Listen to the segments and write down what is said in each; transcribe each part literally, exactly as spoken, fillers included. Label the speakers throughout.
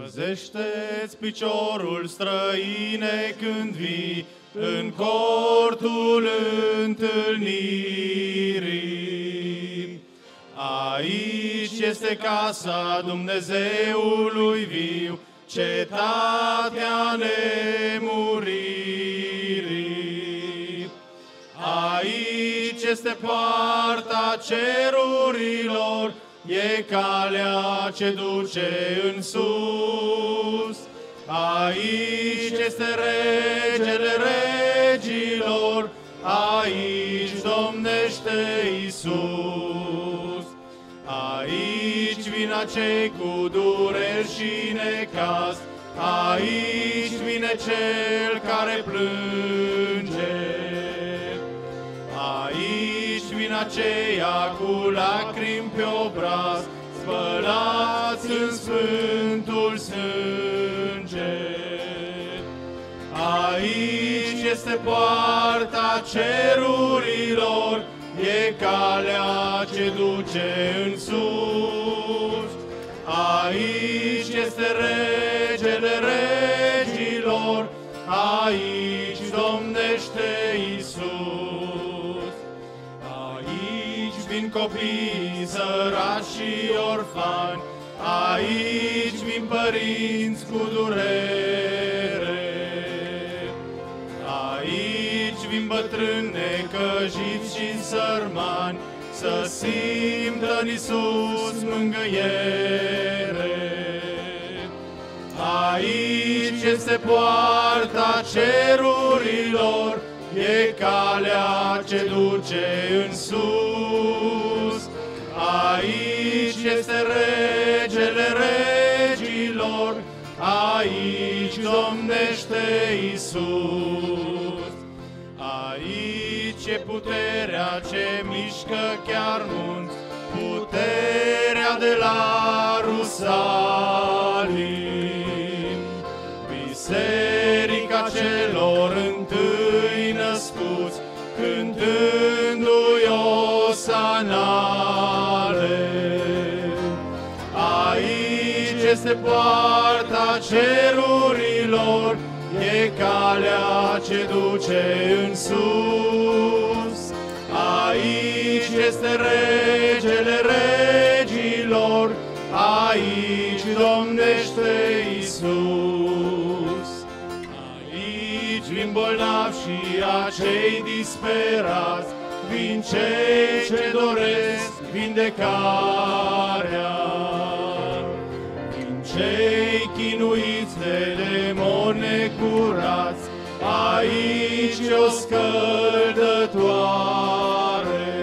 Speaker 1: Păzește-ți piciorul, străine, când vii în cortul întâlnirii. Aici este casa Dumnezeului viu, cetatea nemuririi. Aici este poarta cerurilor, e calea ce duce în sus. Aici este regele regilor, aici domnește Iisus. Aici vin acei cu dureri și necaz, aici vine cel care plânge. Aici vin aceia cu lacrimi pe obraz, spălați în sfântul sânge. Aici este poarta cerurilor, e calea ce duce în sus. Aici este regele regilor, aici domnește Iisus. Aici vin copiii săraci și orfani, aici vin părinți cu durere. Aici vin bătrâni necăjiți și sărmani, să simtă în Iisus mângâiere. Aici este poarta cerurilor, e calea ce duce în sus. Aici este regele regilor, aici domnește Iisus. Aici e puterea ce mișcă chiar munți, puterea de la Rusalim. Biserica celor întâi născuți, cântându-i osanale. Aici este poarta cerurilor, e calea ce duce în sus. Aici este regele regilor, aici domnește Iisus. Aici vin bolnavi și acei disperați, vin cei ce doresc vindecarea. Vin cei chinuiți de demoni necurați, aici e o scăldătoare.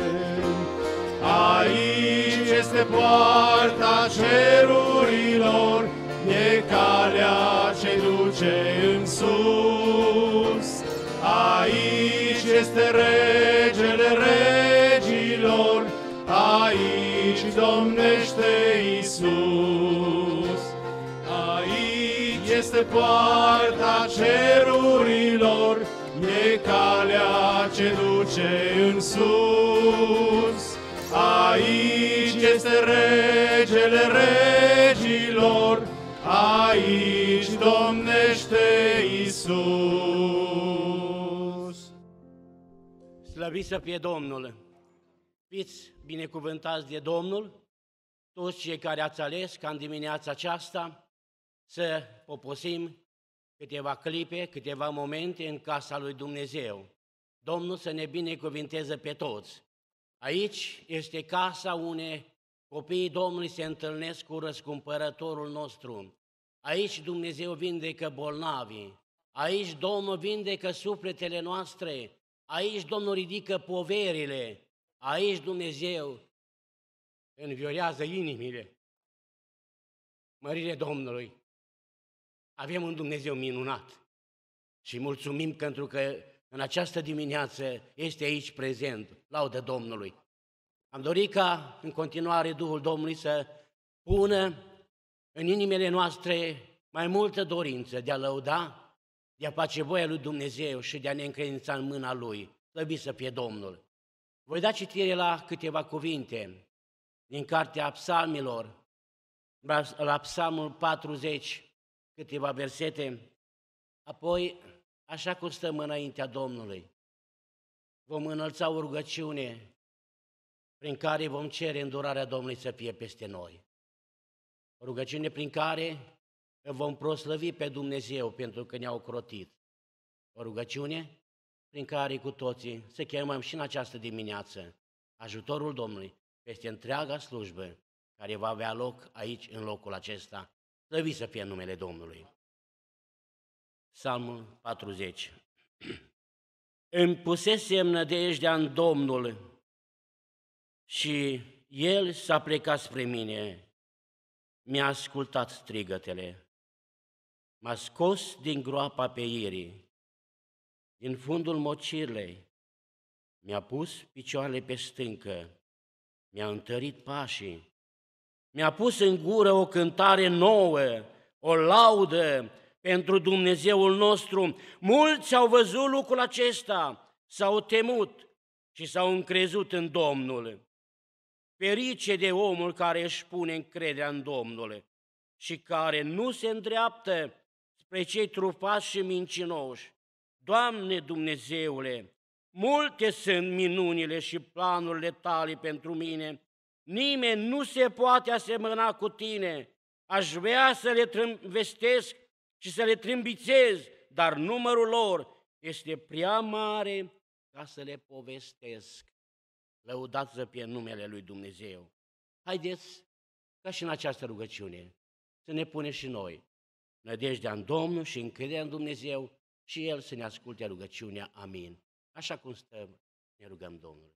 Speaker 1: Aici este poarta cerurilor, e calea ce duce în sus. Aici este regele regilor, aici domnește Iisus. Aici este poarta cerurilor, e calea ce duce în sus. Aici este regele regilor, aici domnește Iisus.
Speaker 2: Slăviți să fie Domnul! Fiți binecuvântați de Domnul, toți cei care ați ales ca în dimineața aceasta să poposim câteva clipe, câteva momente în casa lui Dumnezeu. Domnul să ne binecuvinteze pe toți. Aici este casa unde copiii Domnului se întâlnesc cu răscumpărătorul nostru. Aici Dumnezeu vindecă bolnavii. Aici Domnul vindecă sufletele noastre. Aici Domnul ridică poverile. Aici Dumnezeu înviorează inimile. Mărire Domnului! Avem un Dumnezeu minunat și mulțumim pentru că în această dimineață este aici prezent. Laudă Domnului! Am dorit ca în continuare Duhul Domnului să pună în inimile noastre mai multă dorință de a lăuda, de a face voia lui Dumnezeu și de a ne încredința în mâna Lui. Slăvit să fie Domnul! Voi da citire la câteva cuvinte din Cartea Psalmilor, la, la Psalmul patruzeci, câteva versete, apoi, așa cum stăm înaintea Domnului, vom înălța o rugăciune prin care vom cere îndurarea Domnului să fie peste noi. O rugăciune prin care vom proslăvi pe Dumnezeu pentru că ne-a ocrotit. O rugăciune prin care cu toții să chemăm și în această dimineață ajutorul Domnului peste întreaga slujbă care va avea loc aici, în locul acesta. Slăvit să fie numele Domnului. Psalmul patruzeci. Îmi pusesem nădejdea în Domnul și El s-a plecat spre mine. Mi-a ascultat strigătele. M-a scos din groapa peirii, din fundul mocirlei. Mi-a pus picioarele pe stâncă, mi-a întărit pașii. Mi-a pus în gură o cântare nouă, o laudă pentru Dumnezeul nostru. Mulți au văzut lucrul acesta, s-au temut și s-au încrezut în Domnul. Ferice de omul care își pune încrederea în Domnul și care nu se îndreaptă spre cei trufași și mincinoși. Doamne Dumnezeule, multe sunt minunile și planurile Tale pentru mine. Nimeni nu se poate asemăna cu Tine. Aș vrea să le trâmvestesc și să le trâmbițez, dar numărul lor este prea mare ca să le povestesc. Lăudați să fie numele lui Dumnezeu. Haideți, ca și în această rugăciune, să ne punem și noi nădejdea în Domnul și încrederea în Dumnezeu și El să ne asculte rugăciunea. Amin. Așa cum stăm, ne rugăm Domnului.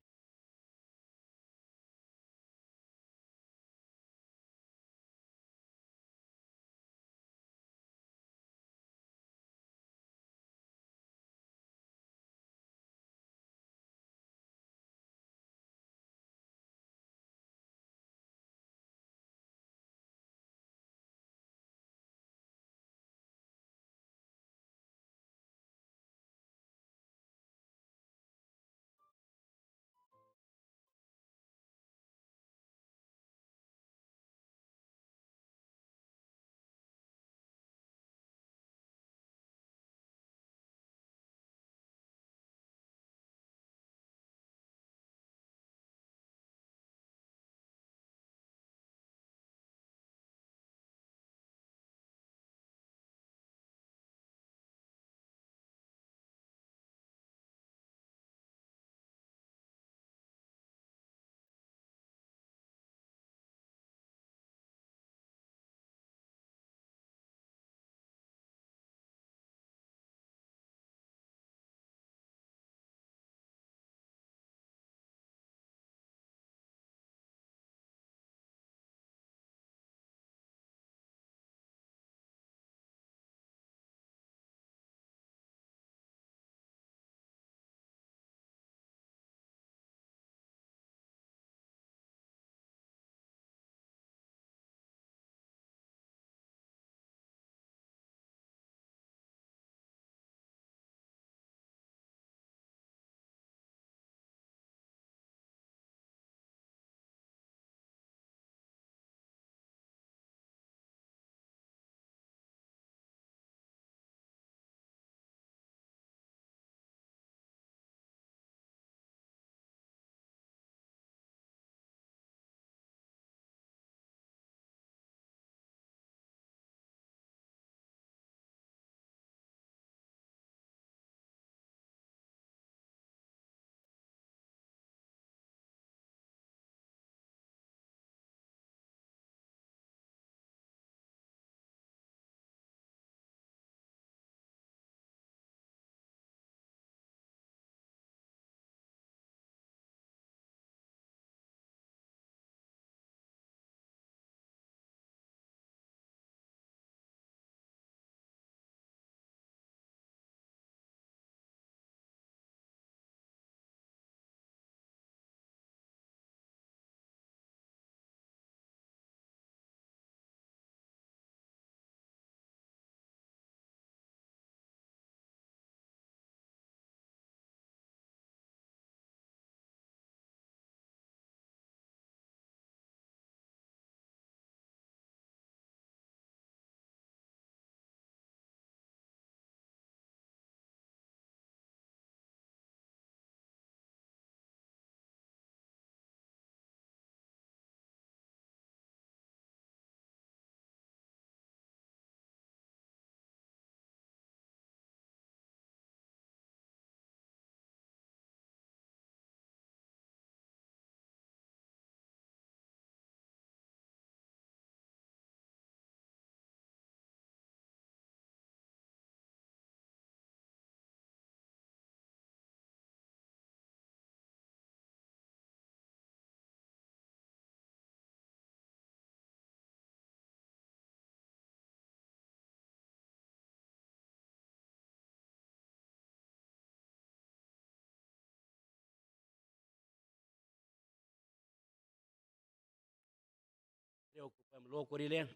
Speaker 2: ocupăm locurile.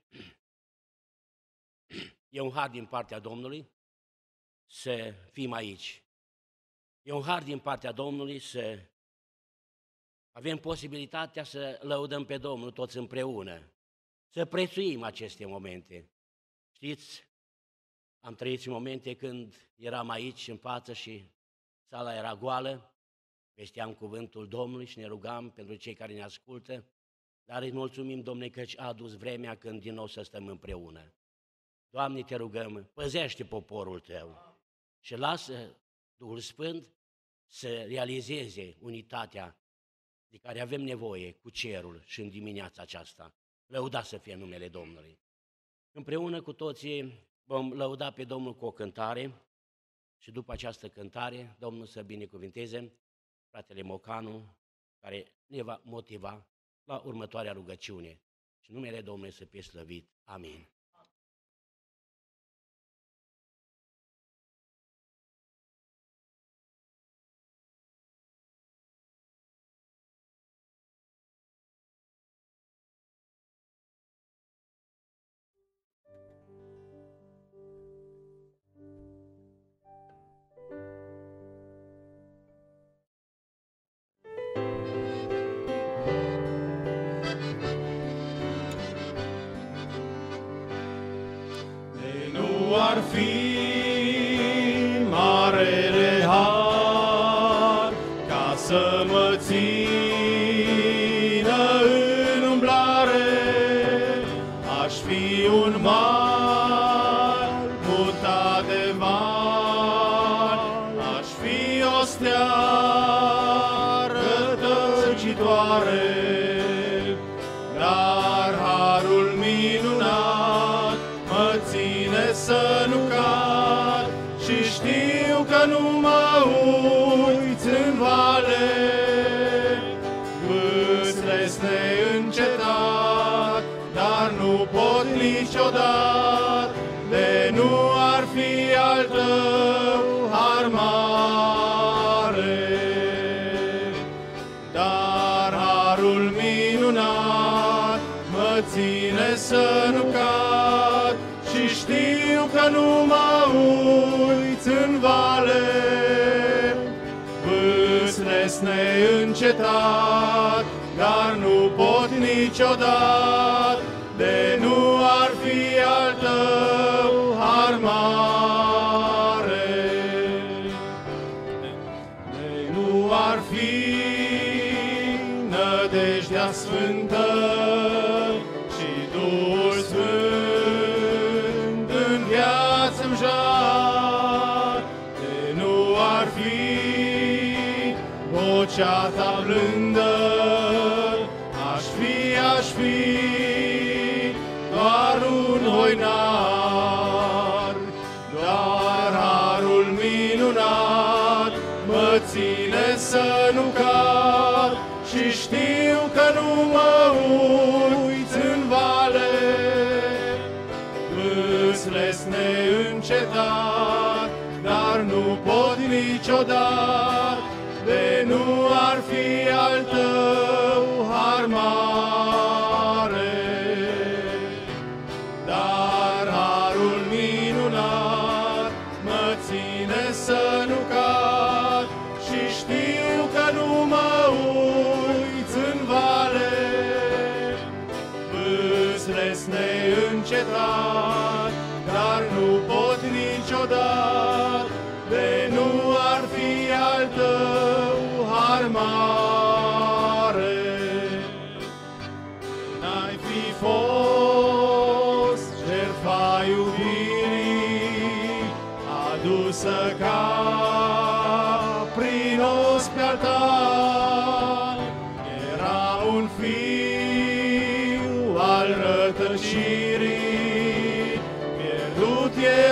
Speaker 2: E un har din partea Domnului să fim aici. E un har din partea Domnului să avem posibilitatea să lăudăm pe Domnul toți împreună, să prețuim aceste momente. Știți, am trăit și momente când eram aici în față și sala era goală, vesteam cuvântul Domnului și ne rugam pentru cei care ne ascultă, dar îi mulțumim, Domnule, căci a adus vremea când din nou să stăm împreună. Doamne, te rugăm, păzește poporul Tău și lasă Duhul Sfânt să realizeze unitatea de care avem nevoie cu cerul și în dimineața aceasta. Lăuda să fie numele Domnului. Împreună cu toții vom lăuda pe Domnul cu o cântare și după această cântare, Domnul să binecuvinteze fratele Mocanu, care ne va motiva la următoarea rugăciune. Și numele Domnului să fie slăvit. Amin.
Speaker 1: Ar fi marele har ca să mă țină în umblare, aș fi un mar mutat de val, aș fi o stea rătăcitoare, dar harul minunat mă ține să nu cad și știu că nu mă uiți în vale. Vâslesc neîncetat, dar nu pot niciodată, de nu ar fi al Tău har mare. Dar harul minunat mă ține să nu cad și știu că nu mă uiți în vale. Vâslesc neîncetat, dar nu pot niciodată, de nu ar fi al Tău har mare. De nu ar fi nădejdea sfântă și Duhul Sfânt în viață-mi jar, de nu ar fi vocea Ta blândă, aș fi, aș fi doar un hoinar. Doar harul minunat mă ține să nu cad și știu că nu mă uiți în vale. Vâslesc neîncetat, dar nu pot niciodată, de nu ar fi al Tău har mare. Dar harul minunat mă ține să nu cad și știu că nu mă uiți în vale. Vâslesc neîncetat, dar nu pot niciodată, de nu ar fi al Tău har mare. N-ai fi fost jertfa iubirii adusă ca prin ospea Ta, era un fiu al rătăcirii, pierdut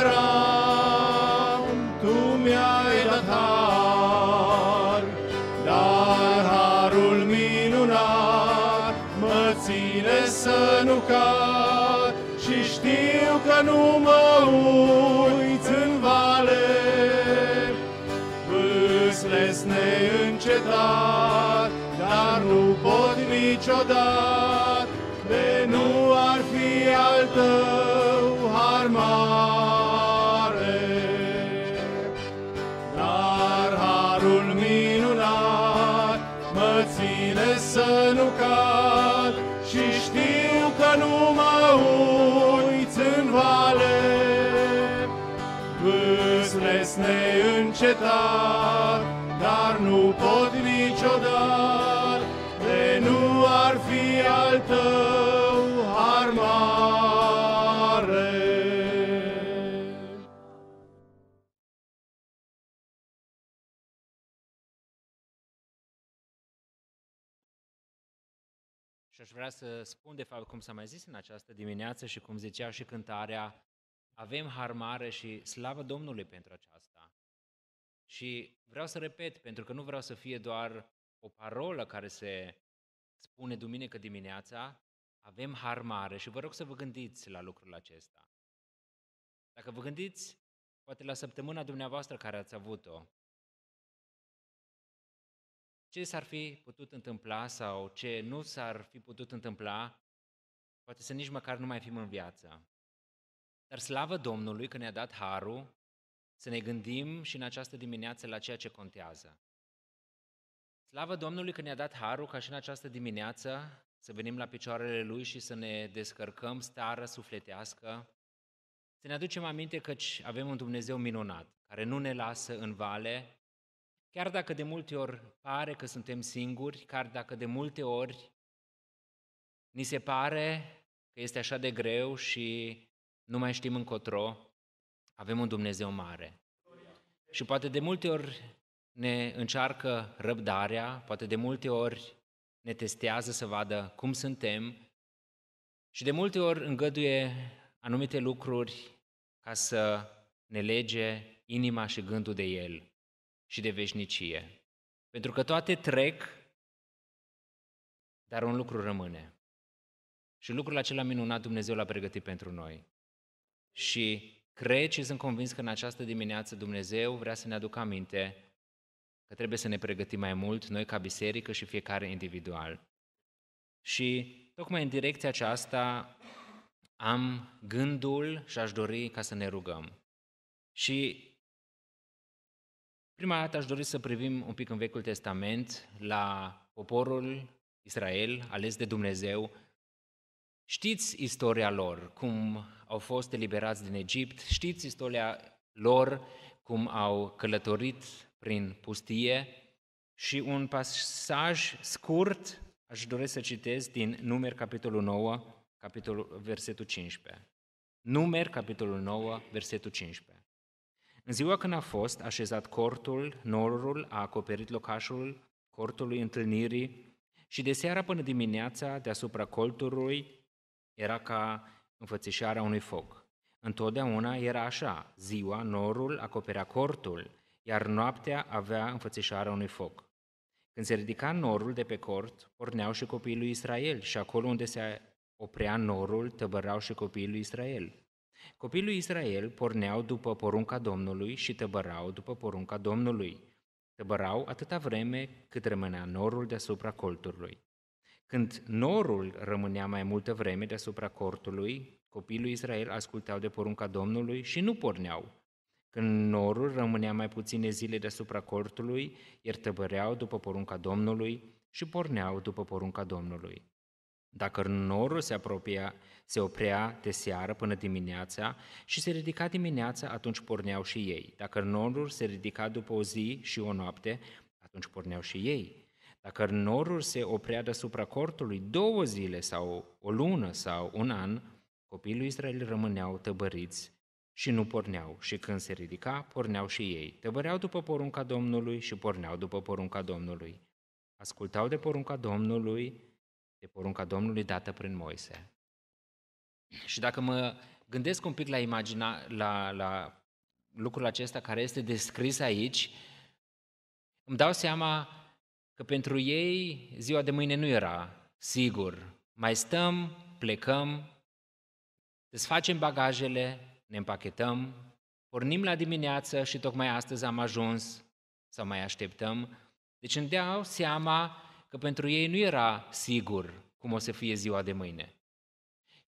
Speaker 1: eram, Tu mi-ai dat har. Dar harul minunat mă ține să nu cad și știu că nu mă uiți în vale. Vâslesc neîncetat, dar nu pot niciodată, de nu al tău har mare. Dar harul minunat mă ține să nu cad și știu că nu mă uiți în vale. Vâslesc neîncetat, dar nu pot niciodată, de nu ar fi al tău har mare.
Speaker 3: Și aș vrea să spun, de fapt, cum s-a mai zis în această dimineață și cum zicea și cântarea, avem har mare și slavă Domnului pentru aceasta. Și vreau să repet, pentru că nu vreau să fie doar o parolă care se spune duminică dimineața, avem har mare și vă rog să vă gândiți la lucrul acesta. Dacă vă gândiți, poate la săptămâna dumneavoastră care ați avut-o, ce s-ar fi putut întâmpla sau ce nu s-ar fi putut întâmpla, poate să nici măcar nu mai fim în viață. Dar slavă Domnului că ne-a dat harul să ne gândim și în această dimineață la ceea ce contează. Slavă Domnului că ne-a dat harul ca și în această dimineață să venim la picioarele Lui și să ne descărcăm starea sufletească, să ne aducem aminte că avem un Dumnezeu minunat, care nu ne lasă în vale, chiar dacă de multe ori pare că suntem singuri, chiar dacă de multe ori ni se pare că este așa de greu și nu mai știm încotro, avem un Dumnezeu mare. Și poate de multe ori ne încearcă răbdarea, poate de multe ori ne testează să vadă cum suntem și de multe ori îngăduie anumite lucruri ca să ne lege inima și gândul de El și de veșnicie. Pentru că toate trec, dar un lucru rămâne. Și lucrul acela minunat Dumnezeu l-a pregătit pentru noi. Și cred și sunt convins că în această dimineață Dumnezeu vrea să ne aducă aminte că trebuie să ne pregătim mai mult, noi ca biserică și fiecare individual. Și tocmai în direcția aceasta am gândul și aș dori ca să ne rugăm. Și prima dată aș dori să privim un pic în Vechiul Testament la poporul Israel, ales de Dumnezeu. Știți istoria lor, cum au fost eliberați din Egipt, știți istoria lor, cum au călătorit prin pustie și un pasaj scurt aș dori să citesc din Numeri, capitolul nouă, capitolul, versetul cincisprezece. Numeri, capitolul nouă, versetul cincisprezece. În ziua când a fost așezat cortul, norul a acoperit locașul cortului întâlnirii și de seara până dimineața deasupra colțului era ca înfățișarea unui foc. Întotdeauna era așa, ziua norul acoperea cortul, iar noaptea avea înfățișarea unui foc. Când se ridica norul de pe cort, porneau și copiii lui Israel și acolo unde se oprea norul, tăbărau și copiii lui Israel. Copiii lui Israel porneau după porunca Domnului și tăbărau după porunca Domnului. Tăbărau atâta vreme cât rămânea norul deasupra colțului. Când norul rămânea mai multă vreme deasupra cortului, copiii lui Israel ascultau de porunca Domnului și nu porneau. Când norul rămânea mai puține zile deasupra cortului, iar tăbăreau după porunca Domnului și porneau după porunca Domnului. Dacă norul se apropia, se oprea de seară până dimineața și se ridica dimineața, atunci porneau și ei. Dacă norul se ridica după o zi și o noapte, atunci porneau și ei. Dacă norul se oprea deasupra cortului două zile sau o lună sau un an, copiii lui Israel rămâneau tăbăriți și nu porneau. Și când se ridica, porneau și ei. Tăbăreau după porunca Domnului și porneau după porunca Domnului. Ascultau de porunca Domnului, de porunca Domnului dată prin Moise. Și dacă mă gândesc un pic la, imagina, la, la lucrul acesta care este descris aici, îmi dau seama că pentru ei ziua de mâine nu era sigur. Mai stăm, plecăm, desfacem bagajele, ne împachetăm, pornim la dimineață și tocmai astăzi am ajuns sau mai așteptăm. Deci îmi dau seama că pentru ei nu era sigur cum o să fie ziua de mâine.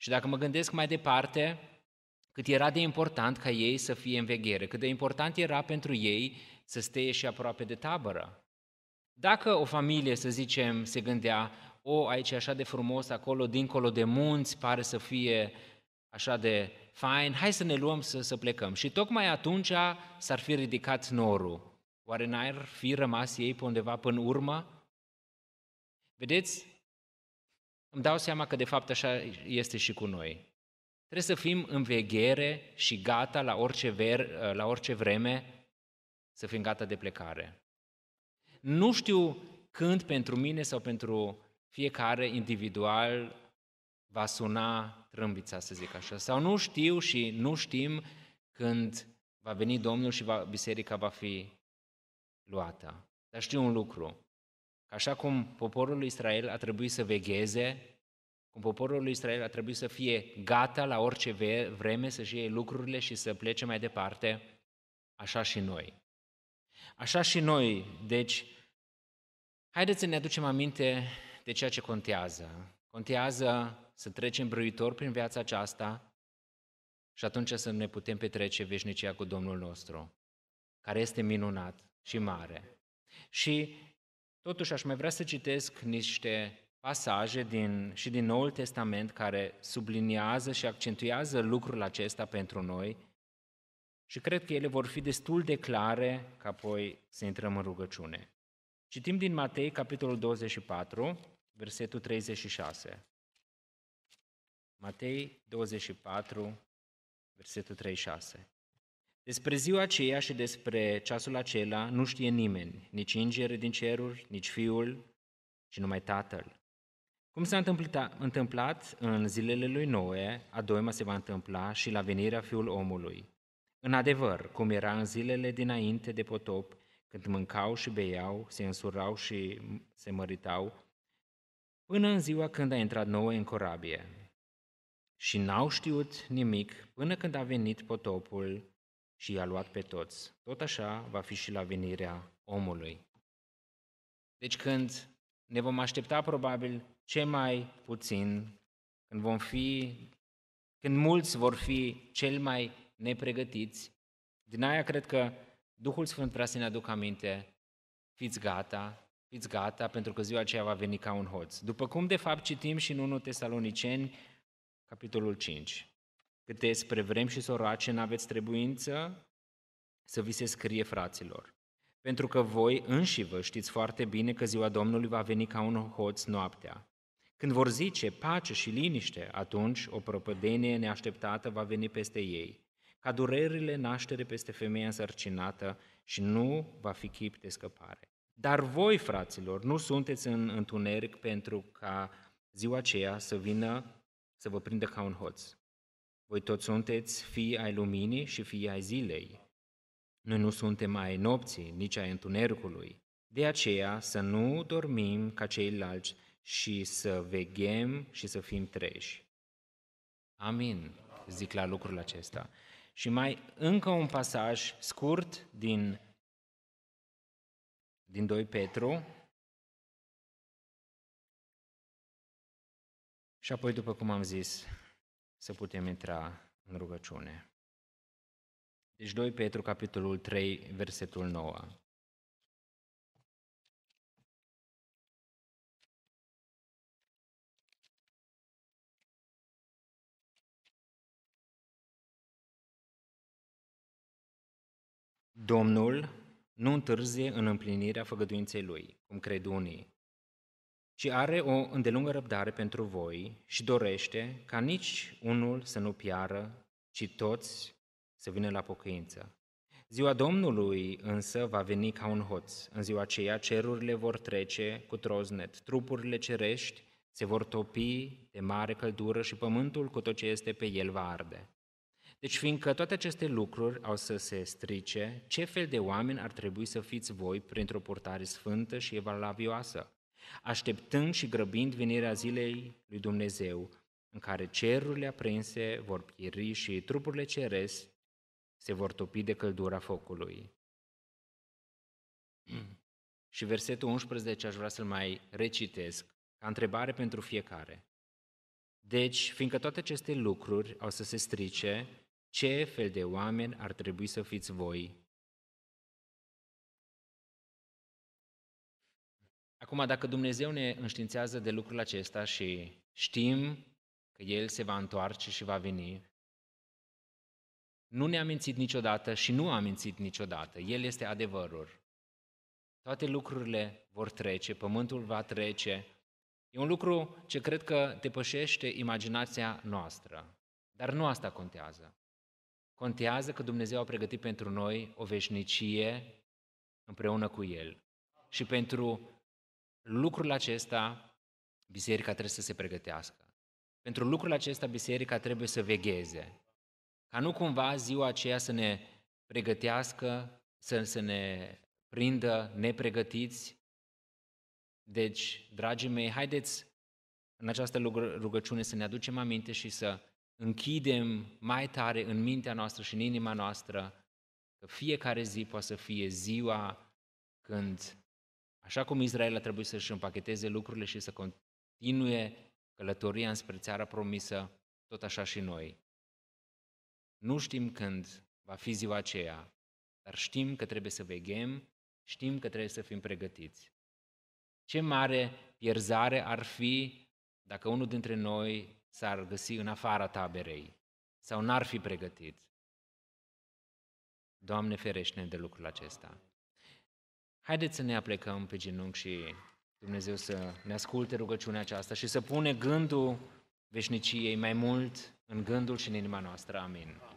Speaker 3: Și dacă mă gândesc mai departe, cât era de important ca ei să fie în veghere, cât de important era pentru ei să stea și aproape de tabără. Dacă o familie, să zicem, se gândea, o, aici e așa de frumos, acolo, dincolo de munți, pare să fie așa de fain, hai să ne luăm să, să plecăm. Și tocmai atunci s-ar fi ridicat norul. Oare n-ar fi rămas ei pe undeva până în urmă? Vedeți? Îmi dau seama că de fapt așa este și cu noi. Trebuie să fim în veghere și gata la orice, ver, la orice vreme să fim gata de plecare. Nu știu când pentru mine sau pentru fiecare individual va suna trâmbița, să zic așa, sau nu știu și nu știm când va veni Domnul și va, biserica va fi luată. Dar știu un lucru, că așa cum poporul lui Israel a trebuit să vegheze, cum poporul lui Israel a trebuit să fie gata la orice vreme să-și iei lucrurile și să plece mai departe, așa și noi. Așa și noi, deci, haideți să ne aducem aminte de ceea ce contează. Contează să trecem brăitor prin viața aceasta și atunci să ne putem petrece veșnicia cu Domnul nostru, care este minunat și mare. Și totuși aș mai vrea să citesc niște pasaje din, și din Noul Testament care subliniază și accentuează lucrul acesta pentru noi și cred că ele vor fi destul de clare ca apoi să intrăm în rugăciune. Citim din Matei, capitolul douăzeci și patru, versetul treizeci și șase. Matei douăzeci și patru, versetul treizeci și șase. Despre ziua aceea și despre ceasul acela nu știe nimeni, nici îngerii din ceruri, nici Fiul, ci numai Tatăl. Cum s-a întâmplat, întâmplat în zilele lui Noe, a doima se va întâmpla și la venirea Fiul omului. În adevăr, cum era în zilele dinainte de potop, când mâncau și beau, se însurau și se măritau, până în ziua când a intrat Noe în corabie. Și n-au știut nimic până când a venit potopul și i-a luat pe toți. Tot așa va fi și la venirea omului. Deci când ne vom aștepta probabil ce mai puțin, când vom fi, când mulți vor fi cel mai nepregătiți, din aia cred că Duhul Sfânt vrea să ne aducă aminte, fiți gata, fiți gata, pentru că ziua aceea va veni ca un hoț. După cum de fapt citim și în întâi Tesaloniceni, capitolul cinci. Câte spre vremi și soroace n-aveți trebuință să vi se scrie, fraților, pentru că voi înși vă știți foarte bine că ziua Domnului va veni ca un hoț noaptea. Când vor zice pace și liniște, atunci o prăpădenie neașteptată va veni peste ei, ca durerile naștere peste femeia însărcinată și nu va fi chip de scăpare. Dar voi, fraților, nu sunteți în întuneric pentru ca ziua aceea să vină să vă prindă ca un hoț. Voi toți sunteți fii ai luminii și fii ai zilei. Noi nu suntem ai nopții, nici ai întunericului. De aceea să nu dormim ca ceilalți și să veghem și să fim treji. Amin, zic la lucrul acesta. Și mai încă un pasaj scurt din, din doi Petru. Și apoi, după cum am zis, să putem intra în rugăciune. Deci doi Petru, capitolul trei, versetul nouă. Domnul nu întârzie în împlinirea făgăduinței Lui, cum cred unii, ci are o îndelungă răbdare pentru voi și dorește ca nici unul să nu piară, ci toți să vină la pocăință. Ziua Domnului însă va veni ca un hoț. În ziua aceea cerurile vor trece cu troznet, trupurile cerești se vor topi de mare căldură și pământul cu tot ce este pe el va arde. Deci, fiindcă toate aceste lucruri au să se strice, ce fel de oameni ar trebui să fiți voi printr-o purtare sfântă și evlavioasă, așteptând și grăbind venirea zilei lui Dumnezeu, în care cerurile aprinse vor pieri și trupurile ceresc se vor topi de căldura focului. Și versetul unsprezece aș vrea să-l mai recitesc, ca întrebare pentru fiecare. Deci, fiindcă toate aceste lucruri au să se strice, ce fel de oameni ar trebui să fiți voi? Acum, dacă Dumnezeu ne înștiințează de lucrul acesta și știm că El se va întoarce și va veni, nu ne-a mințit niciodată și nu a mințit niciodată. El este adevărul. Toate lucrurile vor trece, pământul va trece. E un lucru ce cred că depășește imaginația noastră. Dar nu asta contează. Contează că Dumnezeu a pregătit pentru noi o veșnicie împreună cu El. Și pentru lucrul acesta, biserica trebuie să se pregătească. Pentru lucrul acesta, biserica trebuie să vegheze. Ca nu cumva ziua aceea să ne pregătească, să, să ne prindă nepregătiți. Deci, dragii mei, haideți în această rugăciune să ne aducem aminte și să închidem mai tare în mintea noastră și în inima noastră că fiecare zi poate să fie ziua când, așa cum Israel a trebuit să-și împacheteze lucrurile și să continue călătoria înspre țara promisă, tot așa și noi. Nu știm când va fi ziua aceea, dar știm că trebuie să veghem, știm că trebuie să fim pregătiți. Ce mare pierzare ar fi dacă unul dintre noi s-ar găsi în afara taberei sau n-ar fi pregătit. Doamne, ferește-ne de lucrul acesta. Haideți să ne aplecăm pe genunchi și Dumnezeu să ne asculte rugăciunea aceasta și să pune gândul veșniciei mai mult în gândul și în inima noastră. Amin.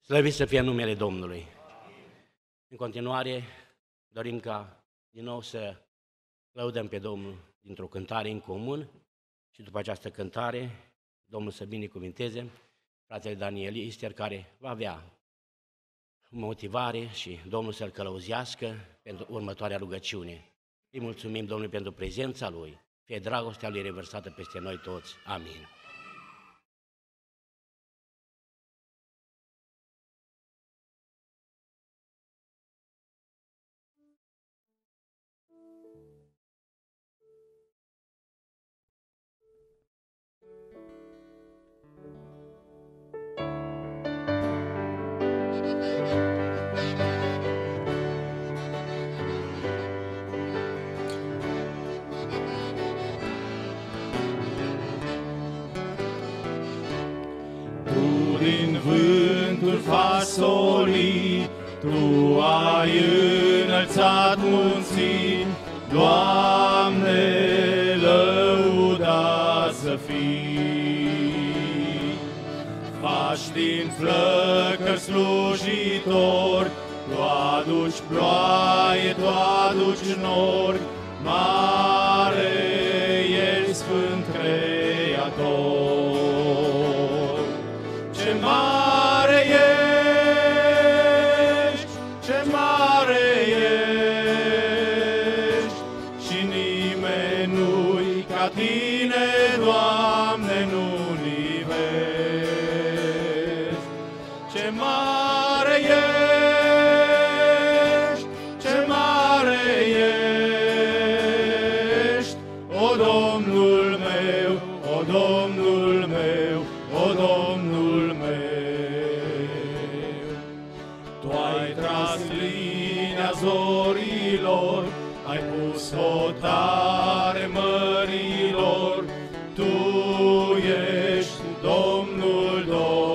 Speaker 2: Slăvit să fie numele Domnului! În continuare, dorim ca din nou să lăudăm pe Domnul dintr-o cântare în comun și după această cântare, Domnul să binecuvinteze fratele Daniel Ister, care va avea motivare și Domnul să-l călăuzească pentru următoarea rugăciune. Îi mulțumim Domnului pentru prezența Lui, fie dragostea Lui revărsată peste noi toți. Amin.
Speaker 1: Din vântul fasolii, Tu ai înălțat munții, Doamne, lăudat să fii. Faci din flăcări slujitori, Tu aduci ploaie, Tu aduci nori, mare ești Sfânt Creator. Ce mare ești, ce mare ești, și nimeni nu-i ca Tine, Doamne, în univers. Ce mare ești, ce mare ești, o Domnul meu, o Domnul meu, o Domnul meu. Tu ai tras linia zorilor, ai pus hotare mărilor, Tu ești Domnul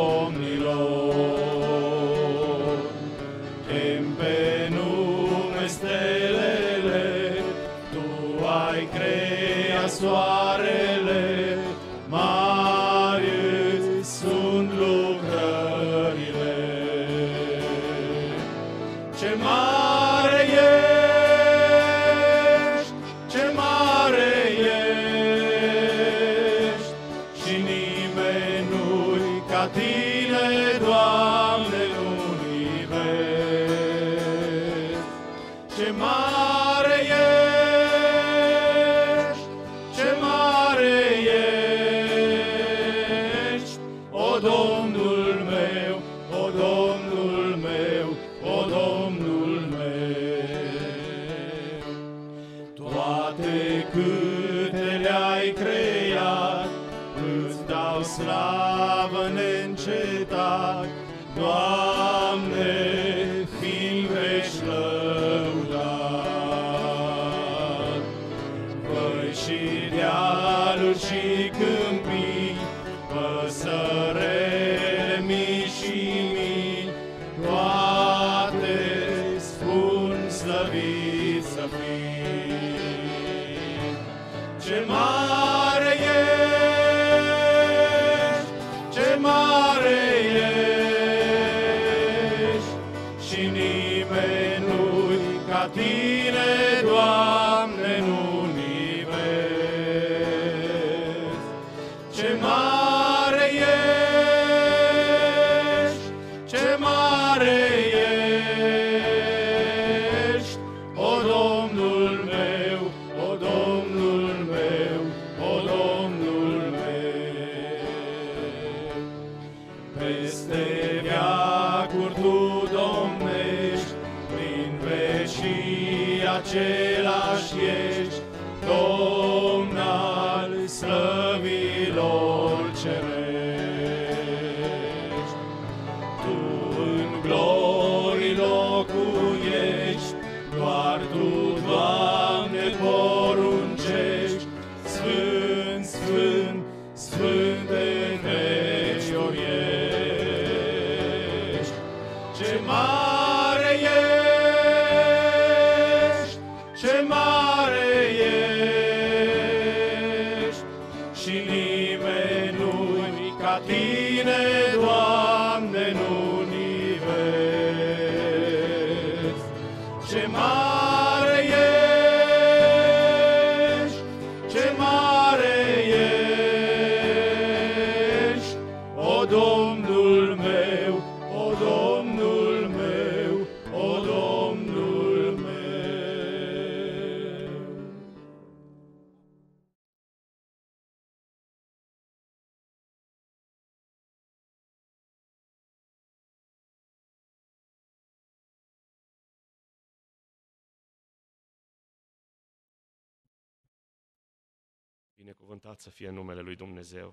Speaker 1: domnilor. Chem pe nume stelele, Tu ai creat soarele, mari îți sunt lucrările. Ce mare ești, ce mare ești, și nimeni nu-i ca Tine, Doamne, în univers. Ce mare ești, ce mare ești, o Domnul meu, o Domnul meu, o Domnul meu. Toate câte le-ai creat, îți dau slavă neîncetat, Doamne, fiind vești lăudat. Păi și dealuri și câmpii, păsărele mici și mii, toate spun slăvit să fii. Ce mare ești, ce mare ești, și nimeni nu-i ca Tine, Doamne, în univers. Ce mare ești, ce mare ești, o Domnul meu, o Domnul meu, o Domnul meu. Peste veacuri Tu domnești, prin vecii același ești, Domn al slăvilor cerești. Tu în glorii locuiești, doar Tu, Doamne, poruncești, Sfânt, Sfânt, Sfânt în veci ori ești. Ce mare ești, ce mare ești, și nimeni nu-i ca Tine, Doamne, în univers. Binecuvântat să fie numele lui Dumnezeu.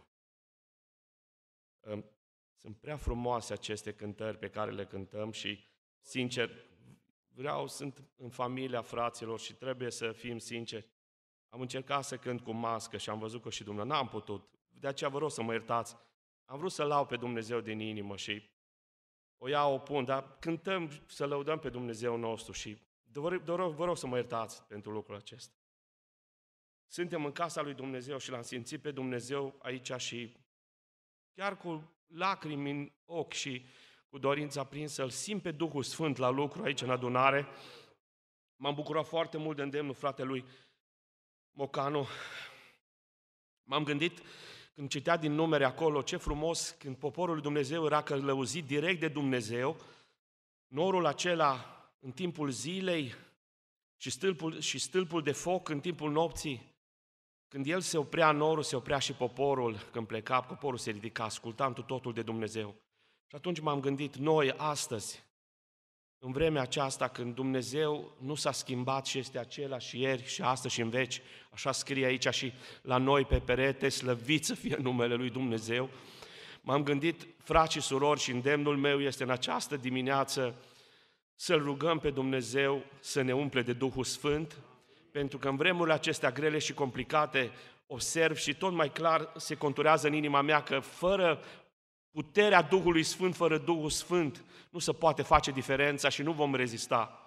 Speaker 1: Sunt prea frumoase aceste cântări pe care le cântăm și, sincer, vreau, sunt în familia fraților și trebuie să fim sinceri. Am încercat să cânt cu mască și am văzut că și Dumnezeu n-am putut. De aceea vă rog să mă iertați. Am vrut să lau pe Dumnezeu din inimă și o iau, o pun, dar cântăm să lăudăm pe Dumnezeu nostru și vă rog, vă rog să mă iertați pentru lucrul acesta. Suntem în casa lui Dumnezeu și l-am simțit pe Dumnezeu aici și chiar cu lacrimi în ochi și cu dorința prinsă să-L simt pe Duhul Sfânt la lucru aici în adunare. M-am bucurat foarte mult de îndemnul fratelui Mocanu. M-am gândit când citea din numere acolo, ce frumos când poporul lui Dumnezeu era călăuzit direct de Dumnezeu, norul acela în timpul zilei și stâlpul, și stâlpul de foc în timpul nopții. Când el se oprea norul, se oprea și poporul. Când pleca, poporul se ridica, ascultam tu totul de Dumnezeu. Și atunci m-am gândit, noi astăzi, în vremea aceasta când Dumnezeu nu s-a schimbat și este același ieri și astăzi și în veci, așa scrie aici și la noi pe perete, slăvit să fie numele lui Dumnezeu, m-am gândit, frați și surori, și îndemnul meu este în această dimineață să-L rugăm pe Dumnezeu să ne umple de Duhul Sfânt, pentru că în vremurile acestea grele și complicate observ și tot mai clar se conturează în inima mea că fără puterea Duhului Sfânt, fără Duhul Sfânt, nu se poate face diferența și nu vom rezista.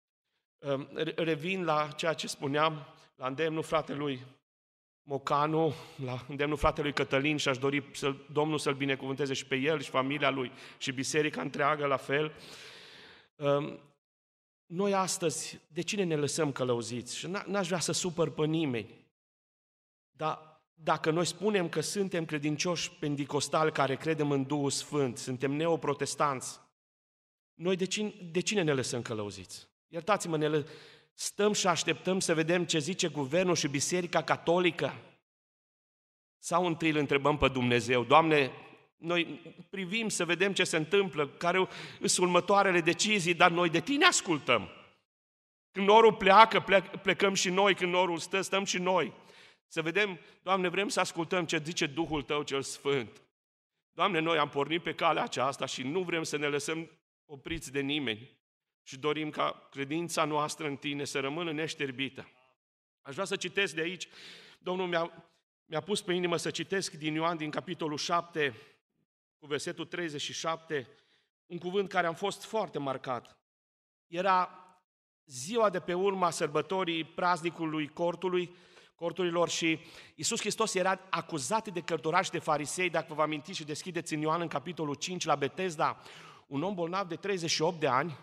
Speaker 1: Revin la ceea ce spuneam, la îndemnul fratelui Mocanu, la îndemnul fratelui Cătălin și aș dori să Domnul să-l binecuvânteze și pe el și familia lui și biserica întreagă la fel. Noi astăzi, de cine ne lăsăm călăuziți? Și n-aș vrea să supăr pe nimeni, dar dacă noi spunem că suntem credincioși pentecostali care credem în Duhul Sfânt, suntem neoprotestanți, noi de cine, de cine ne lăsăm călăuziți? Iertați-mă, ne lă... stăm și așteptăm să vedem ce zice guvernul și Biserica Catolică? Sau întâi îl întrebăm pe Dumnezeu, Doamne, noi privim să vedem ce se întâmplă, care sunt următoarele decizii, dar noi de Tine ascultăm. Când norul pleacă, plecăm și noi, când norul stă, stăm și noi. Să vedem, Doamne, vrem să ascultăm ce zice Duhul Tău cel Sfânt. Doamne, noi am pornit pe calea aceasta și nu vrem să ne lăsăm opriți de nimeni și dorim ca credința noastră în Tine să rămână neșterbită. Aș vrea să citesc de aici, Domnul mi-a, mi-a pus pe inimă să citesc din Ioan, din capitolul șapte, cu versetul treizeci și șapte, un cuvânt care am fost foarte marcat. Era ziua de pe urma sărbătorii praznicului cortului, corturilor și Iisus Hristos era acuzat de cărturari și de farisei, dacă vă amintiți și deschideți în Ioan în capitolul cinci la Betesda, un om bolnav de treizeci și opt de ani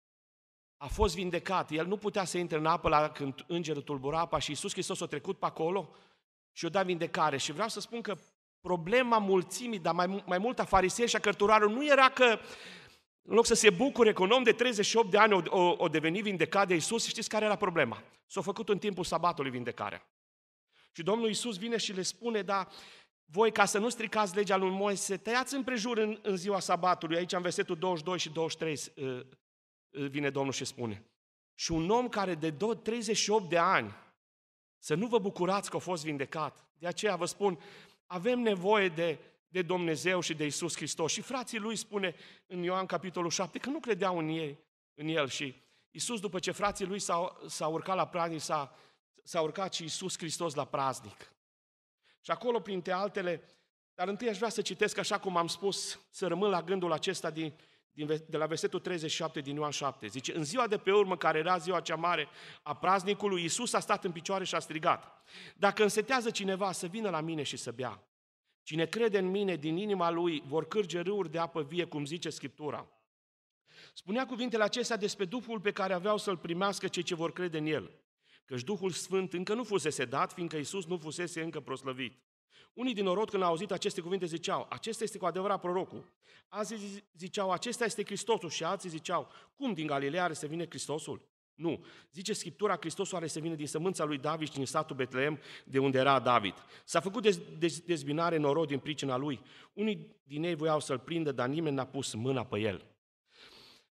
Speaker 1: a fost vindecat. El nu putea să intre în apă la când îngerul tulbura apa și Iisus Hristos a trecut pe acolo și i-a dat vindecare. Și vreau să spun că problema mulțimii, dar mai, mai mult a farisei și a cărturarilor, nu era că în loc să se bucure că un om de treizeci și opt de ani o, o, o devenit vindecat de Iisus, știți care era problema? S-a făcut în timpul sabatului vindecarea. Și Domnul Iisus vine și le spune, da, voi ca să nu stricați legea lui Moise, tăiați împrejur în, în ziua sabatului, aici în versetul douăzeci și doi și douăzeci și trei vine Domnul și spune. Și un om care de treizeci și opt de ani, să nu vă bucurați că a fost vindecat. De aceea vă spun, avem nevoie de, de Dumnezeu și de Iisus Hristos. Și frații lui spune în Ioan capitolul șapte că nu credeau în, ei, în el. Și Iisus, după ce frații lui s-au, s-au urcat la praznic, s-a, s-a urcat și Iisus Hristos la praznic. Și acolo, printre altele, dar întâi aș vrea să citesc, așa cum am spus, să rămân la gândul acesta din, din, de la versetul treizeci și șapte din Ioan șapte. Zice, în ziua de pe urmă, care era ziua cea mare a praznicului, Iisus a stat în picioare și a strigat. Dacă însetează cineva, să vină la mine și să bea. Cine crede în mine, din inima lui vor cârge râuri de apă vie, cum zice Scriptura. Spunea cuvintele acestea despre Duhul pe care aveau să-l primească cei ce vor crede în el. Căci Duhul Sfânt încă nu fusese dat, fiindcă Iisus nu fusese încă proslăvit. Unii din norod, când au auzit aceste cuvinte, ziceau, acesta este cu adevărat prorocul. Alții ziceau, acesta este Hristosul și alții ziceau, cum din Galileea are să vină Hristosul? Nu. Zice Scriptura, Hristosul are să vină din sămânța lui David și din satul Betlehem, de unde era David. S-a făcut dez, dez, dezbinare norod din pricina lui. Unii din ei voiau să-l prindă, dar nimeni n-a pus mâna pe el.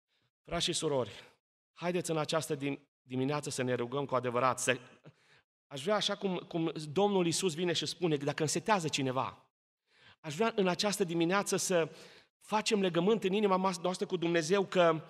Speaker 1: Frați și surori, haideți în această dimineață să ne rugăm cu adevărat, să Aș vrea, așa cum, cum Domnul Iisus vine și spune, că dacă însetează cineva, aș vrea în această dimineață să facem legământ în inima noastră cu Dumnezeu că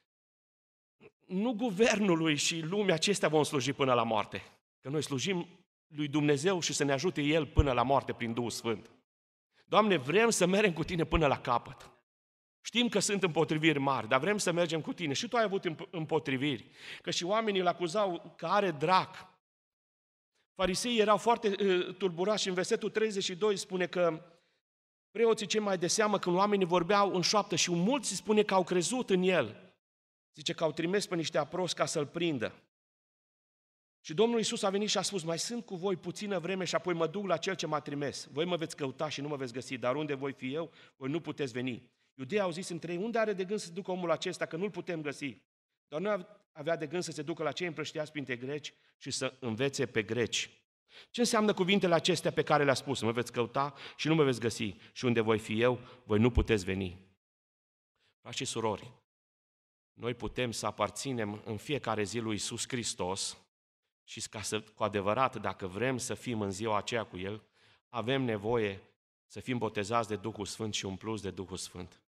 Speaker 1: nu guvernului și lumea acestea vom sluji până la moarte. Că noi slujim lui Dumnezeu și să ne ajute El până la moarte prin Duhul Sfânt. Doamne, vrem să mergem cu Tine până la capăt. Știm că sunt împotriviri mari, dar vrem să mergem cu Tine. Și Tu ai avut împotriviri. Că și oamenii îl acuzau că are drac. Fariseii erau foarte uh, tulburați și în versetul treizeci și doi spune că preoții cei mai de seamă când oamenii vorbeau în șoaptă și mulți spune că au crezut în El. Zice că au trimis pe niște aproși ca să-L prindă. Și Domnul Iisus a venit și a spus, mai sunt cu voi puțină vreme și apoi mă duc la Cel ce m-a trimis. Voi mă veți căuta și nu mă veți găsi, dar unde voi fi eu, voi nu puteți veni. Iudeii au zis între ei, unde are de gând să se ducă omul acesta, că nu-l putem găsi? Dar nu avea de gând să se ducă la cei împrăștiați printre greci și să învețe pe greci. Ce înseamnă cuvintele acestea pe care le-a spus? Mă veți căuta și nu mă veți găsi. Și unde voi fi eu, voi nu puteți veni. Frați și surori, noi putem să aparținem în fiecare zi lui Iisus Hristos și ca să, cu adevărat, dacă vrem să fim în ziua aceea cu El, avem nevoie să fim botezați de Duhul Sfânt și umpluți de Duhul Sfânt.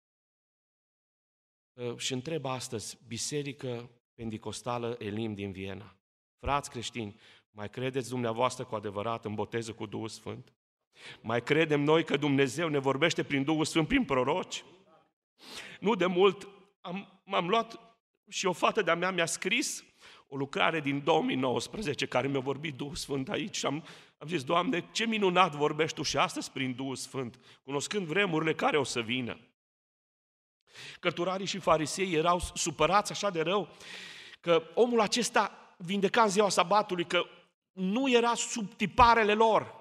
Speaker 1: Și întreb astăzi, Biserică Pentecostală Elim din Viena, frați creștini, mai credeți dumneavoastră cu adevărat în botezul cu Duhul Sfânt? Mai credem noi că Dumnezeu ne vorbește prin Duhul Sfânt, prin proroci? Nu de mult am, m-am luat și o fată de-a mea mi-a scris o lucrare din două mii nouăsprezece care mi-a vorbit Duhul Sfânt aici și am, am zis, Doamne, ce minunat vorbești Tu și astăzi prin Duhul Sfânt, cunoscând vremurile care o să vină. Cărturarii și farisei erau supărați așa de rău că omul acesta vindeca în ziua sabatului, că nu era sub tiparele lor.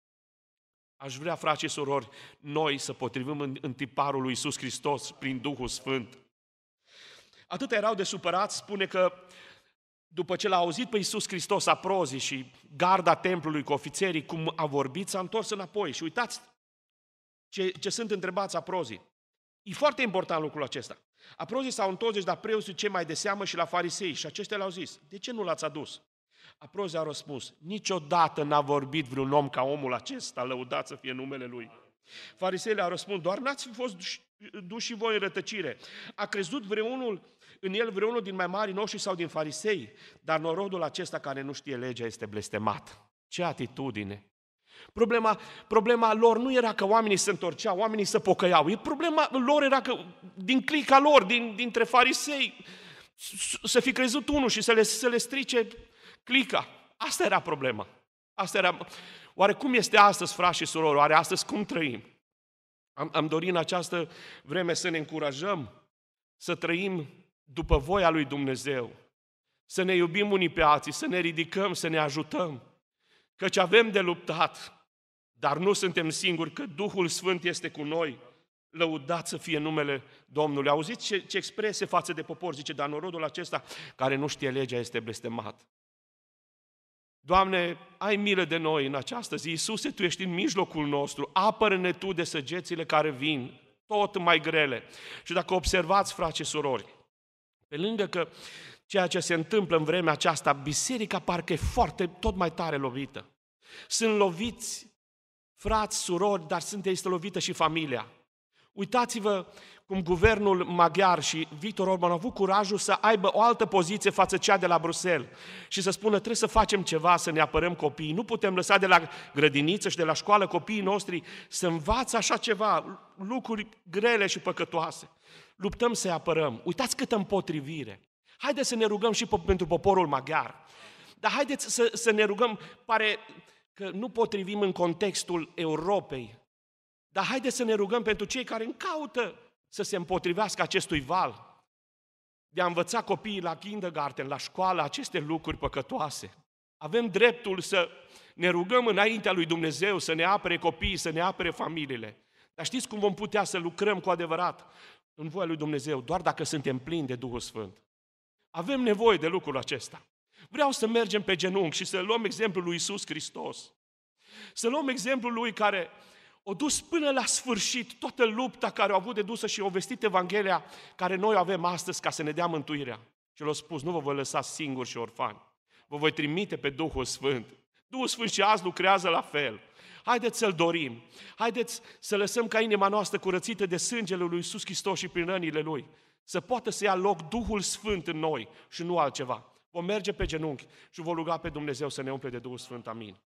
Speaker 1: Aș vrea, frați și surori, noi să potrivim în, în tiparul lui Iisus Hristos prin Duhul Sfânt. Atât erau de supărați, spune că după ce l-a auzit pe Iisus Hristos aprozii și garda templului cu ofițerii cum a vorbit, s-a întors înapoi. Și uitați ce, ce sunt întrebați aprozii. E foarte important lucrul acesta. Aprozii s-au întors deci la preoții cei mai de seamă și la farisei și aceștia le-au zis, de ce nu l-ați adus? Aprozii au răspuns, niciodată n-a vorbit vreun om ca omul acesta, lăudat să fie numele lui. Fariseii le-au răspuns, doar n-ați fi fost duși, duși și voi în rătăcire. A crezut vreunul în el vreunul din mai marii noștri sau din farisei, dar norodul acesta care nu știe legea este blestemat. Ce atitudine! Problema, problema lor nu era că oamenii se întorceau, oamenii se pocăiau. Problema lor era că din clica lor, din, dintre farisei, să fi crezut unul și să le, să le strice clica. Asta era problema. Asta era... Oare cum este astăzi, frați și surori? Oare astăzi cum trăim? Am, am dorit în această vreme să ne încurajăm, să trăim după voia lui Dumnezeu, să ne iubim unii pe alții, să ne ridicăm, să ne ajutăm. Căci avem de luptat, dar nu suntem singuri, că Duhul Sfânt este cu noi. Lăudat să fie numele Domnului. Auziți ce, ce expresie față de popor? Zice, dar norodul acesta care nu știe legea este blestemat. Doamne, ai milă de noi în această zi. Iisuse, Tu ești în mijlocul nostru. Apără-ne Tu de săgețile care vin, tot mai grele. Și dacă observați, frați și surori, pe lângă că ceea ce se întâmplă în vremea aceasta, biserica parcă e foarte, tot mai tare lovită. Sunt loviți frați, surori, dar sunt, este lovită și familia. Uitați-vă cum guvernul maghiar și Victor Orban au avut curajul să aibă o altă poziție față cea de la Bruxelles și să spună trebuie să facem ceva, să ne apărăm copiii. Nu putem lăsa de la grădiniță și de la școală copiii noștri să învață așa ceva, lucruri grele și păcătoase. Luptăm să-i apărăm. Uitați câtă împotrivire. Haideți să ne rugăm și pentru poporul maghiar. Dar haideți să, să ne rugăm, pare că nu potrivim în contextul Europei, dar haideți să ne rugăm pentru cei care încaută să se împotrivească acestui val, de a învăța copiii la kindergarten, la școală, aceste lucruri păcătoase. Avem dreptul să ne rugăm înaintea lui Dumnezeu, să ne apere copiii, să ne apere familiile. Dar știți cum vom putea să lucrăm cu adevărat în voia lui Dumnezeu? Doar dacă suntem plini de Duhul Sfânt. Avem nevoie de lucrul acesta. Vreau să mergem pe genunchi și să luăm exemplul lui Iisus Hristos. Să luăm exemplul lui care a dus până la sfârșit toată lupta care a avut de dusă și a vestit Evanghelia care noi o avem astăzi ca să ne dea mântuirea. Și l-a spus, nu vă voi lăsa singuri și orfani. Vă voi trimite pe Duhul Sfânt. Duhul Sfânt și azi lucrează la fel. Haideți să-L dorim. Haideți să lăsăm ca inima noastră curățită de sângele lui Iisus Hristos și prin rănile Lui, să poată să ia loc Duhul Sfânt în noi și nu altceva. Vom merge pe genunchi și vom ruga pe Dumnezeu să ne umple de Duhul Sfânt. Amin.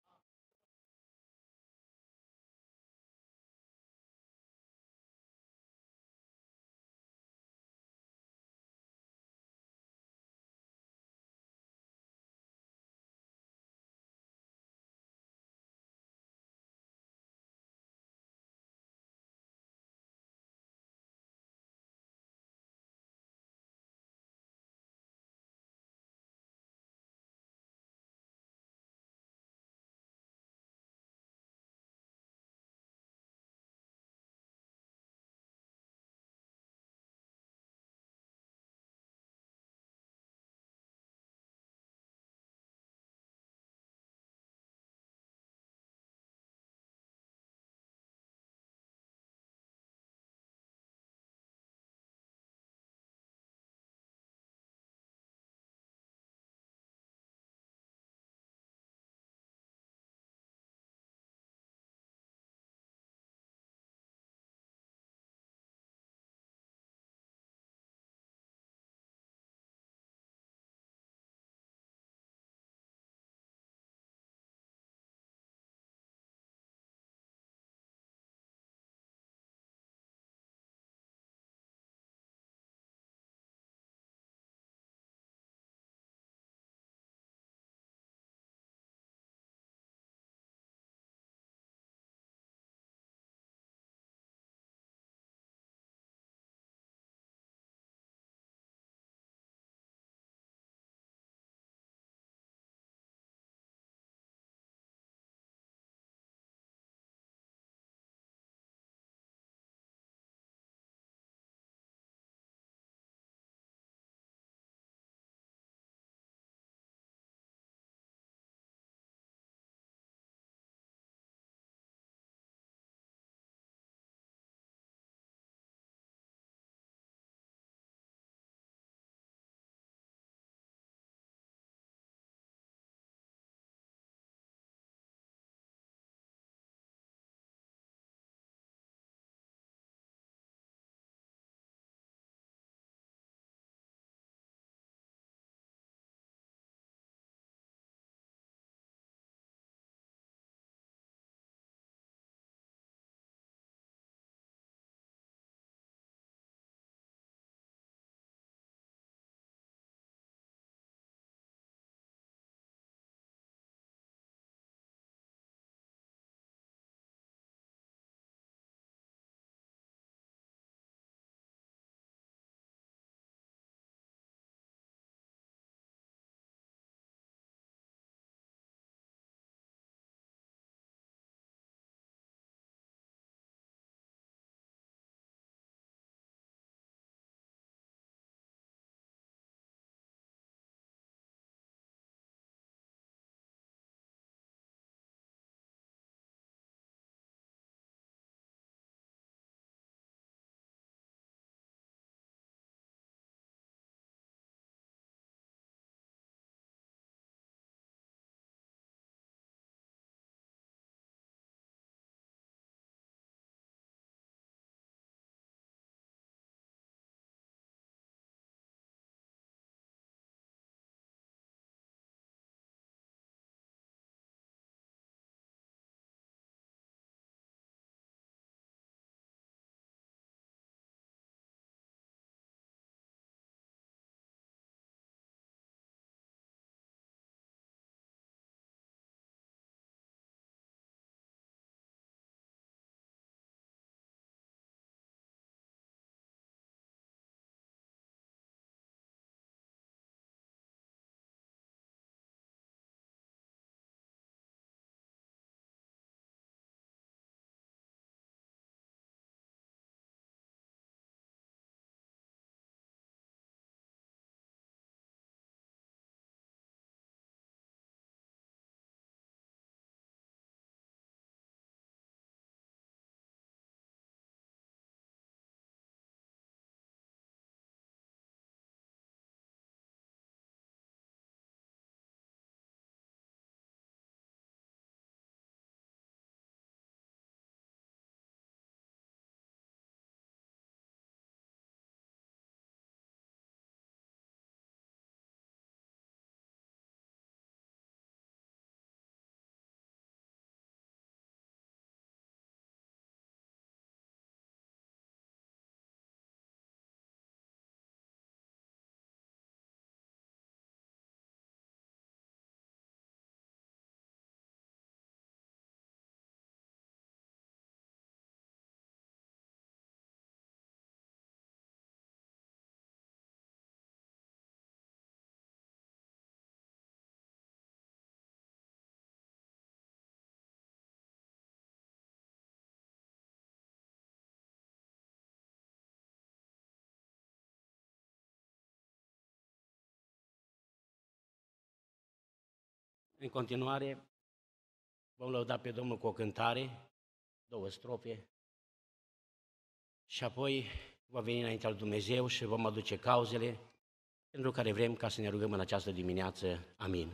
Speaker 2: În continuare, vom lăuda pe Domnul cu o cântare, două strofe, și apoi va veni înaintea lui Dumnezeu și vom aduce cauzele pentru care vrem ca să ne rugăm în această dimineață. Amin.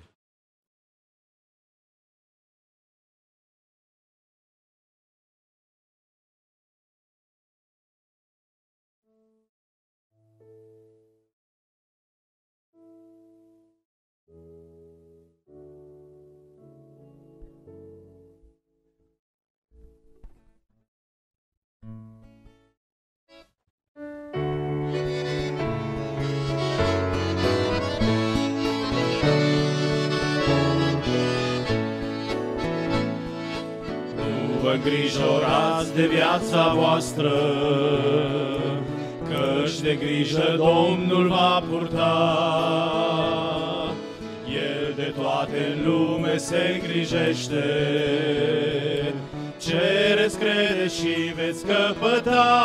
Speaker 4: Vă îngrijorați de viața voastră, căci de grijă Domnul va purta. El de toate în lume se îngrijește, cereți, credeți și veți căpăta.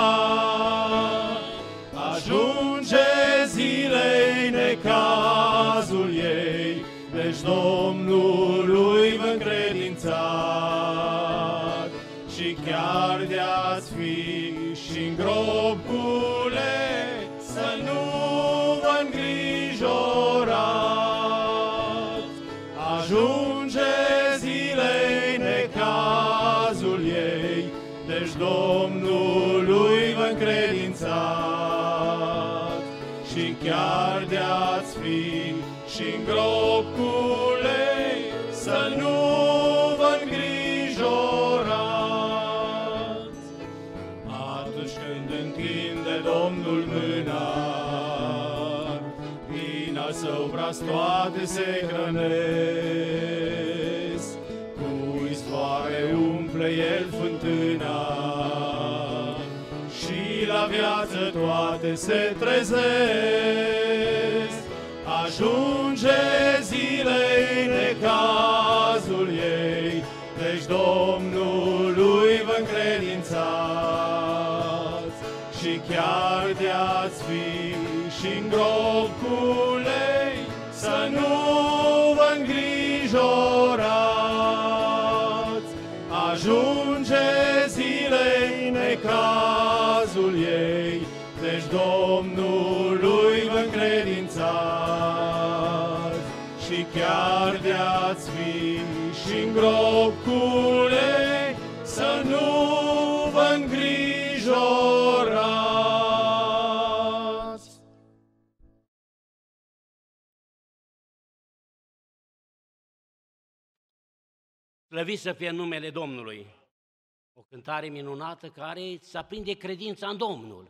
Speaker 4: Ajunge zilei necazul ei, deci Domnului vă încredințați. Și chiar de-ați fi și-n grob cule, să nu vă îngrijorați. Ajunge zilei necazul ei, deci Domnului vă încredințați. Și chiar de-ați fi și-n grob cule, să nu vă îngrijorați. Atunci când întinde Domnul mâna, din al său braț toate se hrănesc. Cu izvoare umple El fântâna, și la viață toate se trezesc. Ajunge zilei necazul ei, deci Domnului vă încredințați. Și chiar de-ați fi și-n grob culei, să nu vă îngrijorați. Ajunge zilei necazul ei, deci Domnului vă încredințați. Și chiar de-ați fi și-n grob culei, să nu vă îngrijorați.
Speaker 2: Slăvit să fie numele Domnului! O cântare minunată care îți aprinde credința în Domnul.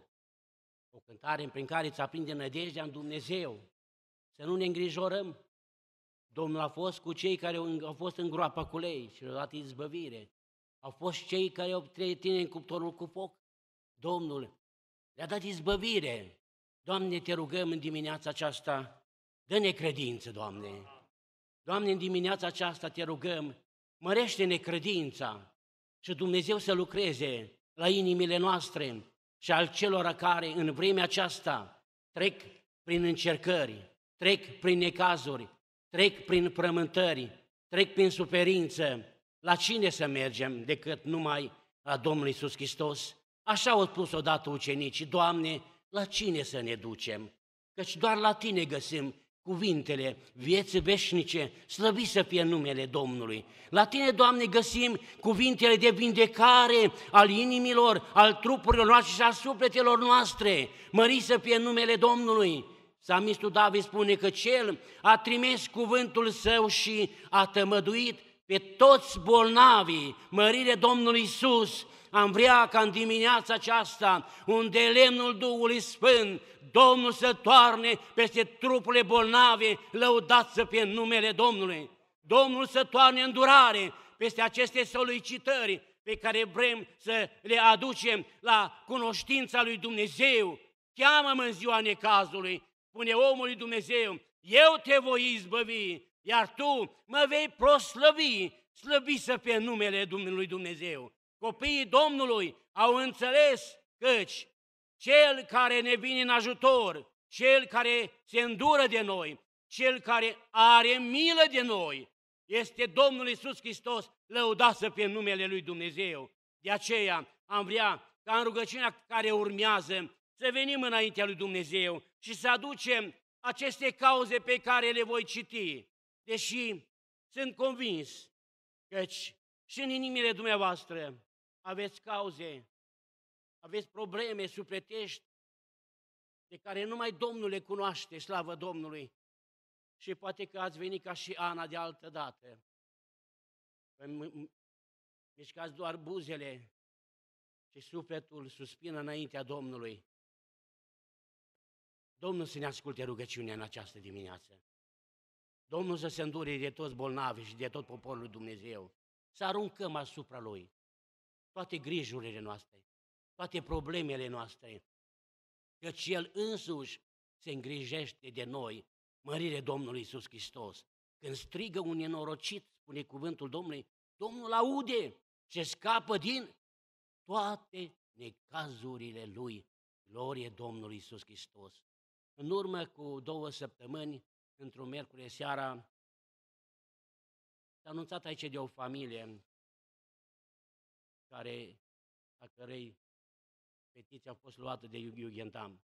Speaker 2: O cântare prin care îți aprinde nădejdea în Dumnezeu. Să nu ne îngrijorăm. Domnul a fost cu cei care au fost în groapa cu lei și le-a dat izbăvire. Au fost cei care au ținut în cuptorul cu foc. Domnul le-a dat izbăvire. Doamne, te rugăm în dimineața aceasta, dă-ne credință, Doamne. Doamne, în dimineața aceasta te rugăm, mărește-ne credința și Dumnezeu să lucreze la inimile noastre și al celor care în vremea aceasta trec prin încercări, trec prin necazuri, trec prin frământări, trec prin suferință. La cine să mergem decât numai la Domnul Iisus Hristos? Așa au spus odată ucenicii, Doamne, la cine să ne ducem? Căci doar la Tine găsim cuvintele vieții veșnice, slăvit să fie numele Domnului. La Tine, Doamne, găsim cuvintele de vindecare al inimilor, al trupurilor noastre și al sufletelor noastre. Mărit să fie numele Domnului. Psalmistul David spune că Cel a trimis cuvântul Său și a tămăduit pe toți bolnavii. Mărire Domnului Iisus! Am vrea ca în dimineața aceasta, unde lemnul Duhului Sfânt, Domnul să toarne peste trupurile bolnave, lăudat să fie numele Domnului. Domnul să toarne îndurare peste aceste solicitări pe care vrem să le aducem la cunoștința lui Dumnezeu. Cheamă-mă în ziua necazului, spune omul lui Dumnezeu, eu te voi izbăvi, iar tu mă vei proslăvi, slăvi să fie numele Domnului Dumnezeu. Copiii Domnului au înțeles căci Cel care ne vine în ajutor, Cel care se îndură de noi, Cel care are milă de noi, este Domnul Iisus Hristos, lăudat să fie numele Lui Dumnezeu. De aceea am vrea ca în rugăciunea care urmează să venim înaintea Lui Dumnezeu și să aducem aceste cauze pe care le voi citi, deși sunt convins căci și în inimile dumneavoastră aveți cauze, aveți probleme sufletești de care numai Domnul le cunoaște, slavă Domnului. Și poate că ați venit ca și Ana de altă dată. Mișcați doar buzele și sufletul suspină înaintea Domnului. Domnul să ne asculte rugăciunea în această dimineață. Domnul să se îndure de toți bolnavi și de tot poporul lui Dumnezeu. Să aruncăm asupra Lui toate grijurile noastre, toate problemele noastre, căci El însuși se îngrijește de noi, mărire Domnului Iisus Hristos. Când strigă un nenorocit, spune cuvântul Domnului, Domnul aude și scapă din toate necazurile Lui. Glorie Domnului Iisus Hristos. În urmă cu două săptămâni, într-un miercuri seara, s-a anunțat aici de o familie care, a cărei petiție a fost luată de Jugendam.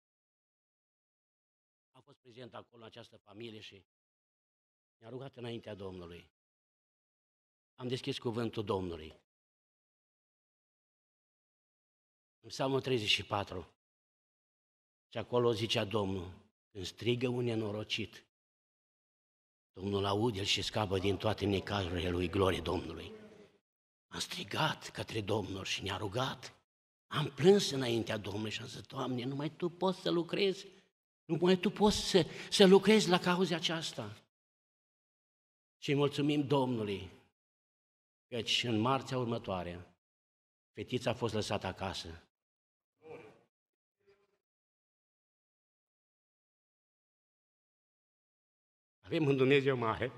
Speaker 2: Am fost prezent acolo în această familie și ne-a rugat înaintea Domnului. Am deschis cuvântul Domnului. În Psalmul treizeci și patru. Și acolo zicea Domnul, când strigă un nenorocit, Domnul aude și scapă din toate necazurile lui, glorie Domnului. Am strigat către Domnul și ne-a rugat. Am plâns înaintea Domnului și am zis, Doamne, numai Tu poți să lucrezi, numai Tu poți să, să lucrezi la cauza aceasta. Și mulțumim Domnului, căci în marțea următoare, fetița a fost lăsată acasă. Avem un Dumnezeu mare,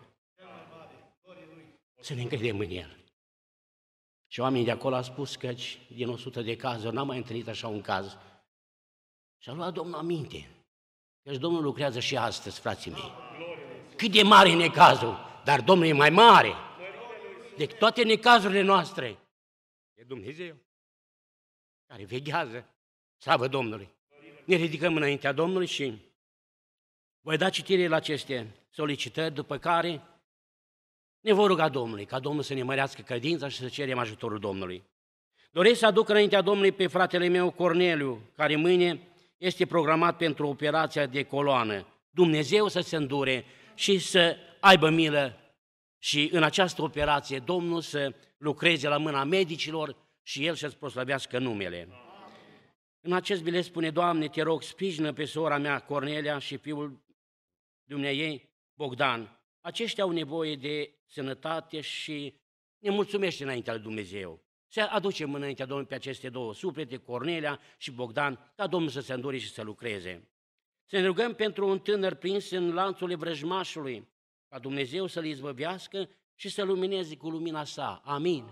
Speaker 2: să ne încredem în El. Și oamenii de acolo au spus că din o sută de cazuri n-am mai întâlnit așa un caz. Și a luat Domnul aminte, căci Domnul lucrează și astăzi, frații mei. Cât de mare e necazul, dar Domnul e mai mare decât toate necazurile noastre. E Dumnezeu care veghează. Slavă Domnului! Ne ridicăm înaintea Domnului și voi da citire la aceste solicitări, după care ne vor ruga Domnului, ca Domnul să ne mărească credința și să cerem ajutorul Domnului. Doresc să aduc înaintea Domnului pe fratele meu Corneliu, care mâine este programat pentru operația de coloană. Dumnezeu să se îndure și să aibă milă și în această operație Domnul să lucreze la mâna medicilor și El să-ți proslăvească numele. În acest bilet spune, Doamne, te rog, sprijină pe sora mea Cornelia și fiul dumneaei Bogdan. Aceștia au nevoie de sănătate și ne mulțumește înaintea lui Dumnezeu. Să aducem înaintea Domnului pe aceste două suflete, Cornelia și Bogdan, ca Domnul să se îndure și să lucreze. Să ne rugăm pentru un tânăr prins în lanțul vrăjmașului, ca Dumnezeu să-l izbăvească și să lumineze cu lumina sa. Amin.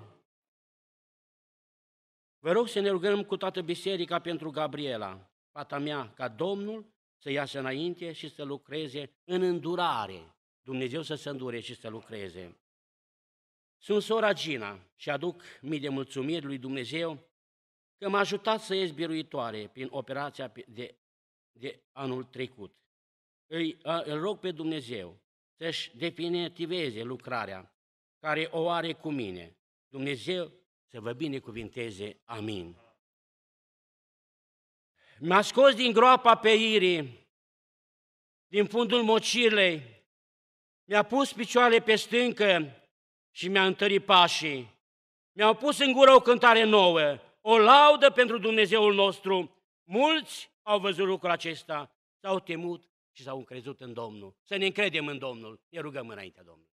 Speaker 2: Vă rog să ne rugăm cu toată biserica pentru Gabriela, fata mea, ca Domnul să iasă înainte și să lucreze în îndurare. Dumnezeu să se îndure și să lucreze. Sunt sora Gina și aduc mii de mulțumiri lui Dumnezeu că m-a ajutat să ies biruitoare prin operația de, de anul trecut. Îi, îl rog pe Dumnezeu să-și definitiveze lucrarea care o are cu mine. Dumnezeu să vă binecuvinteze. Amin. M-a scos din groapa peirii, din fundul mocirlei, mi-a pus picioarele pe stâncă și mi-a întărit pașii. Mi-au pus în gură o cântare nouă, o laudă pentru Dumnezeul nostru. Mulți au văzut lucrul acesta, s-au temut și s-au încrezut în Domnul. Să ne încredem în Domnul, ne rugăm înaintea Domnului.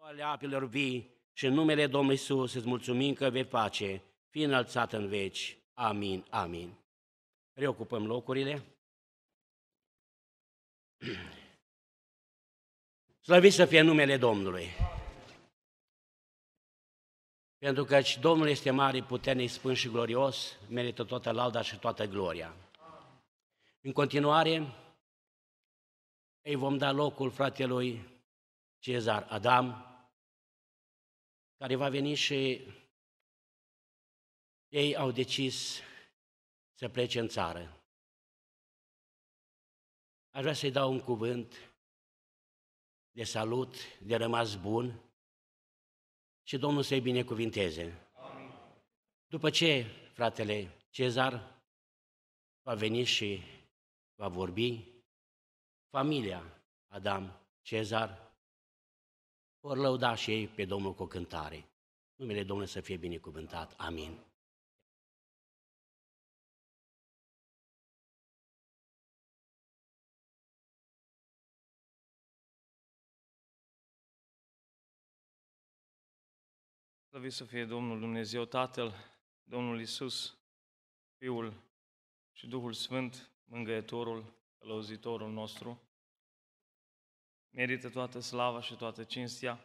Speaker 2: ale apelor vii și în numele Domnului Iisus îți mulțumim că vei face, fi înălțat în veci. Amin, amin. Reocupăm locurile. Slăvit să fie numele Domnului. Pentru că Domnul este mare, puternic, sfânt și glorios, merită toată lauda și toată gloria. În continuare, îi vom da locul fratelui Cezar Adam, care va veni și ei au decis să plece în țară. Aș vrea să-i dau un cuvânt de salut, de rămas bun și Domnul să-i binecuvinteze. Amin. După ce fratele Cezar va veni și va vorbi, familia Adam Cezar vor lăuda și ei pe Domnul cu o cântare. Numele Domnului să fie binecuvântat. Amin.
Speaker 5: Slăvit să fie Domnul Dumnezeu Tatăl, Domnul Iisus, Fiul și Duhul Sfânt, Mângâietorul, Călăuzitorul nostru. Merită toată slava și toată cinstea.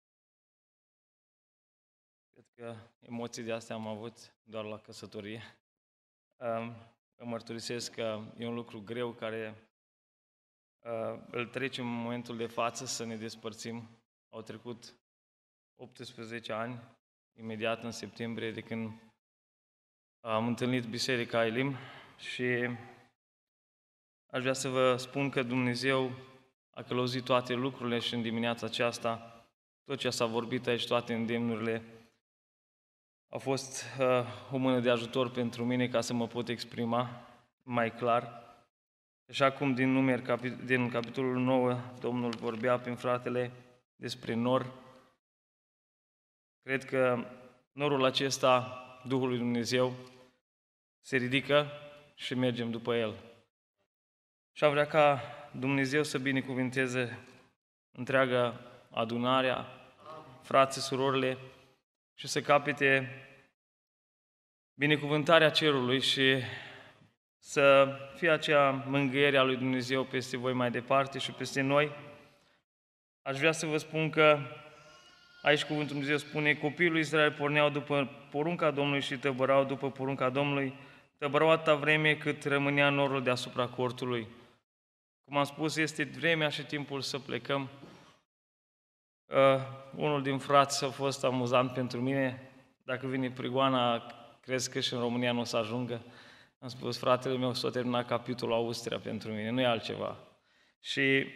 Speaker 5: Cred că emoții de astea am avut doar la căsătorie. Îmi mărturisesc că e un lucru greu care îl trecem în momentul de față să ne despărțim. Au trecut optsprezece ani, imediat în septembrie, de când am întâlnit Biserica Elim și aș vrea să vă spun că Dumnezeu a călăuzit toate lucrurile și în dimineața aceasta, tot ce s-a vorbit aici, toate îndemnurile, a fost uh, o mână de ajutor pentru mine ca să mă pot exprima mai clar. Așa cum din numeri, din capitolul nouă, Domnul vorbea prin fratele despre nor, cred că norul acesta, Duhul lui Dumnezeu, se ridică și mergem după el. Și am vrea ca Dumnezeu să binecuvinteze întreaga adunarea, frații, surorile, și să capete binecuvântarea cerului și să fie acea mângâiere a lui Dumnezeu peste voi mai departe și peste noi. Aș vrea să vă spun că aici cuvântul Dumnezeu spune: copiii lui Israel porneau după porunca Domnului și tăbărau după porunca Domnului, tăbărau atâta vreme cât rămânea norul deasupra cortului. Cum am spus, este vremea și timpul să plecăm. Uh, unul din frați a fost amuzant pentru mine. Dacă vine prigoana, crezi că și în România nu o să ajungă? Am spus, fratele meu s-a terminat capitolul Austria pentru mine, nu e altceva. Și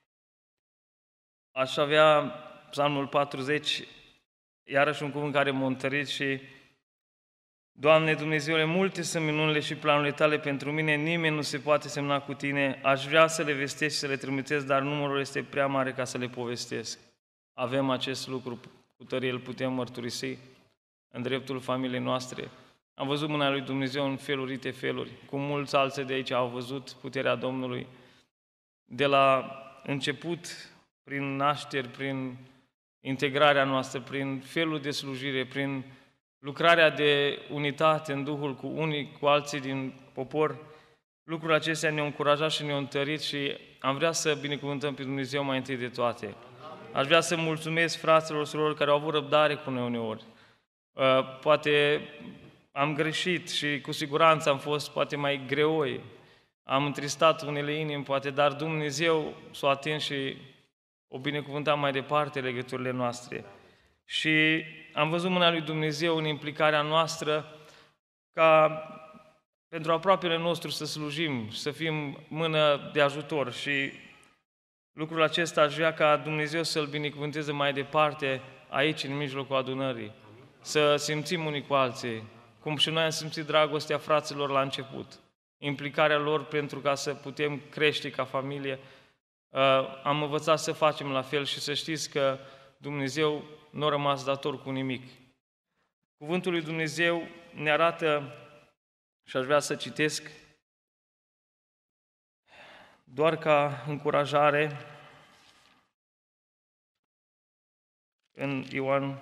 Speaker 5: aș avea Psalmul patruzeci, iarăși un cuvânt care m-a întărit și: Doamne Dumnezeule, multe sunt minunile și planurile Tale pentru mine, nimeni nu se poate semna cu Tine. Aș vrea să le vestesc și să le trimitesc, dar numărul este prea mare ca să le povestesc. Avem acest lucru, cu tărie îl putem mărturisi în dreptul familiei noastre. Am văzut mâna lui Dumnezeu în felurite feluri, cum mulți alții de aici au văzut puterea Domnului. De la început, prin nașteri, prin integrarea noastră, prin felul de slujire, prin lucrarea de unitate în Duhul cu unii, cu alții din popor, lucrurile acestea ne-au încurajat și ne-au întărit și am vrea să binecuvântăm pe Dumnezeu mai întâi de toate. Aș vrea să mulțumesc fraților, surorilor care au avut răbdare cu noi uneori. Poate am greșit și cu siguranță am fost poate mai greoi. Am întristat unele inimi, poate, dar Dumnezeu s-a atins și o binecuvântat mai departe legăturile noastre. Și am văzut mâna lui Dumnezeu în implicarea noastră ca pentru aproapele nostru să slujim, să fim mână de ajutor și lucrul acesta aș vrea ca Dumnezeu să-L binecuvânteze mai departe aici, în mijlocul adunării. Să simțim unii cu alții, cum și noi am simțit dragostea fraților la început, implicarea lor pentru ca să putem crește ca familie. Am învățat să facem la fel și să știți că Dumnezeu nu a rămas dator cu nimic. Cuvântul lui Dumnezeu ne arată, și aș vrea să citesc, doar ca încurajare, în Ioan.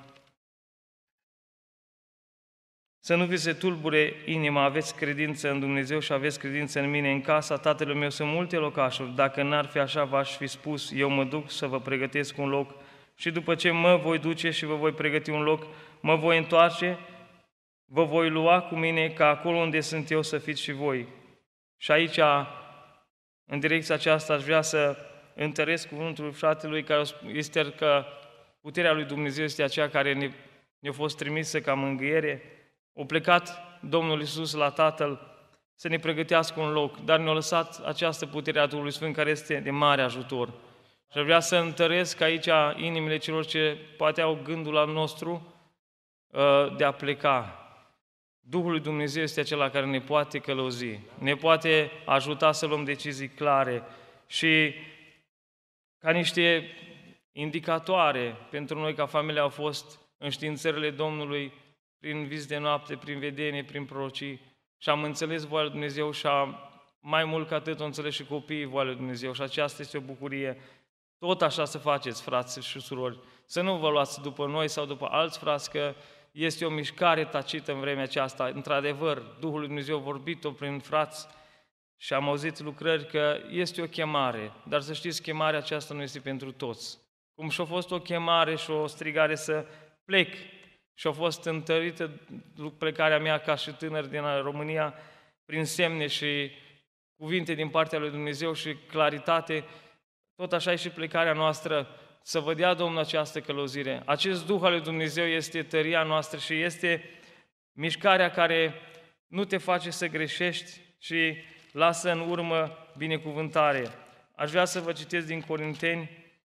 Speaker 5: Să nu vi se tulbure inima, aveți credință în Dumnezeu și aveți credință în mine. În casa Tatălui meu sunt multe locașuri, dacă n-ar fi așa, v-aș fi spus, eu mă duc să vă pregătesc un loc și după ce mă voi duce și vă voi pregăti un loc, mă voi întoarce, vă voi lua cu mine ca acolo unde sunt eu să fiți și voi. Și aici, în direcția aceasta, aș vrea să întăresc cuvântul fratelui, care este că puterea lui Dumnezeu este aceea care ne, ne-a fost trimisă ca mângâiere. A plecat Domnul Iisus la Tatăl să ne pregătească un loc, dar ne-a lăsat această putere a Duhului Sfânt care este de mare ajutor. Și aș vrea să întăresc aici inimile celor ce poate au gândul al nostru de a pleca. Duhul lui Dumnezeu este acela care ne poate călăuzi, ne poate ajuta să luăm decizii clare și ca niște indicatoare pentru noi ca familie au fost înștiințările Domnului prin vis de noapte, prin vedenie, prin prorocii și am înțeles voia lui Dumnezeu și am, mai mult ca atât, o înțeles și copiii voia lui Dumnezeu și aceasta este o bucurie. Tot așa să faceți, frați și surori, să nu vă luați după noi sau după alți frați, că este o mișcare tacită în vremea aceasta. Într-adevăr, Duhul lui Dumnezeu a vorbit-o prin frați și am auzit lucrări că este o chemare, dar să știți, chemarea aceasta nu este pentru toți. Cum și-a fost o chemare și o strigare să plec și a fost întărită plecarea mea ca și tânăr din România prin semne și cuvinte din partea lui Dumnezeu și claritate, tot așa e și plecarea noastră, să vă dea Domnul această călăuzire. Acest Duh al lui Dumnezeu este tăria noastră și este mișcarea care nu te face să greșești și lasă în urmă binecuvântare. Aș vrea să vă citesc din Corinteni,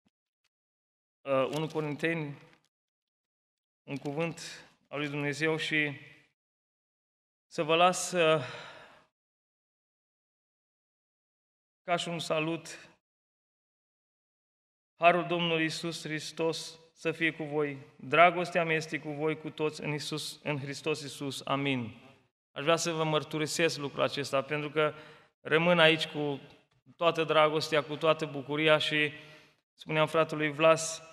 Speaker 5: unu Corinteni, un cuvânt al lui Dumnezeu și să vă las ca și un salut. Harul Domnului Iisus Hristos să fie cu voi. Dragostea mea este cu voi, cu toți în, Iisus, în Hristos Iisus. Amin. Aș vrea să vă mărturisesc lucrul acesta, pentru că rămân aici cu toată dragostea, cu toată bucuria și spuneam fratelui Vlas,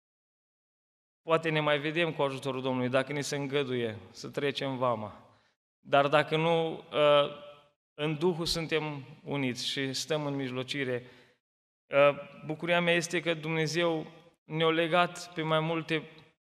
Speaker 5: poate ne mai vedem cu ajutorul Domnului, dacă ni se îngăduie să trecem vama. Dar dacă nu, în Duhul suntem uniți și stăm în mijlocire. Bucuria mea este că Dumnezeu ne-a legat pe mai multe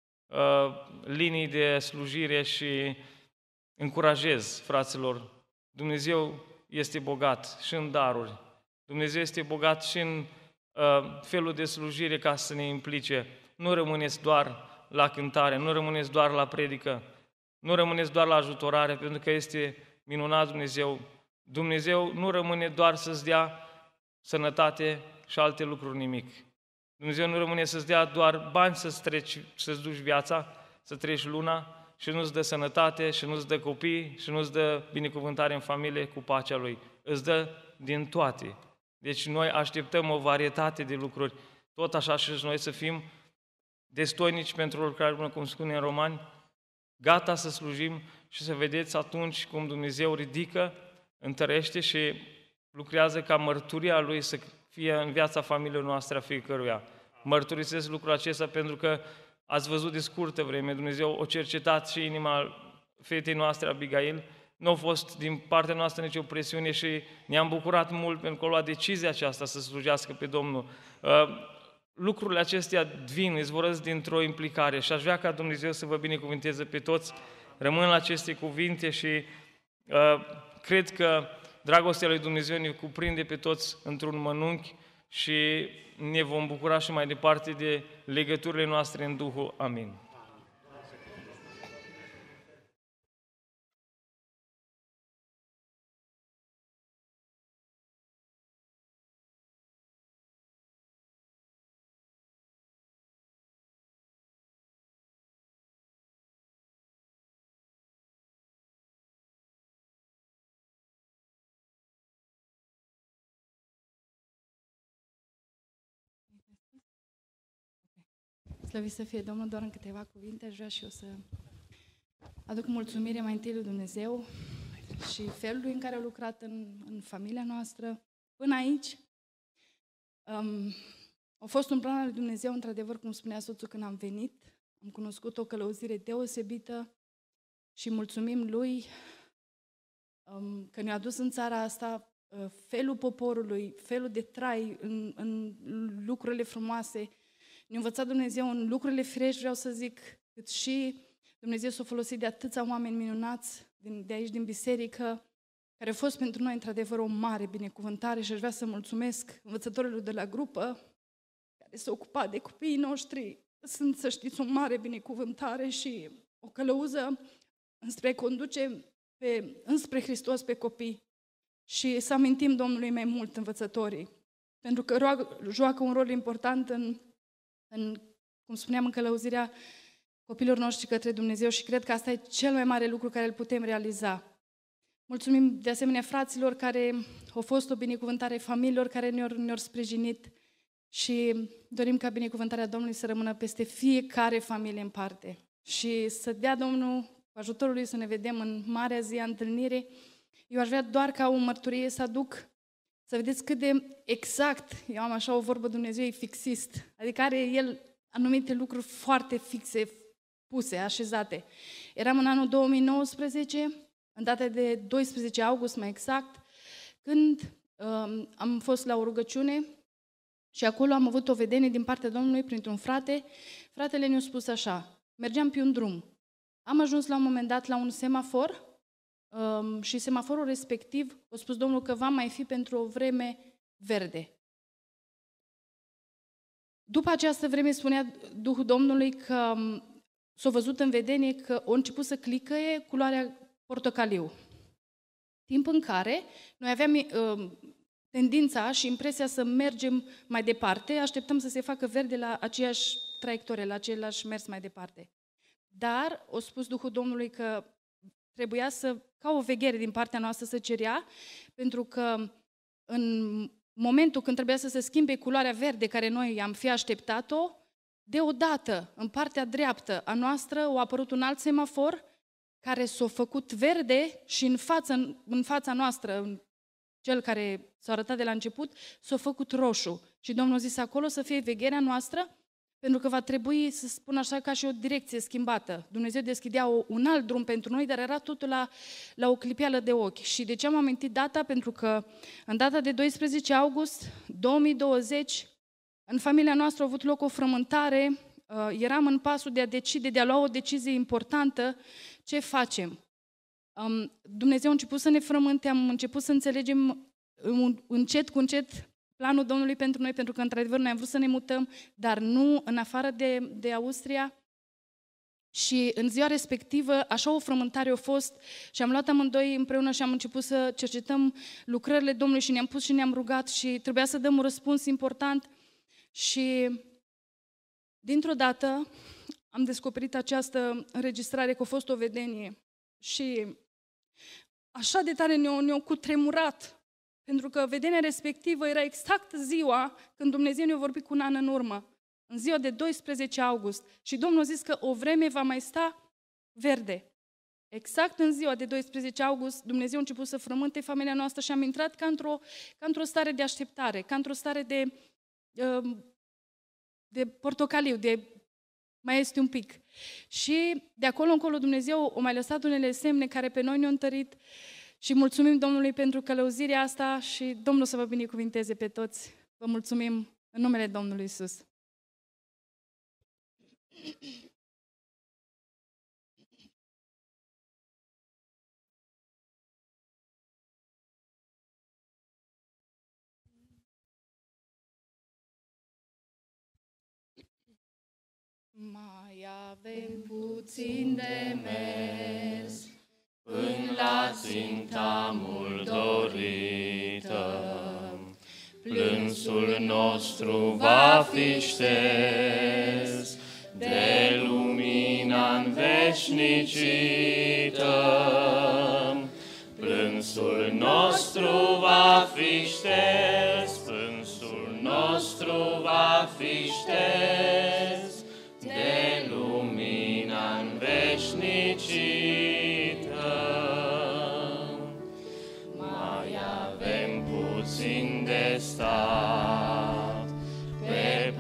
Speaker 5: linii de slujire și încurajez, fraților, Dumnezeu este bogat și în daruri. Dumnezeu este bogat și în felul de slujire ca să ne implice. Nu rămâneți doar la cântare, nu rămâneți doar la predică, nu rămâneți doar la ajutorare, pentru că este minunat Dumnezeu. Dumnezeu nu rămâne doar să-ți dea sănătate și alte lucruri, nimic. Dumnezeu nu rămâne să-ți dea doar bani să-ți treci, să-ți duci viața, să treci luna și nu-ți dă sănătate și nu-ți dă copii și nu-ți dă binecuvântare în familie cu pacea Lui. Îți dă din toate. Deci noi așteptăm o varietate de lucruri. Tot așa și noi să fim destoinici pentru lucrare bună, cum spune în Romani, gata să slujim și să vedeți atunci cum Dumnezeu ridică, întărește și lucrează ca mărturia Lui să fie în viața familiei noastre a fiecăruia. Mărturisesc lucrul acesta pentru că ați văzut de scurtă vreme, Dumnezeu a cercetat și inima fetei noastre, Abigail. Nu a fost din partea noastră nicio presiune și ne-am bucurat mult pentru că a luat decizia aceasta să slujească pe Domnul. Lucrurile acestea vin, izvorăsc dintr-o implicare și aș vrea ca Dumnezeu să vă binecuvânteze pe toți. Rămân la aceste cuvinte și uh, cred că dragostea lui Dumnezeu ne cuprinde pe toți într-un mănunchi și ne vom bucura și mai departe de legăturile noastre în Duhul. Amin.
Speaker 6: Slăvit să fie Domnul, doar în câteva cuvinte aș vrea și eu să aduc mulțumire mai întâi lui Dumnezeu și felului în care a lucrat în, în familia noastră până aici. Um, A fost un plan al lui Dumnezeu, într-adevăr, cum spunea soțul când am venit. Am cunoscut o călăuzire deosebită și mulțumim lui um, că ne-a dus în țara asta uh, felul poporului, felul de trai în, în lucrurile frumoase. Ne-a învățat Dumnezeu în lucrurile firești, vreau să zic, cât și Dumnezeu s-a folosit de atâția oameni minunați din, de aici, din biserică, care a fost pentru noi, într-adevăr, o mare binecuvântare și aș vrea să mulțumesc învățătorilor de la grupă care s-au ocupat de copiii noștri. Sunt, să știți, o mare binecuvântare și o călăuză înspre conduce pe, înspre Hristos pe copii. Și să amintim Domnului mai mult învățătorii, pentru că roagă, joacă un rol important în, în, cum spuneam, în călăuzirea copiilor noștri către Dumnezeu și cred că asta e cel mai mare lucru care îl putem realiza. Mulțumim de asemenea fraților care au fost o binecuvântare, familiilor care ne-au, ne-au sprijinit și dorim ca binecuvântarea Domnului să rămână peste fiecare familie în parte și să dea Domnul cu ajutorul Lui să ne vedem în marea zi a întâlnirii. Eu aș vrea doar ca o mărturie să aduc, să vedeți cât de exact, eu am așa o vorbă, Dumnezeu e fixist, adică are El anumite lucruri foarte fixe, puse, așezate. Eram în anul două mii nouăsprezece, în data de doisprezece august mai exact, când um, am fost la o rugăciune și acolo am avut o vedenie din partea Domnului printr-un frate. Fratele ne-a spus așa, mergeam pe un drum. Am ajuns la un moment dat la un semafor um, și semaforul respectiv a spus Domnul că va mai fi pentru o vreme verde. După această vreme spunea Duhul Domnului că um, s-a văzut în vedenie că a început să clicăie culoarea portocaliu. Timp în care noi aveam uh, tendința și impresia să mergem mai departe, așteptăm să se facă verde la aceeași traiectorie, la același mers mai departe. Dar a spus Duhul Domnului că trebuia să, ca o veghere din partea noastră să cerea, pentru că în momentul când trebuia să se schimbe culoarea verde care noi am fi așteptat-o, deodată, în partea dreaptă a noastră, a apărut un alt semafor care s-a făcut verde și în, față, în fața noastră, cel care s-a arătat de la început, s-a făcut roșu. Și Domnul a zis acolo să fie vegherea noastră, pentru că va trebui, să spun așa, ca și o direcție schimbată. Dumnezeu deschidea o, un alt drum pentru noi, dar era totul la, la o clipeală de ochi. Și de ce am amintit data? Pentru că în data de doisprezece august două mii douăzeci, în familia noastră a avut loc o frământare, eram în pasul de a decide, de a lua o decizie importantă, ce facem. Dumnezeu a început să ne frământe, am început să înțelegem încet cu încet planul Domnului pentru noi, pentru că într-adevăr noi am vrut să ne mutăm, dar nu în afară de, de Austria. Și în ziua respectivă, așa o frământare a fost și am luat amândoi împreună și am început să cercetăm lucrările Domnului și ne-am pus și ne-am rugat și trebuia să dăm un răspuns important. Și dintr-o dată am descoperit această înregistrare că a fost o vedenie și așa de tare ne-a, ne-a cutremurat, pentru că vedenia respectivă era exact ziua când Dumnezeu ne-a vorbit cu un an în urmă, în ziua de doisprezece august. Și Domnul a zis că o vreme va mai sta verde. Exact în ziua de doisprezece august, Dumnezeu a început să frământe familia noastră și am intrat ca într-o, ca într-o stare de așteptare, ca într-o stare de, de portocaliu, de mai este un pic. Și de acolo încolo Dumnezeu a mai lăsat unele semne care pe noi ne-au întărit și mulțumim Domnului pentru călăuzirea asta și Domnul să vă binecuvinteze pe toți. Vă mulțumim în numele Domnului Iisus. Mai avem puțin de mers
Speaker 4: până la ținta mult dorită. Plânsul nostru va fi șters de lumina înveșnicită. Plânsul nostru va fi șters, plânsul nostru va fi șters de lumina înveșnicită. Mai avem puțin de stat pe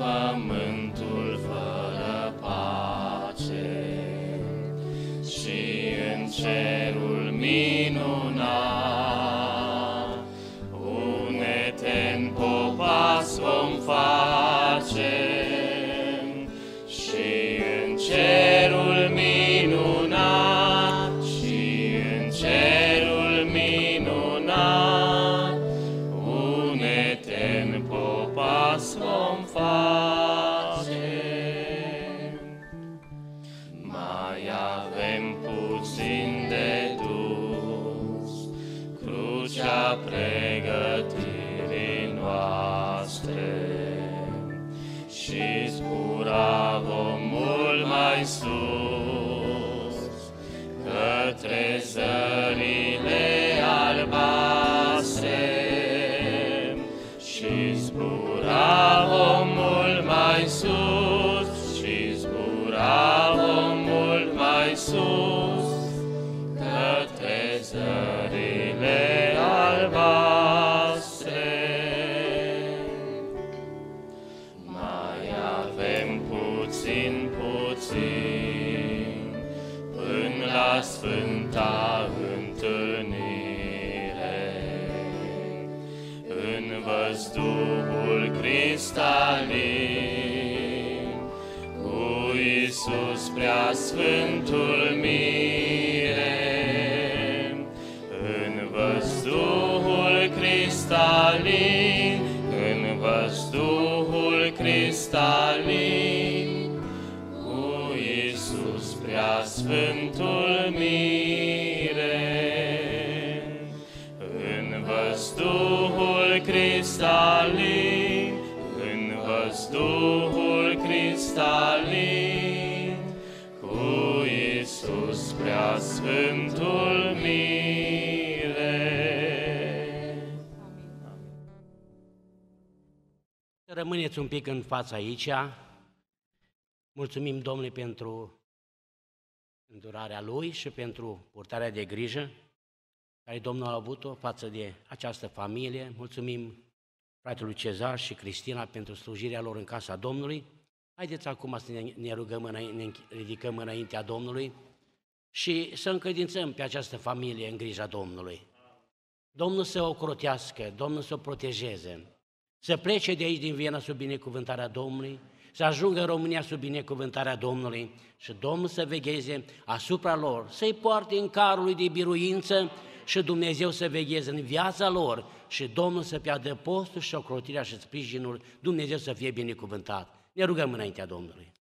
Speaker 4: facem și în cerul minunat, și în cerul minunat, un etern popas vom face. Mai avem puțin de dus, crucea pregătirii noastre, și zbura vom mult mai sus, către zările albastre, și zbura vom mult mai sus, și zbura vom mult mai sus, către zările albastre. Mai avem puțin, puțin, până la sfânta întâlnire, în văzduhul cristalin, cu Iisus prea sfântul mire, în văzduhul cristalin, în văzduhul cristalin, cu Iisus prea sfântul mire, în văzduhul cristalin, în văzduhul cristalin, cu Iisus prea sfântul mire.
Speaker 2: Rămâneți un pic în fața aici. Mulțumim Domnului pentru îndurarea Lui și pentru purtarea de grijă care Domnul a avut-o față de această familie. Mulțumim fratelui Cezar și Cristina pentru slujirea lor în casa Domnului. Haideți acum să ne, ne rugăm, înainte, ne ridicăm înaintea Domnului și să încredințăm pe această familie în grija Domnului. Domnul să o crotească, Domnul să o protejeze, să plece de aici din Viena sub binecuvântarea Domnului, să ajungă în România sub binecuvântarea Domnului și Domnul să vegheze asupra lor, să-i poarte în carul lui de biruință și Dumnezeu să vegheze în viața lor și Domnul să piardă postul și ocrotirea și sprijinul, Dumnezeu să fie binecuvântat. Ne rugăm înaintea Domnului.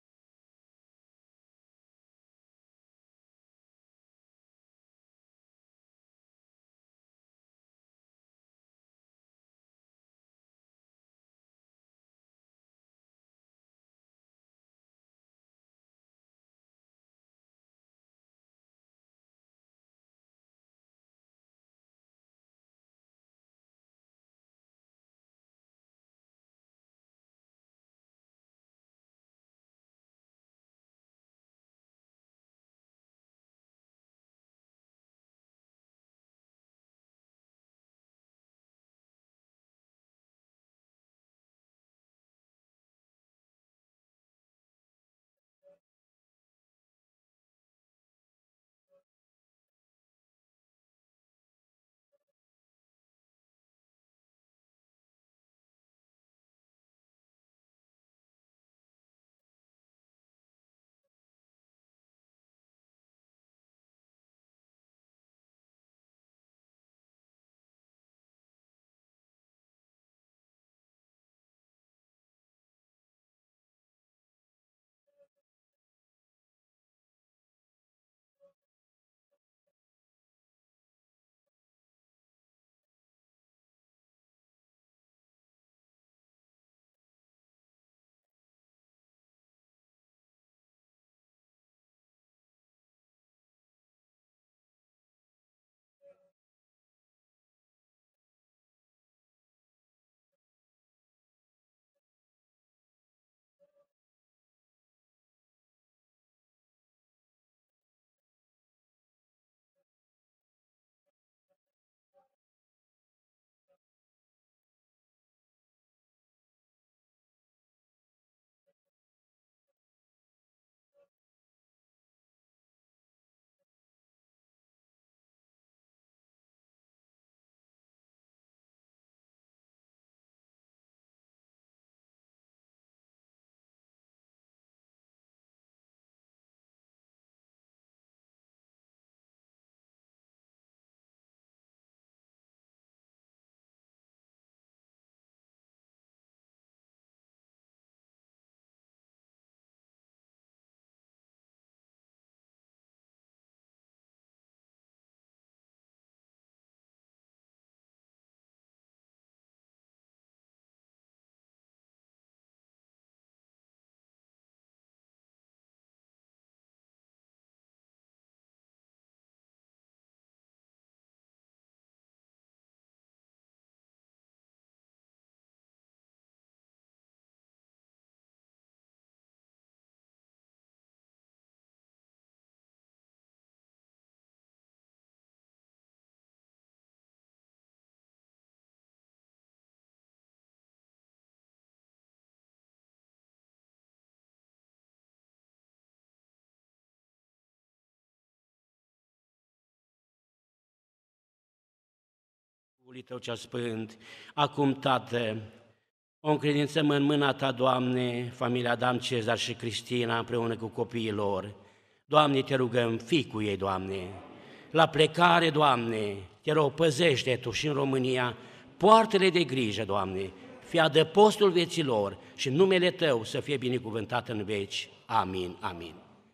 Speaker 2: Duhului Tău cel Sfânt. Acum, Tată, o încredințăm în mâna Ta, Doamne, familia Adam, Cezar și Cristina, împreună cu copiii lor. Doamne, Te rugăm, fii cu ei, Doamne. La plecare, Doamne, Te rog, păzește Tu și în România, poartele de grijă, Doamne, fii adăpostul vieții lor și numele Tău să fie binecuvântat în veci. Amin, amin.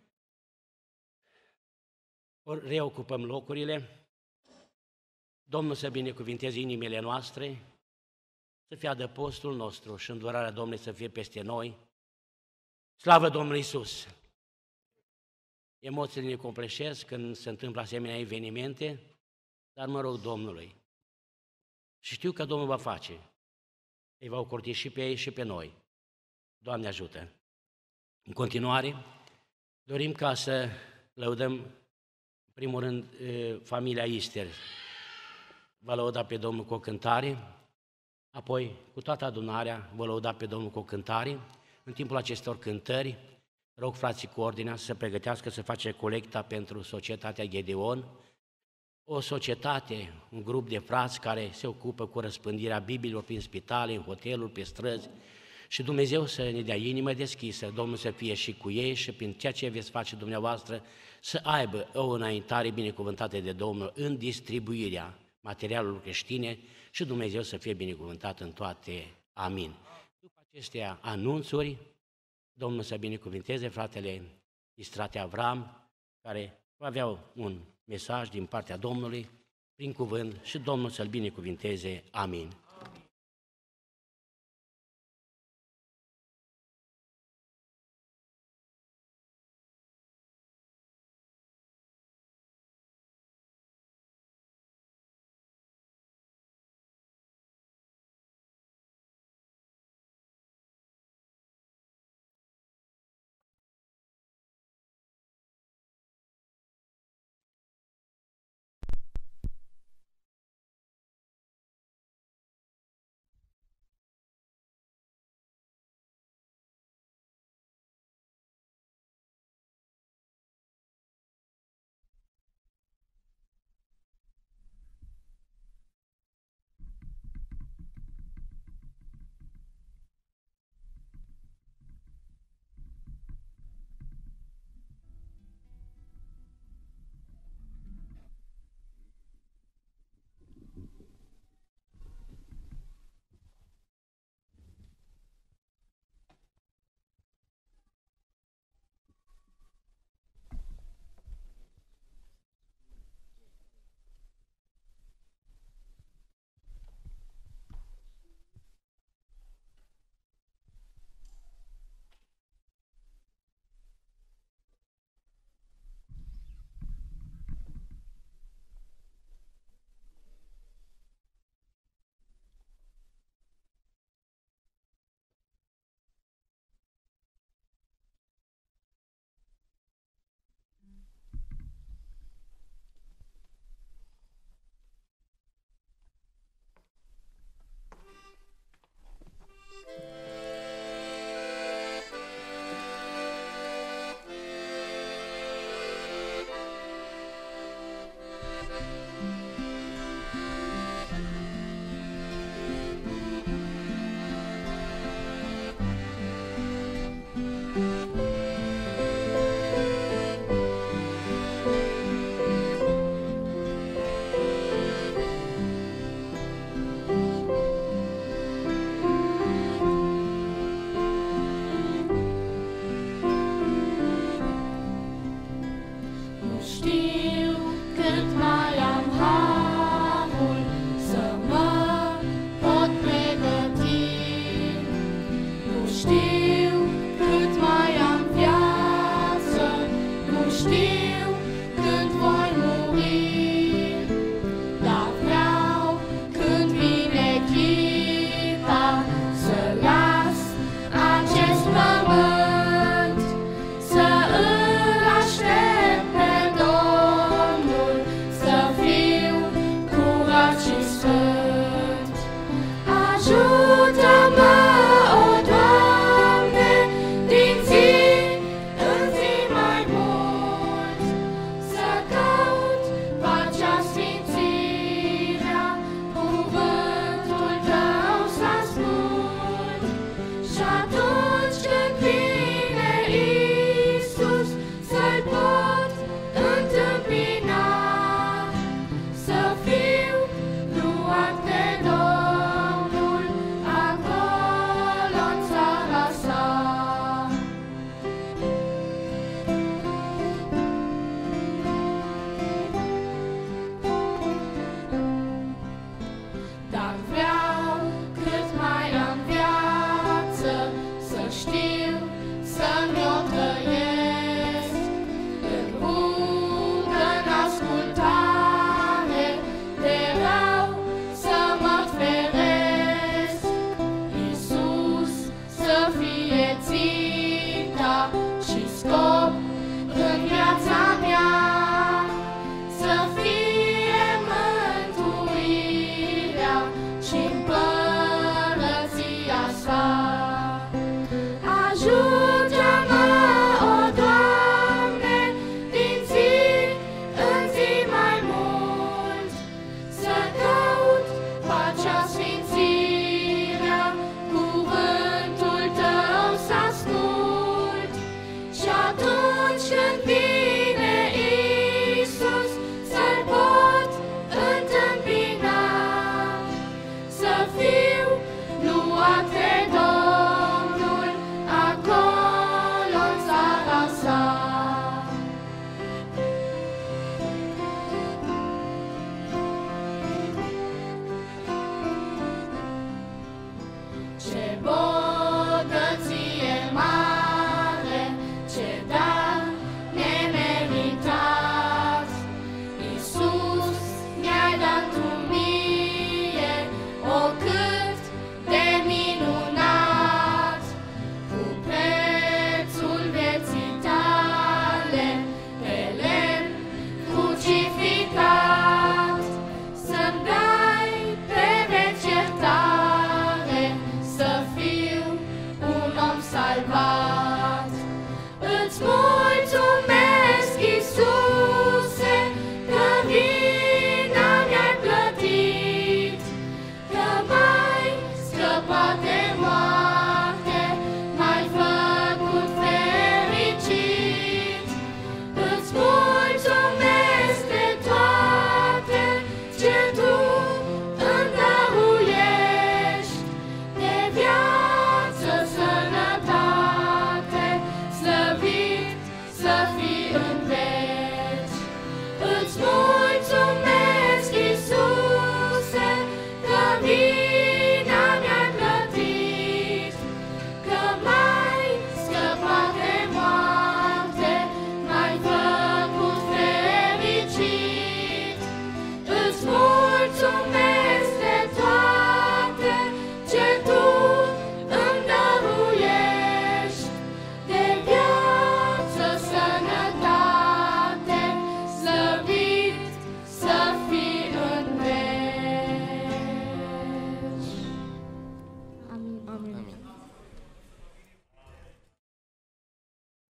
Speaker 2: Ori reocupăm locurile. Domnul să binecuvinteze inimile noastre, să fie adăpostul nostru și îndurarea Domnului să fie peste noi. Slavă Domnului Iisus! Emoțiile ne compleșesc când se întâmplă asemenea evenimente, dar mă rog Domnului. Și știu că Domnul va face. Ei va ocroti și pe ei și pe noi. Doamne ajută! În continuare, dorim ca să lăudăm, în primul rând, familia Ister. Va lăuda pe Domnul cu o cântare, apoi, cu toată adunarea, vă lăuda pe Domnul cu o cântare. În timpul acestor cântări, rog frații cu ordinea să se pregătească să face colecta pentru Societatea Gedeon, o societate, un grup de frați care se ocupă cu răspândirea Bibliilor prin spitale, în hoteluri, pe străzi, și Dumnezeu să ne dea inimă deschisă, Domnul să fie și cu ei și prin ceea ce veți face dumneavoastră să aibă o înaintare binecuvântată de Domnul în distribuirea materialului creștine și Dumnezeu să fie binecuvântat în toate. Amin. După aceste anunțuri, Domnul să binecuvinteze fratele Istrate Avram, care va avea un mesaj din partea Domnului prin cuvânt și Domnul să-l binecuvinteze. Amin.
Speaker 7: Ajută-mă, o Doamne,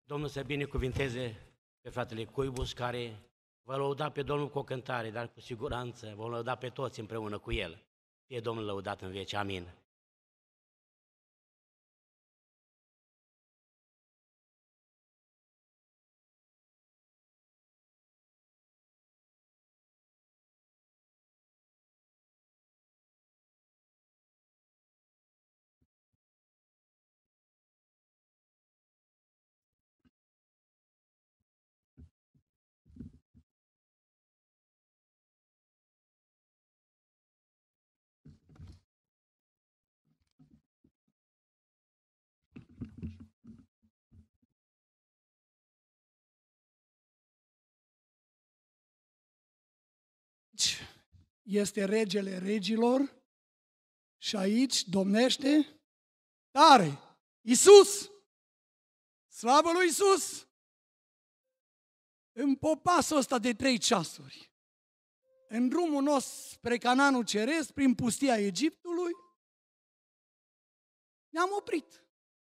Speaker 2: Domnul să binecuvinteze pe fratele Cuibus, care va lăuda pe Domnul cu o cântare, dar cu siguranță vom lăuda pe toți împreună cu el. Fie Domnul lăudat în veci. Amin.
Speaker 7: Este regele regilor și aici domnește tare Iisus. Slavă lui Iisus! În popasul ăsta de trei ceasuri, în drumul nostru spre Canaanul Ceresc, prin pustia Egiptului, ne-am oprit.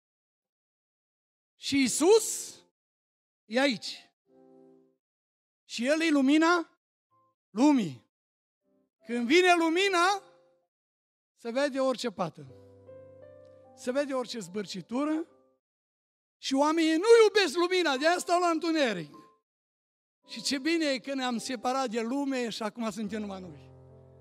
Speaker 7: Și Iisus e aici. Și El e lumina lumii. Când vine lumina, se vede orice pată, se vede orice zbârcitură și oamenii nu iubesc lumina, de asta stau la întuneric. Și ce bine e că ne-am separat de lume și acum suntem numai noi.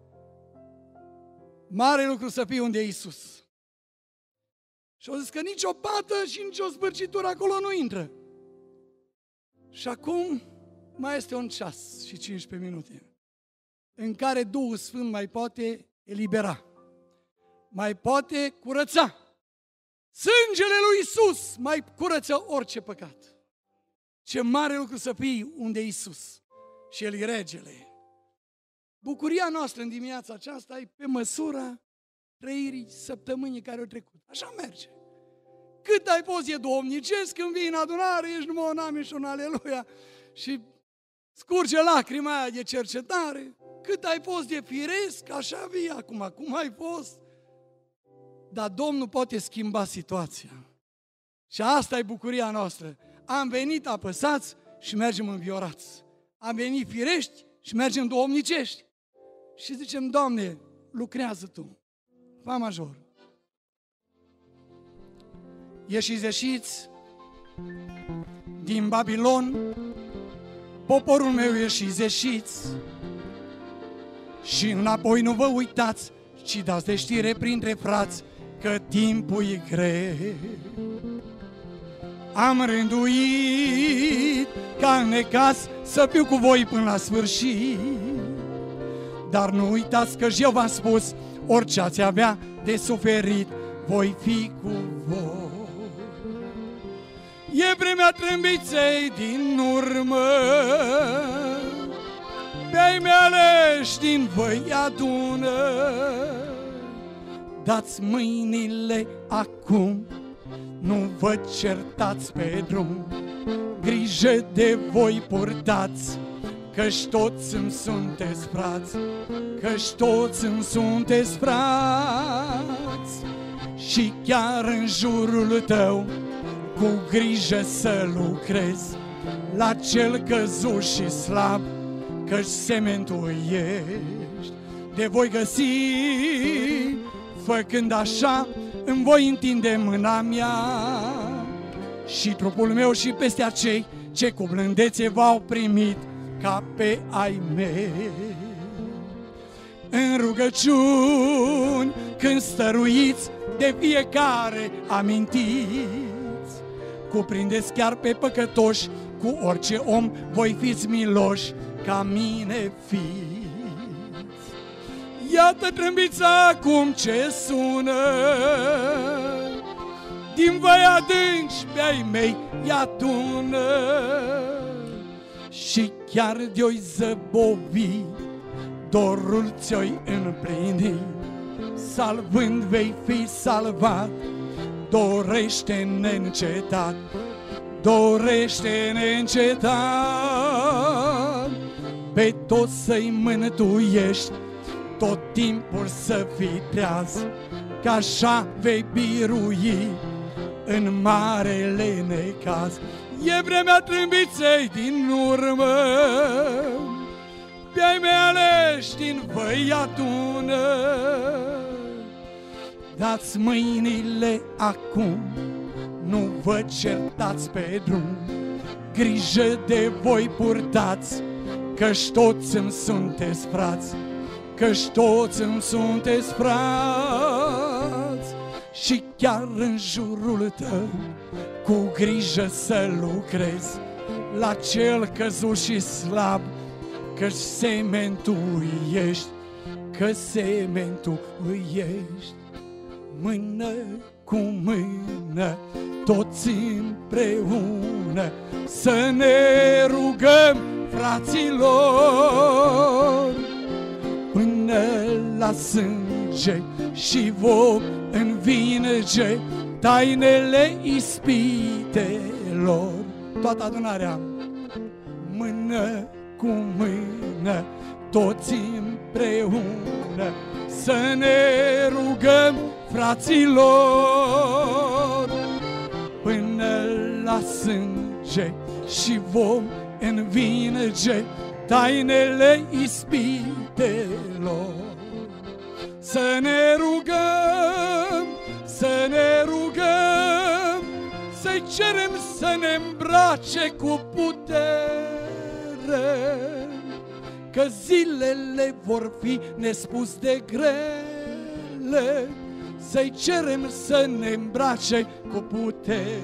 Speaker 7: Mare lucru să fie unde e Iisus. Și au zis că nicio pată și nicio zbârcitură acolo nu intră. Și acum mai este un ceas și cincisprezece minute în care Duhul Sfânt mai poate elibera, mai poate curăța. Sângele lui Iisus mai curăță orice păcat. Ce mare lucru să fii unde e Iisus și El e regele. Bucuria noastră în dimineața aceasta e pe măsura trăirii săptămânii care au trecut. Așa merge. Cât ai post e domnicesc, când vii în adunare, ești numai un amin și un aleluia și scurge lacrima aia de cercetare. Cât ai fost de firesc, așa vii acum, cum ai fost. Dar Domnul poate schimba situația. Și asta e bucuria noastră. Am venit apăsați și mergem înviorați. Am venit firești și mergem domnicești. Și zicem, Doamne, lucrează Tu. Fa major. Ieșiți, ieșiți din Babilon, poporul meu, ieșiți, ieșiți. Și înapoi nu vă uitați, ci dați de știre printre frați, că timpul e greu. Am rânduit ca în necaz să fiu cu voi până la sfârșit. Dar nu uitați că și eu v-am spus, orice ați avea de suferit, voi fi cu voi. E vremea trâmbiței din urmă, pe-ai mei aleși din voi adună. Dați mâinile acum, nu vă certați pe drum, grijă de voi purtați, căci toți îmi sunteți frați, căci toți îmi sunteți frați. Și chiar în jurul tău, cu grijă să lucrezi la cel căzut și slab, căci semen tu ești. De voi găsi, făcând așa, îmi voi întinde mâna mea și trupul meu și peste acei ce cu blândețe v-au primit ca pe ai mei. În rugăciuni, când stăruiți, de fiecare amintiți, cuprindeți chiar pe păcătoși, cu orice om voi fiți miloși, ca mine fiți. Iată trâmbița acum ce sună, din voi adânci pe-ai mei i-adună. Și chiar de-oi zăbovi, dorul ți-oi împlini, salvând vei fi salvat, dorește neîncetat, dorește neîncetat, pe toți să-i mântuiești, tot timpul să fii treaz, că așa vei birui în marele necaz. E vremea trâmbiței din urmă, pe-ai mei aleși din văi adună. Dați mâinile acum, nu vă certați pe drum, grijă de voi purtați, căci toți îmi sunteți frați, căci toți îmi sunteți frați. Și chiar în jurul tău, cu grijă să lucrezi la cel căzut și slab, căci semeni tu îi ești, că semeni tu îi ești. Mână cu mână, toți împreună, să ne rugăm, fraților, până la sânge și vom învinge tainele ispitelor. Toată adunarea, mână cu mână, toți împreună, să ne rugăm, fraților, până la sânge și vom învinge tainele ispitelor. Să ne rugăm, să ne rugăm, să-i cerem să ne îmbrace cu putere, că zilele vor fi nespus de grele. Să-i cerem să ne îmbrace cu putere.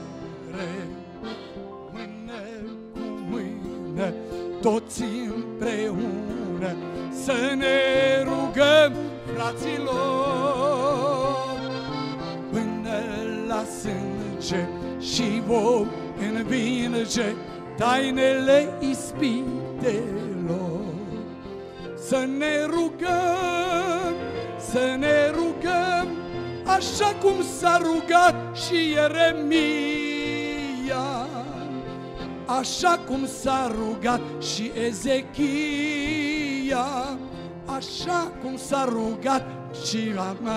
Speaker 7: Mână cu mână, toți împreună, să ne rugăm, fraților, până la sânge și vom învinge tainele ispitelor. Să ne rugăm, să ne rugăm, așa cum s-a rugat și Ieremia, așa cum s-a rugat și Ezechia, așa cum s-a rugat și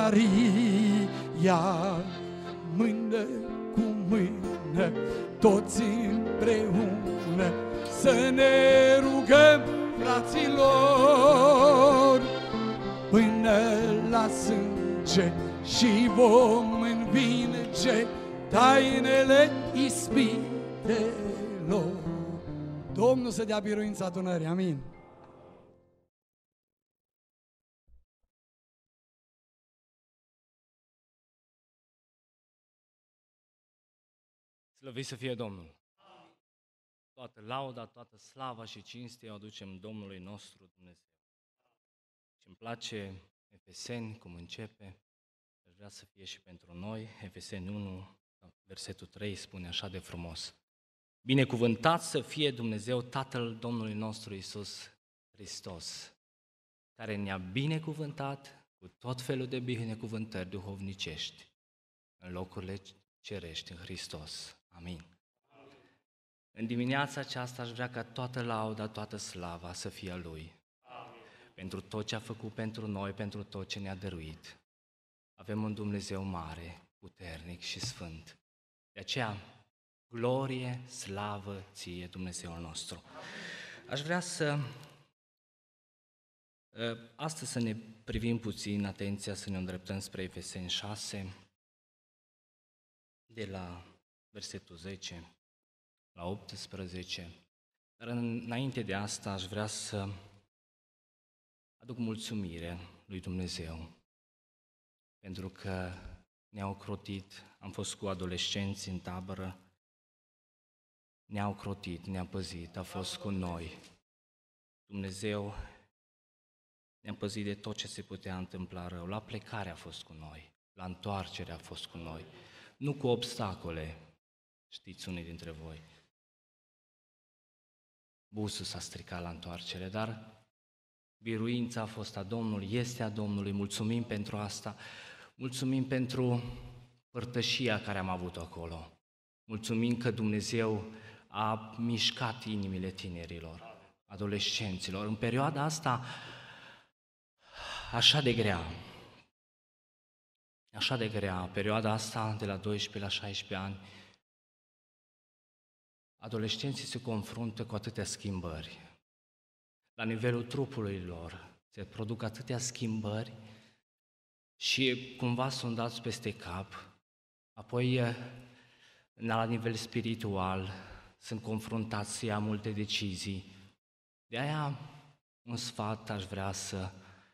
Speaker 7: Maria. Mână cu mână, toți împreună, să ne rugăm, fraților, până la sânge și vom învinge tainele ispitelor. Domnul să dea biruința adunării. Amin.
Speaker 8: Slăvit să fie Domnul! Toată lauda, toată slava și cinstea o aducem Domnului nostru Dumnezeu. Și îmi place Efeseni, cum începe, aș vrea să fie și pentru noi. Efeseni unu, versetul trei, spune așa de frumos: binecuvântat să fie Dumnezeu Tatăl Domnului nostru Iisus Hristos, care ne-a binecuvântat cu tot felul de binecuvântări duhovnicești în locurile cerești în Hristos. Amin. În dimineața aceasta aș vrea ca toată lauda, toată slava să fie a Lui. Amin. Pentru tot ce a făcut pentru noi, pentru tot ce ne-a dăruit. Avem un Dumnezeu mare, puternic și sfânt. De aceea, glorie, slavă ție, Dumnezeul nostru. Aș vrea să astăzi să ne privim puțin atenția, să ne îndreptăm spre Efeseni șase, de la versetul zece la optsprezece. Dar înainte de asta aș vrea să aduc mulțumire lui Dumnezeu, pentru că ne-au crotit, am fost cu adolescenți în tabără, ne-au crotit, ne-a păzit, a fost cu noi. Dumnezeu ne-a păzit de tot ce se putea întâmpla rău. La plecare a fost cu noi, la întoarcere a fost cu noi, nu cu obstacole, știți unii dintre voi. Busul s-a stricat la întoarcere, dar biruința a fost a Domnului, este a Domnului, mulțumim pentru asta, mulțumim pentru părtășia care am avut acolo, mulțumim că Dumnezeu a mișcat inimile tinerilor, adolescenților, în perioada asta așa de grea. așa de grea, perioada asta de la doisprezece la șaisprezece ani, adolescenții se confruntă cu atâtea schimbări. La nivelul trupului lor se produc atâtea schimbări și cumva sunt dați peste cap. Apoi, la nivel spiritual, sunt confruntați să ia multe decizii. De aia, un sfat aș vrea să,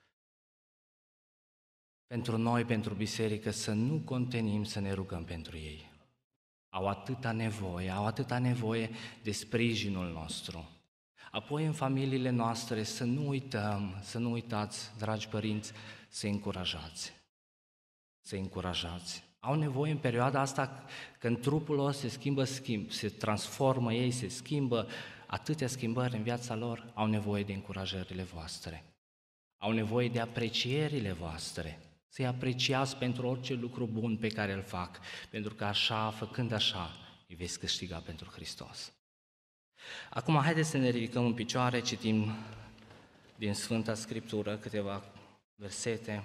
Speaker 8: pentru noi, pentru biserică, să nu contenim să ne rugăm pentru ei. Au atâta nevoie, au atâta nevoie de sprijinul nostru. Apoi, în familiile noastre, să nu uităm, să nu uitați, dragi părinți, să-i încurajați. Să-i încurajați. Au nevoie în perioada asta, când trupul lor se schimbă, schimb, se transformă ei, se schimbă, atâtea schimbări în viața lor, au nevoie de încurajările voastre. Au nevoie de aprecierile voastre. Să-i apreciați pentru orice lucru bun pe care îl fac, pentru că așa, făcând așa, îi veți câștiga pentru Hristos. Acum, haideți să ne ridicăm în picioare, citim din Sfânta Scriptură câteva versete.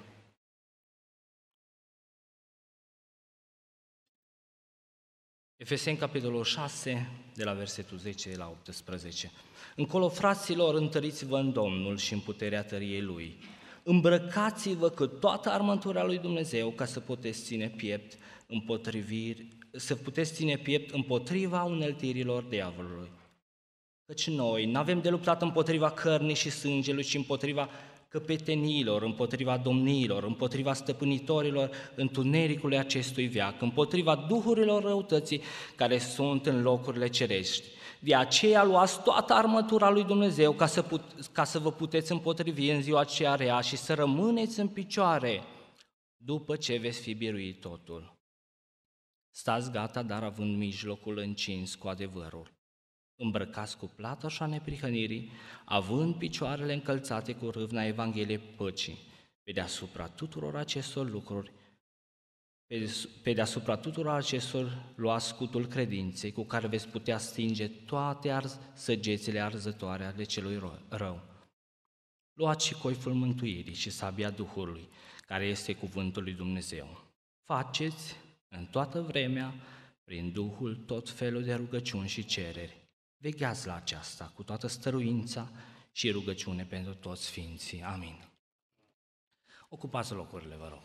Speaker 8: Efeseni, capitolul șase, de la versetul zece la optsprezece. Încolo, fraților, întăriți-vă în Domnul și în puterea tăriei Lui. Îmbrăcați-vă cu toată armătura lui Dumnezeu ca să puteți ține piept împotriviri, să puteți ține piept împotriva uneltirilor diavolului. Căci noi n-avem de luptat împotriva cărnii și sângelui, ci împotriva căpeteniilor, împotriva domniilor, împotriva stăpânitorilor întunericului acestui veac, împotriva duhurilor răutății care sunt în locurile cerești. De aceea luați toată armătura lui Dumnezeu ca să, put, ca să vă puteți împotrivi în ziua aceea rea și să rămâneți în picioare după ce veți fi biruit totul. Stați gata, dar având mijlocul încins cu adevărul. Îmbrăcați cu platoșa neprihănirii, având picioarele încălțate cu râvna Evangheliei păcii. Pe deasupra tuturor acestor lucruri, pe deasupra tuturor acestor luați scutul credinței, cu care veți putea stinge toate arz, săgețile arzătoare ale celui rău. Luați și coiful mântuirii și sabia Duhului, care este cuvântul lui Dumnezeu. Faceți în toată vremea, prin Duhul, tot felul de rugăciuni și cereri. Vegheați la aceasta cu toată stăruința și rugăciune pentru toți sfinții. Amin. Ocupați locurile, vă rog.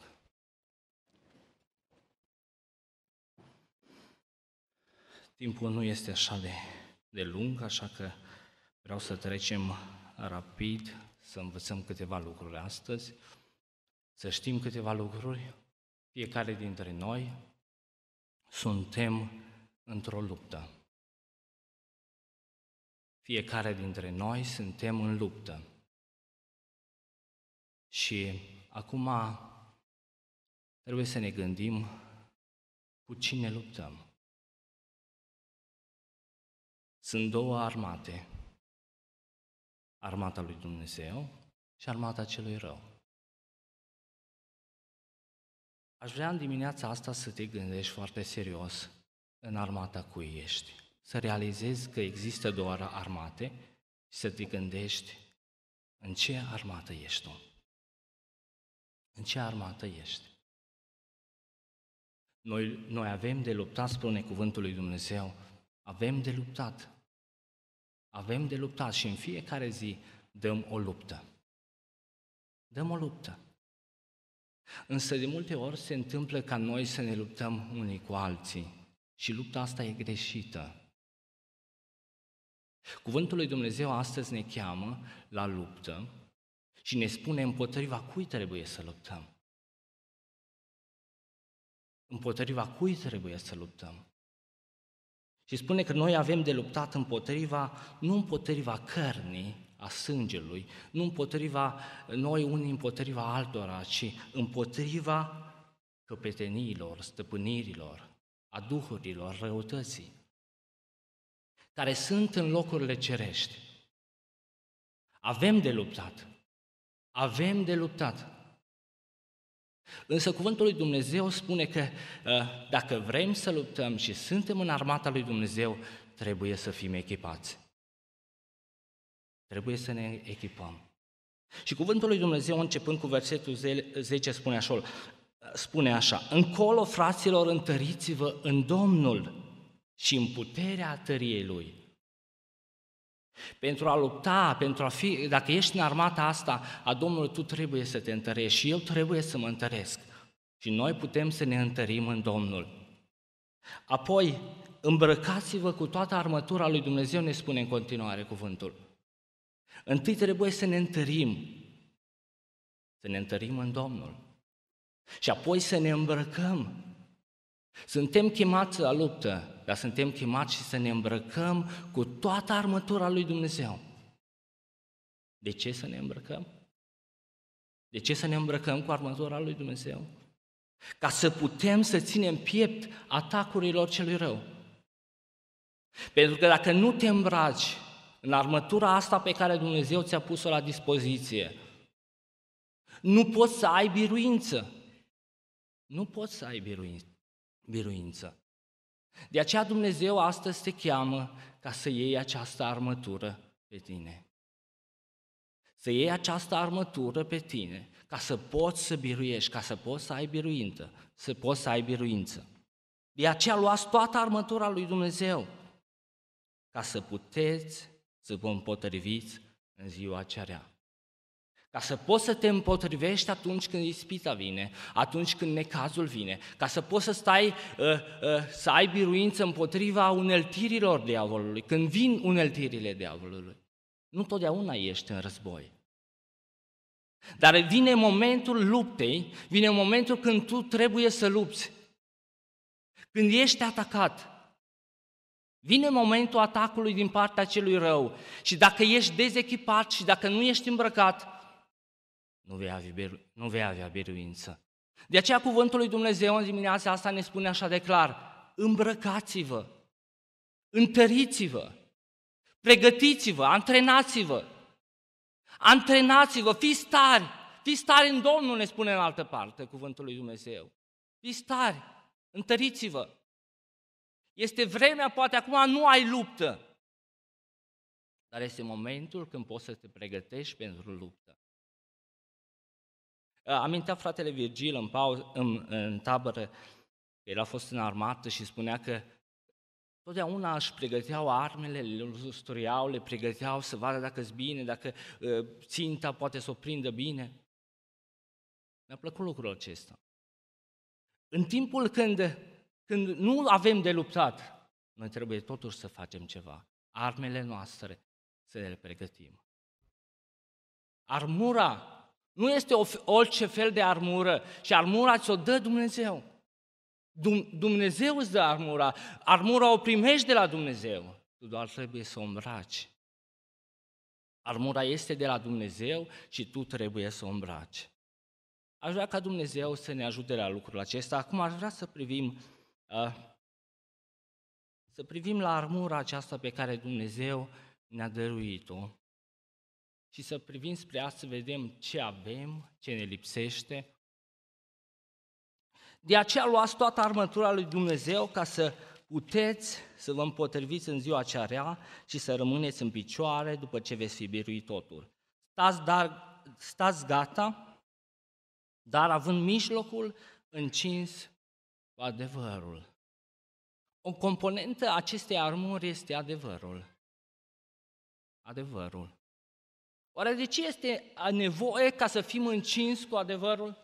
Speaker 8: Timpul nu este așa de, de lung, așa că vreau să trecem rapid, să învățăm câteva lucruri astăzi, să știm câteva lucruri. Fiecare dintre noi suntem într-o luptă. Fiecare dintre noi suntem în luptă. Și acum trebuie să ne gândim cu cine luptăm. Sunt două armate, armata lui Dumnezeu și armata celui rău. Aș vrea în dimineața asta să te gândești foarte serios în armata cui ești. Să realizezi că există două armate și să te gândești în ce armată ești tu. În ce armată ești? Noi, noi avem de luptat, spune cuvântul lui Dumnezeu, avem de luptat. Avem de luptat și în fiecare zi dăm o luptă. Dăm o luptă. Însă de multe ori se întâmplă ca noi să ne luptăm unii cu alții și lupta asta e greșită. Cuvântul lui Dumnezeu astăzi ne cheamă la luptă și ne spune împotriva cui trebuie să luptăm. Împotriva cui trebuie să luptăm. Și spune că noi avem de luptat împotriva, nu împotriva cărnii, a sângelui, nu împotriva, noi unii împotriva altora, ci împotriva căpeteniilor, stăpânirilor, a duhurilor răutății, care sunt în locurile cerești. Avem de luptat. Avem de luptat. Însă cuvântul lui Dumnezeu spune că dacă vrem să luptăm și suntem în armata lui Dumnezeu, trebuie să fim echipați. Trebuie să ne echipăm. Și cuvântul lui Dumnezeu, începând cu versetul zece, spune așa, spune așa: încolo, fraților, întăriți-vă în Domnul și în puterea tăriei Lui. Pentru a lupta, pentru a fi, dacă ești în armata asta a Domnului, tu trebuie să te întărești și eu trebuie să mă întăresc. Și noi putem să ne întărim în Domnul. Apoi, îmbrăcați-vă cu toată armătura lui Dumnezeu, ne spune în continuare cuvântul. Întâi trebuie să ne întărim, să ne întărim în Domnul. Și apoi să ne îmbrăcăm. Suntem chemați la luptă, dar suntem chemați și să ne îmbrăcăm cu toată armătura lui Dumnezeu. De ce să ne îmbrăcăm? De ce să ne îmbrăcăm cu armătura lui Dumnezeu? Ca să putem să ținem piept atacurilor celui rău. Pentru că dacă nu te îmbraci în armătura asta pe care Dumnezeu ți-a pus-o la dispoziție, nu poți să ai biruință. Nu poți să ai biruință. biruință. De aceea Dumnezeu astăzi te cheamă ca să iei această armătură pe tine. Să iei această armătură pe tine, ca să poți să biruiești, ca să poți să ai biruință, să poți să ai biruință. De aceea luați toată armătura lui Dumnezeu, ca să puteți să vă împotriviți în ziua cea rea. Ca să poți să te împotrivești atunci când ispita vine, atunci când necazul vine, ca să poți să stai, uh, uh, să ai biruință împotriva uneltirilor diavolului, când vin uneltirile diavolului. Nu totdeauna ești în război. Dar vine momentul luptei, vine momentul când tu trebuie să lupți. Când ești atacat, vine momentul atacului din partea celui rău și dacă ești dezechipat și dacă nu ești îmbrăcat, nu vei avea, biru- nu vei avea biruință. De aceea cuvântul lui Dumnezeu în dimineața asta ne spune așa de clar: îmbrăcați-vă, întăriți-vă, pregătiți-vă, antrenați-vă, antrenați-vă, fiți tari, fiți tari în Domnul, ne spune în altă parte cuvântul lui Dumnezeu. Fiți tari, întăriți-vă. Este vremea, poate acum nu ai luptă, dar este momentul când poți să te pregătești pentru luptă. Amintea fratele Virgil în, pauză, în, în tabără, că el a fost în armată și spunea că totdeauna își pregăteau armele, le studiau, le pregăteau să vadă dacă sunt bine, dacă uh, ținta poate să o prindă bine. Mi-a plăcut lucrul acesta. În timpul când, când nu avem de luptat, noi trebuie totuși să facem ceva. Armele noastre să le pregătim. Armura nu este orice fel de armură și armura ți-o dă Dumnezeu. Dumnezeu îți dă armura, armura o primești de la Dumnezeu, tu doar trebuie să o îmbraci. Armura este de la Dumnezeu și tu trebuie să o îmbraci. Aș vrea ca Dumnezeu să ne ajute la lucrul acesta. Acum aș vrea să privim, uh, să privim la armura aceasta pe care Dumnezeu ne-a dăruit-o și să privim spre ea, să vedem ce avem, ce ne lipsește. De aceea luați toată armătura lui Dumnezeu ca să puteți să vă împotriviți în ziua cea rea și să rămâneți în picioare după ce veți fi biruit totul. Stați, dar, stați gata, dar având mijlocul încins cu adevărul. O componentă a acestei armuri este adevărul. Adevărul. Oare de ce este nevoie ca să fim încins cu adevărul?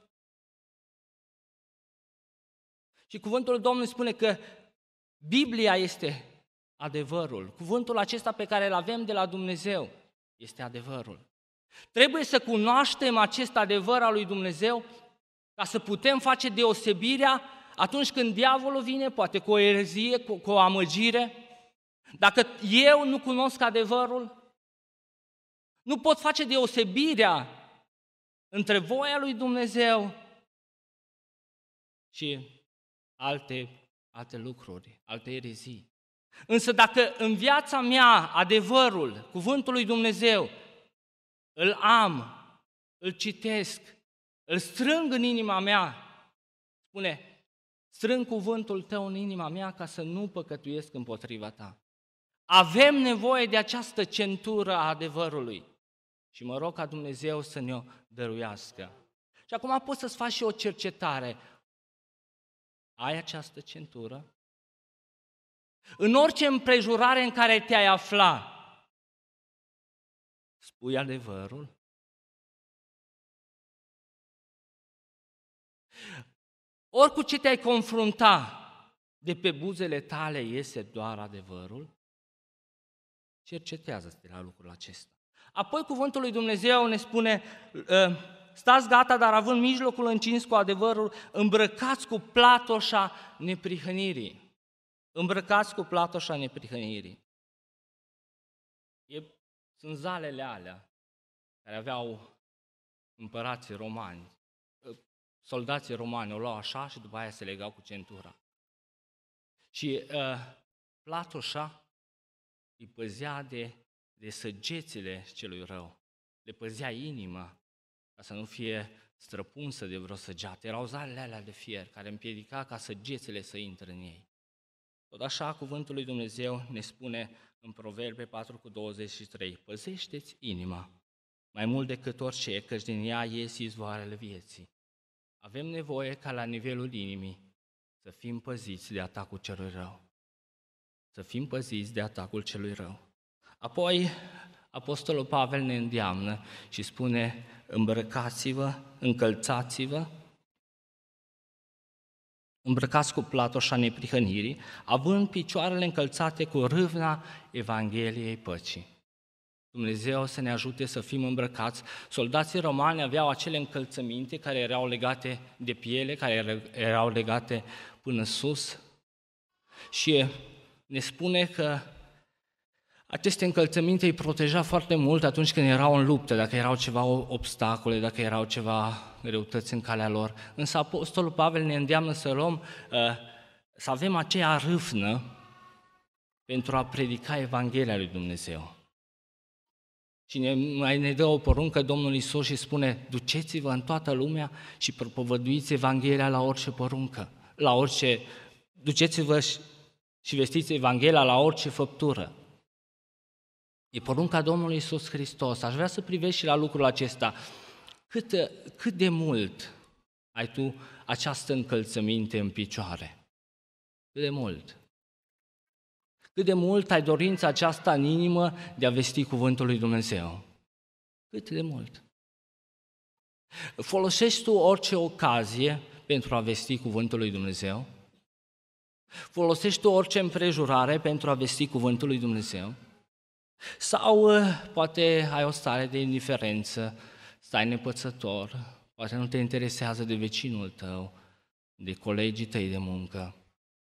Speaker 8: Și cuvântul Domnului spune că Biblia este adevărul. Cuvântul acesta pe care îl avem de la Dumnezeu este adevărul. Trebuie să cunoaștem acest adevăr al lui Dumnezeu ca să putem face deosebirea atunci când diavolul vine, poate cu o erezie, cu, cu o amăgire. Dacă eu nu cunosc adevărul, nu pot face deosebirea între voia lui Dumnezeu și alte, alte lucruri, alte erezii. Însă dacă în viața mea adevărul, cuvântul lui Dumnezeu, îl am, îl citesc, îl strâng în inima mea, spune, strâng cuvântul tău în inima mea ca să nu păcătuiesc împotriva ta. Avem nevoie de această centură a adevărului și mă rog ca Dumnezeu să ne-o dăruiască. Și Și acum poți să-ți faci și o cercetare. Ai această centură? În orice împrejurare în care te-ai afla, spui adevărul? Ori cu ce te-ai confrunta, de pe buzele tale iese doar adevărul? Cercetează-te la lucrul acesta. Apoi cuvântul lui Dumnezeu ne spune, stați gata, dar având mijlocul încins cu adevărul, îmbrăcați cu platoșa neprihănirii. Îmbrăcați cu platoșa neprihănirii. E, sunt zalele alea care aveau împărații romani. Soldații romani o luau așa și după aia se legau cu centura. Și uh, platoșa îi păzea de, de săgețile celui rău. Le păzea inima ca să nu fie străpunsă de vreo săgeată. Erau zalele alea de fier care împiedica ca săgețile să intre în ei. Tot așa, cuvântul lui Dumnezeu ne spune în Proverbe patru cu douăzeci și trei, păzește-ți inima mai mult decât orice, căci din ea ies izvoarele vieții. Avem nevoie ca la nivelul inimii să fim păziți de atacul celui rău. Să fim păziți de atacul celui rău. Apoi, Apostolul Pavel ne îndeamnă și spune, îmbrăcați-vă, încălțați-vă, îmbrăcați cu platoșa neprihănirii, având picioarele încălțate cu râvna Evangheliei păcii. Dumnezeu să ne ajute să fim îmbrăcați. Soldații romani aveau acele încălțăminte care erau legate de piele, care erau legate până sus și ne spune că aceste încălțăminte îi proteja foarte mult atunci când erau în luptă, dacă erau ceva obstacole, dacă erau ceva greutăți în calea lor. Însă Apostolul Pavel ne îndeamnă să luăm, să avem aceea râvnă pentru a predica Evanghelia lui Dumnezeu. Și ne, mai ne dă o poruncă Domnul Iisus și spune, duceți-vă în toată lumea și propovăduiți Evanghelia la orice poruncă, la orice, duceți-vă și, și vestiți Evanghelia la orice făptură. E porunca Domnului Iisus Hristos. Aș vrea să privești și la lucrul acesta. Cât, cât de mult ai tu această încălțăminte în picioare? Cât de mult? Cât de mult ai dorința aceasta în inimă de a vesti cuvântul lui Dumnezeu? Cât de mult? Folosești tu orice ocazie pentru a vesti cuvântul lui Dumnezeu? Folosești tu orice împrejurare pentru a vesti cuvântul lui Dumnezeu? Sau poate ai o stare de indiferență, stai nepățător, poate nu te interesează de vecinul tău, de colegii tăi de muncă.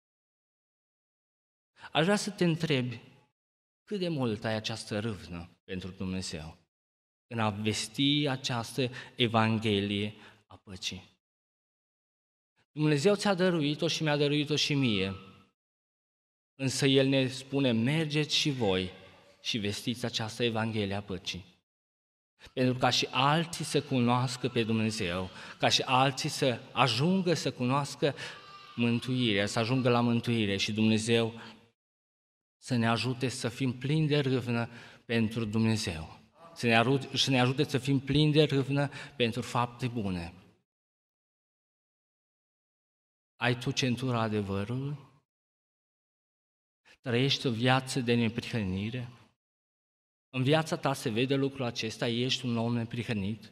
Speaker 8: Aș vrea să te întrebi, cât de mult ai această râvnă pentru Dumnezeu în a vesti această Evanghelie a păcii? Dumnezeu ți-a dăruit-o și mi-a dăruit-o și mie, însă El ne spune, mergeți și voi și vestiți această Evanghelie a păcii. Pentru ca și alții să cunoască pe Dumnezeu, ca și alții să ajungă să cunoască mântuirea, să ajungă la mântuire și Dumnezeu să ne ajute să fim plini de râvnă pentru Dumnezeu, să ne ajute, să ne ajute să fim plini de râvnă pentru fapte bune. Ai tu centura adevărului? Trăiești o viață de neprihănire? În viața ta se vede lucrul acesta, ești un om neprihănit?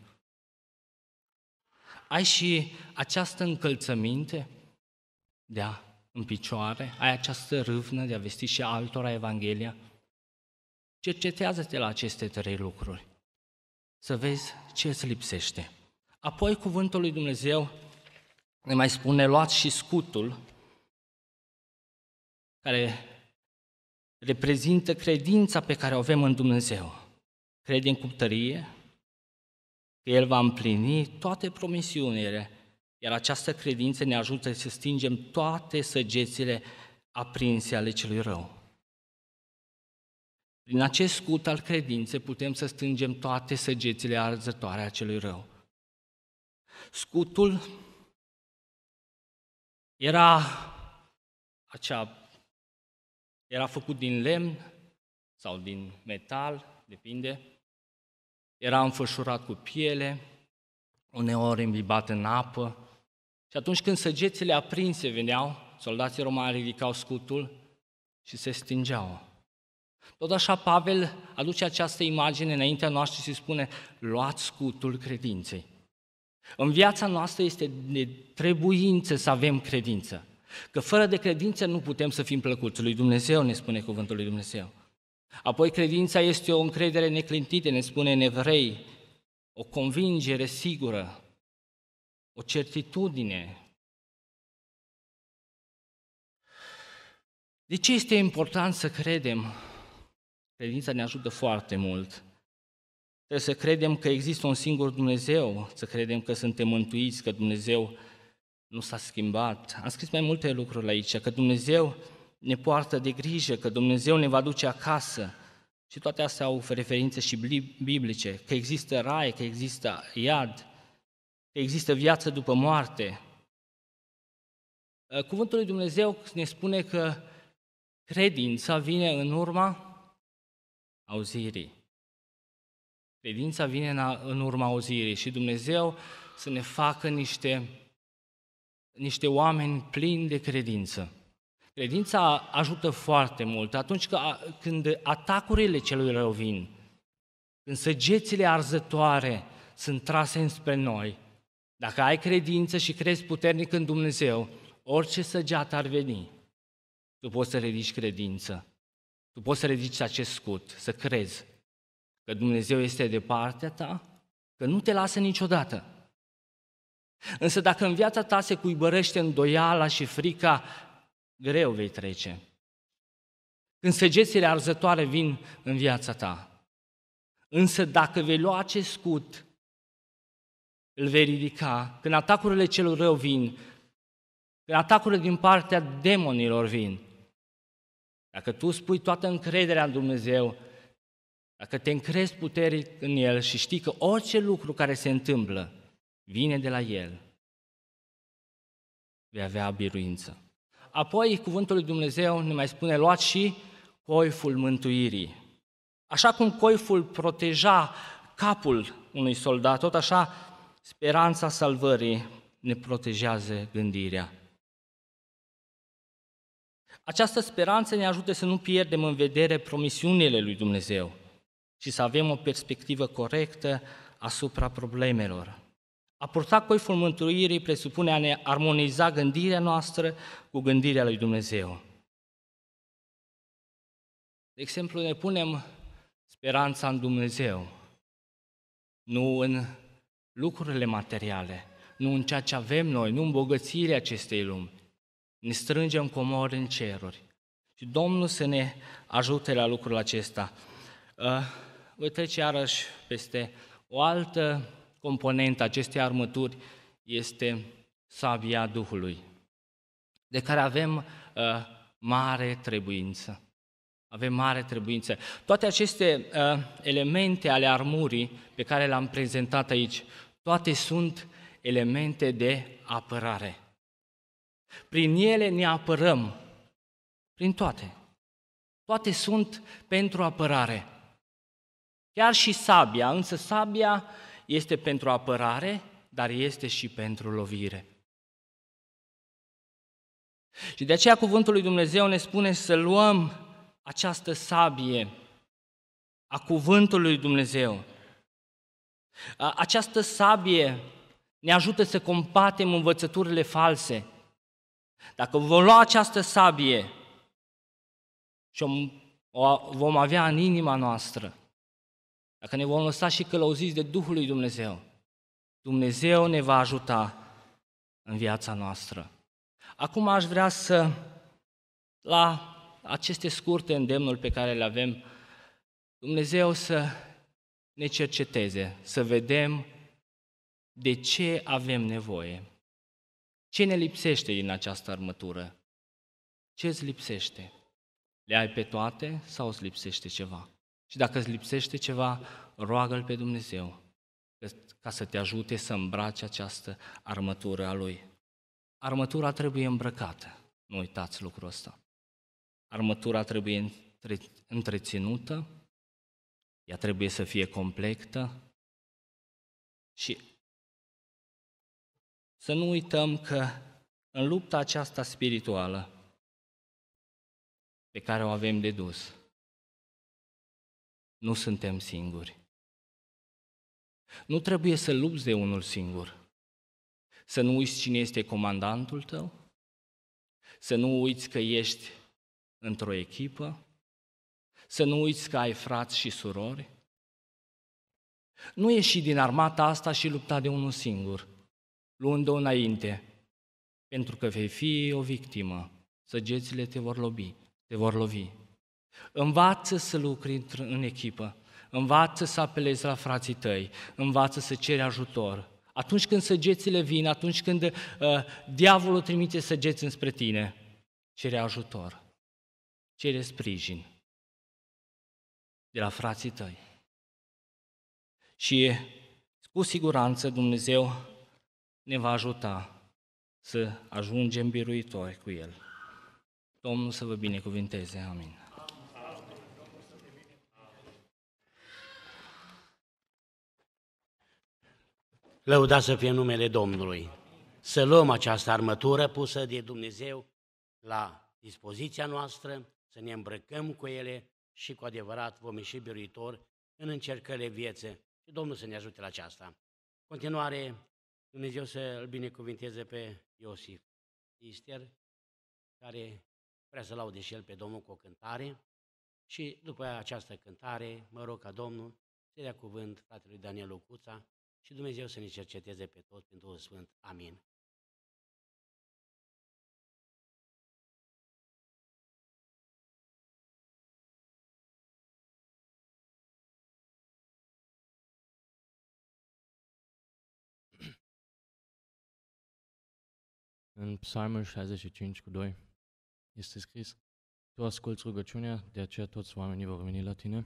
Speaker 8: Ai și această încălțăminte de a în picioare, ai această râvnă de a vesti și altora Evanghelia? Cercetează-te la aceste trei lucruri, să vezi ce îți lipsește. Apoi cuvântul lui Dumnezeu ne mai spune, luați și scutul, care reprezintă credința pe care o avem în Dumnezeu. Credem cu tărie că El va împlini toate promisiunile, iar această credință ne ajută să stingem toate săgețile aprinse ale celui rău. Prin acest scut al credinței putem să stingem toate săgețile arzătoare a celui rău. Scutul era, acea, era făcut din lemn sau din metal, depinde, era înfășurat cu piele uneori imbibat în apă. Și atunci când săgețile aprinse veneau, soldații romani ridicau scutul și se stingeau. Tot așa Pavel aduce această imagine înaintea noastră și spune, luați scutul credinței. În viața noastră este de trebuință să avem credință. Că fără de credință nu putem să fim plăcuți lui Dumnezeu, ne spune cuvântul lui Dumnezeu. Apoi credința este o încredere neclintită, ne spune în Evrei, o convingere sigură, o certitudine. De ce este important să credem? Credința ne ajută foarte mult. Trebuie să credem că există un singur Dumnezeu, să credem că suntem mântuiți, că Dumnezeu nu s-a schimbat. Am scris mai multe lucruri aici, că Dumnezeu ne poartă de grijă, că Dumnezeu ne va duce acasă. Și toate astea au referințe și biblice, că există rai, că există iad, că există viață după moarte. Cuvântul lui Dumnezeu ne spune că credința vine în urma auzirii. Credința vine în urma auzirii și Dumnezeu să ne facă niște, niște oameni plini de credință. Credința ajută foarte mult atunci când atacurile celui rău vin, când săgețile arzătoare sunt trase înspre noi. Dacă ai credință și crezi puternic în Dumnezeu, orice săgeată ar veni, tu poți să ridici credință. Tu poți să ridici acest scut, să crezi că Dumnezeu este de partea ta, că nu te lasă niciodată. Însă dacă în viața ta se cuibărește îndoiala și frica, greu vei trece. Când săgețile arzătoare vin în viața ta. Însă dacă vei lua acest scut, îl vei ridica, când atacurile celor rău vin, când atacurile din partea demonilor vin, dacă tu spui toată încrederea în Dumnezeu, dacă te încrezi puternic în El și știi că orice lucru care se întâmplă vine de la El, vei avea biruință. Apoi, cuvântul lui Dumnezeu ne mai spune, luați și coiful mântuirii. Așa cum coiful proteja capul unui soldat, tot așa speranța salvării ne protejează gândirea. Această speranță ne ajută să nu pierdem în vedere promisiunile lui Dumnezeu și să avem o perspectivă corectă asupra problemelor. A purta coiful mântuirii presupune a ne armoniza gândirea noastră cu gândirea lui Dumnezeu. De exemplu, ne punem speranța în Dumnezeu, nu în lucrurile materiale, nu în ceea ce avem noi, nu în bogățiile acestei lumi. Ne strângem comori în ceruri. Și Domnul să ne ajute la lucrul acesta. Voi trece iarăși peste o altă componentă acestei armături, este sabia Duhului, de care avem mare trebuință. Avem mare trebuință. Toate aceste elemente ale armurii pe care le-am prezentat aici, toate sunt elemente de apărare. Prin ele ne apărăm, prin toate. Toate sunt pentru apărare. Chiar și sabia, însă sabia este pentru apărare, dar este și pentru lovire. Și de aceea cuvântul lui Dumnezeu ne spune să luăm această sabie a cuvântului lui Dumnezeu. Această sabie ne ajută să combatem învățăturile false. Dacă vom lua această sabie și o vom avea în inima noastră, dacă ne vom lăsa și călăuziți de Duhul lui Dumnezeu, Dumnezeu ne va ajuta în viața noastră. Acum aș vrea să, la aceste scurte îndemnuri pe care le avem, Dumnezeu să ne cerceteze, să vedem de ce avem nevoie. Ce ne lipsește din această armătură? Ce îți lipsește? Le ai pe toate sau îți lipsește ceva? Și dacă îți lipsește ceva, roagă-L pe Dumnezeu ca să te ajute să îmbraci această armătură a Lui. Armătura trebuie îmbrăcată, nu uitați lucrul ăsta. Armătura trebuie întreținută, ea trebuie să fie completă și să nu uităm că în lupta aceasta spirituală pe care o avem de dus, nu suntem singuri. Nu trebuie să lupți de unul singur. Să nu uiți cine este comandantul tău, să nu uiți că ești într-o echipă, să nu uiți că ai frați și surori. Nu ieși din armata asta și lupta de unul singur, luând-o înainte, pentru că vei fi o victimă, săgețile te vor lovi, te vor lovi. Învață să lucri în echipă, învață să apelezi la frații tăi, învață să ceri ajutor. Atunci când săgețile vin, atunci când uh, diavolul trimite săgeți înspre tine, cere ajutor, cere sprijin de la frații tăi. Și cu siguranță Dumnezeu ne va ajuta să ajungem biruitori cu El. Domnul să vă binecuvinteze. Amin.
Speaker 2: Lăudați să fie numele Domnului. Să luăm această armătură pusă de Dumnezeu la dispoziția noastră, să ne îmbrăcăm cu ele și cu adevărat vom ieși biruitori în încercările vieții. Și Domnul să ne ajute la aceasta. Continuare, Dumnezeu să îl binecuvinteze pe Iosif Ister, care vrea să laude și el pe Domnul cu o cântare. Și după această cântare, mă rog ca Domnul să dea cuvânt fratelui Daniel Lucuța și Dumnezeu să ne cerceteze pe toți prin Duhul Sfânt. Amin.
Speaker 9: În Psalmul șaizeci și cinci cu doi este scris: Tu asculți rugăciunea, de aceea toți oamenii vor veni la tine.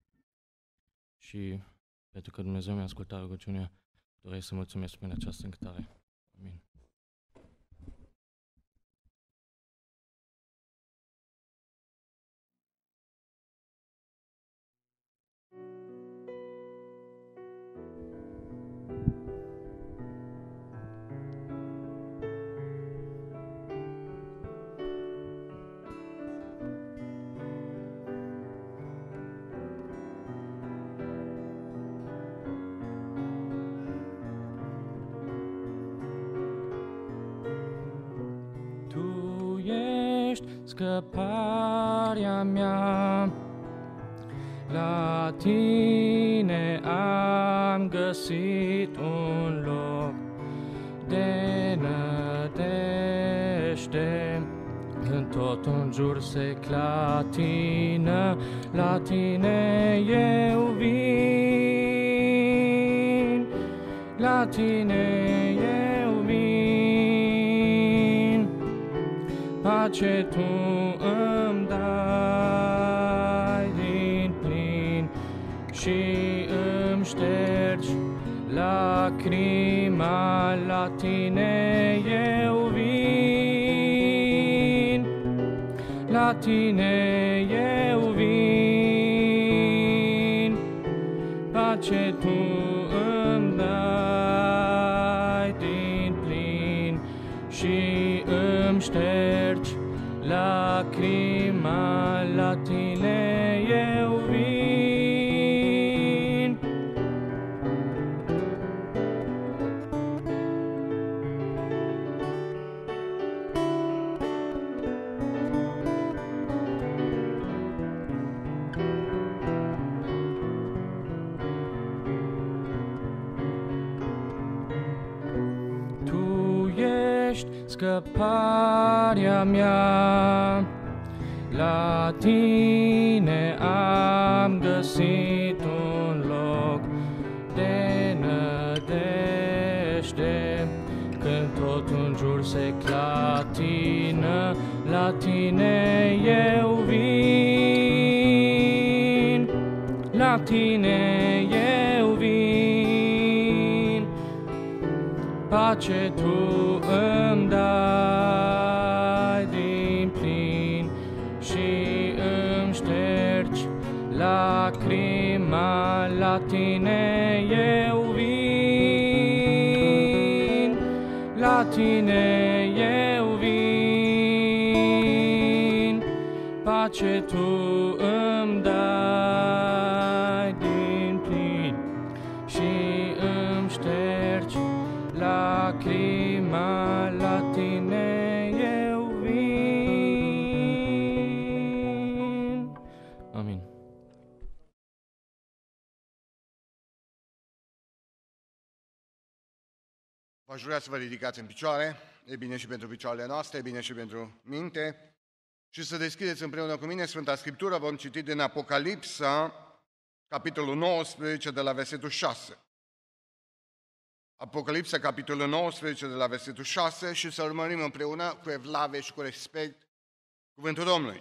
Speaker 9: Și pentru că Dumnezeu mi-a ascultat rugăciunea, doresc să mulțumesc prin această încântare. Amin. Scăparea mea, la tine am găsit un loc de nădejde. Când tot în jur se clatină, la tine eu vin, la tine eu vin, pace tu îmi dai din plin și îmi ștergi lacrima, la tine eu vin, la tine eu vin, pace tu îmi dai din plin și îmi ștergi lacrima, la tine eu vin. Tu ești scăparea mea, la tine am găsit un loc de nădejde. Când tot în jur se clatină, la tine eu vin, la tine eu vin, pace tu îmi dai din plin și îmi ștergi lacrima, la tine eu vin, la tine eu vin, pace tu îmi dai din plin și îmi ștergi lacrima, la tine eu vin. Amin.
Speaker 10: V-aș vrea să vă ridicați în picioare, e bine și pentru picioarele noastre, e bine și pentru minte, și să deschideți împreună cu mine Sfânta Scriptură. Vom citi din Apocalipsa, capitolul nouăsprezece, de la versetul șase. Apocalipsa, capitolul nouăsprezece, de la versetul șase, și să urmărim împreună cu evlavie și cu respect cuvântul Domnului.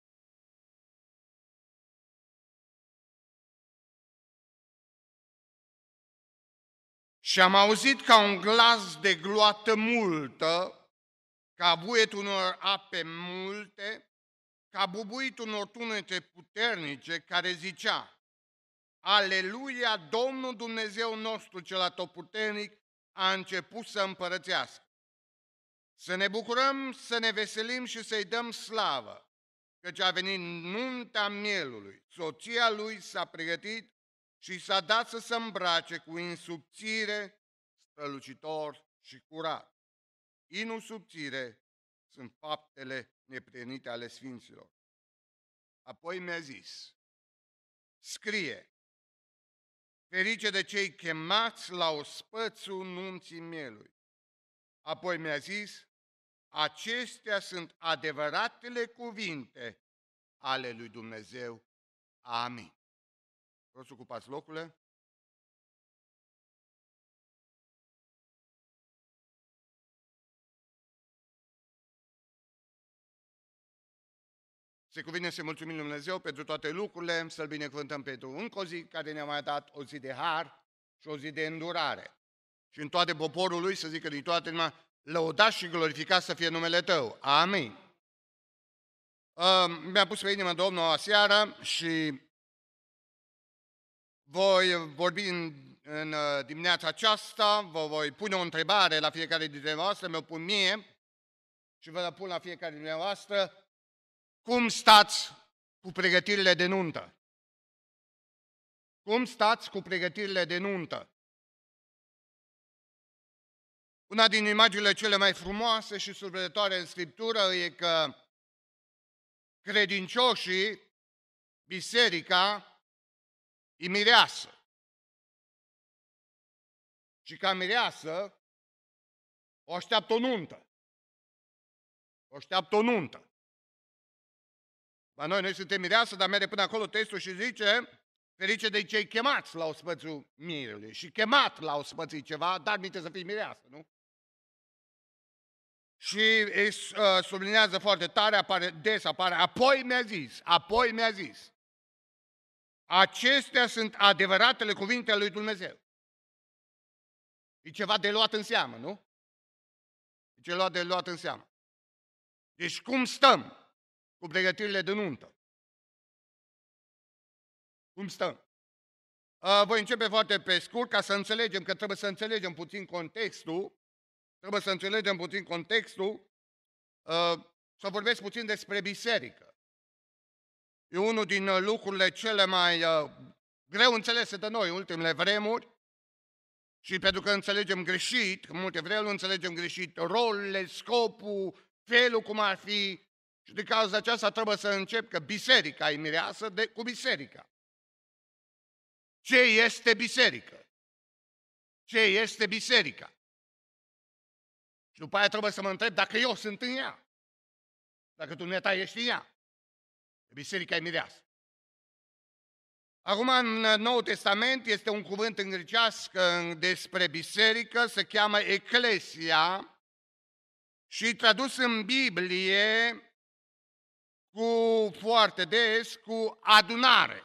Speaker 10: Și am auzit ca un glas de gloată multă, ca buietul unor ape multe, ca bubuitul unor tunete puternice, care zicea: Aleluia, Domnul Dumnezeu nostru cel atotputernic a început să împărățească. Să ne bucurăm, să ne veselim și să-i dăm slavă, căci a venit nunta mielului, soția lui s-a pregătit și s-a dat să se îmbrace cu in subțire, strălucitor și curat. Inul subțire sunt faptele neprienite ale sfinților. Apoi mi-a zis: scrie, ferice de cei chemați la ospățul nunții mielului. Apoi mi-a zis: acestea sunt adevăratele cuvinte ale lui Dumnezeu. Amin. Vreau să ocupați locurile. Se cuvine să mulțumim lui Dumnezeu pentru toate lucrurile, să-L binecuvântăm pentru încă o zi care ne-a mai dat o zi de har și o zi de îndurare. Și în toate poporul lui să zică din toată inima: lăudat și glorificat să fie numele Tău. Amin. Uh, mi-a pus pe inimă Domnul aseară și voi vorbi în, în dimineața aceasta, vă voi pune o întrebare la fiecare dintre voastre, mi-o pun mie și vă pun la fiecare dintre voastre: cum stați cu pregătirile de nuntă? Cum stați cu pregătirile de nuntă? Una din imaginile cele mai frumoase și surprinzătoare în Scriptură e că credincioșii, biserica, e mireasă. Și ca mireasă o așteaptă o nuntă. O așteaptă o nuntă. La noi, noi suntem mireasă, dar merge până acolo textul și zice: ferice de cei chemați la ospățul mirelui. Și chemat la ospățul ceva, dar minte să fii mireasă, nu? Și îi uh, sublinează foarte tare, apare, des apare, apoi mi-a zis, apoi mi-a zis. Acestea sunt adevăratele cuvinte ale lui Dumnezeu. E ceva de luat în seamă, nu? E ceva de luat în seamă. Deci cum stăm cu pregătirile de nuntă? Cum stăm? Uh, voi începe foarte pe scurt ca să înțelegem, că trebuie să înțelegem puțin contextul. Trebuie să înțelegem puțin contextul. Uh, să vorbesc puțin despre biserică. E unul din lucrurile cele mai uh, greu înțelese de noi în ultimele vremuri și pentru că înțelegem greșit, în multe vremuri înțelegem greșit rolurile, scopul, felul cum ar fi, și de cauza aceasta trebuie să încep că biserica e mireasă de, cu biserica. Ce este biserică? Ce este biserica? Și după aia trebuie să mă întreb dacă eu sunt în ea. Dacă dumneata ești în ea. Biserica e mireasă. Acum, în Noul Testament este un cuvânt în grecească despre biserică, se cheamă Eclesia și tradus în Biblie cu foarte des cu adunare.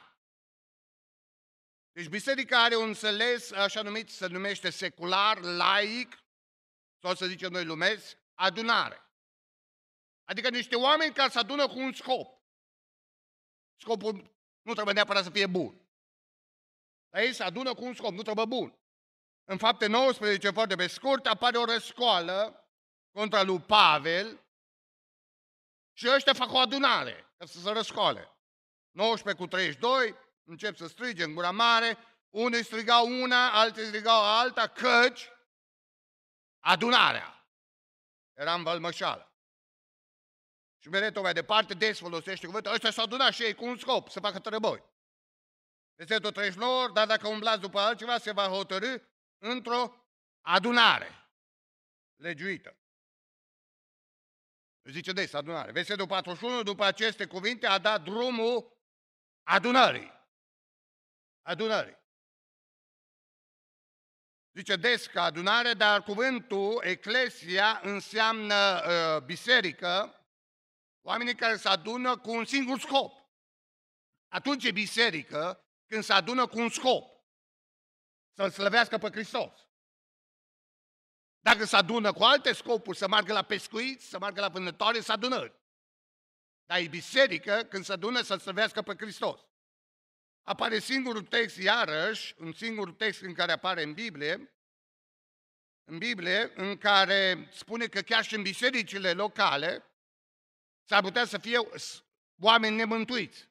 Speaker 10: Deci biserica are un înțeles așa numit, se numește secular, laic, sau să zicem noi lumesc, adunare. Adică niște oameni care se adună cu un scop. Scopul nu trebuie neapărat să fie bun. Dar ei se adună cu un scop, nu trebuie bun. În Fapte nouăsprezece, foarte pe scurt, apare o răscoală contra lui Pavel și ăștia fac o adunare ca să se răscoale. nouăsprezece cu treizeci și doi, încep să strige în gura mare, unii strigau una, alții strigau alta, căci adunarea era în vălmășală. Și mereu mai departe, des folosește cuvântul, ăștia s-au adunat și ei cu un scop, să facă război. Versetul treizeci și nouă, dar dacă umblați după altceva, se va hotărâ într-o adunare legiuită. Zice des, adunare. Versetul patruzeci și unu, după aceste cuvinte, a dat drumul adunării. Adunării. Zice des că adunare, dar cuvântul eclesia înseamnă uh, biserică, oamenii care se adună cu un singur scop. Atunci e biserică când se adună cu un scop. Să-L slăvească pe Hristos. Dacă se adună cu alte scopuri, să meargă la pescuit, să meargă la vânătoare, să adună. Dar e biserică când se adună să-L slăvească pe Hristos. Apare singurul text, iarăși, un singur text în care apare în Biblie, în Biblie, în care spune că chiar și în bisericile locale s-ar putea să fie oameni nemântuiți.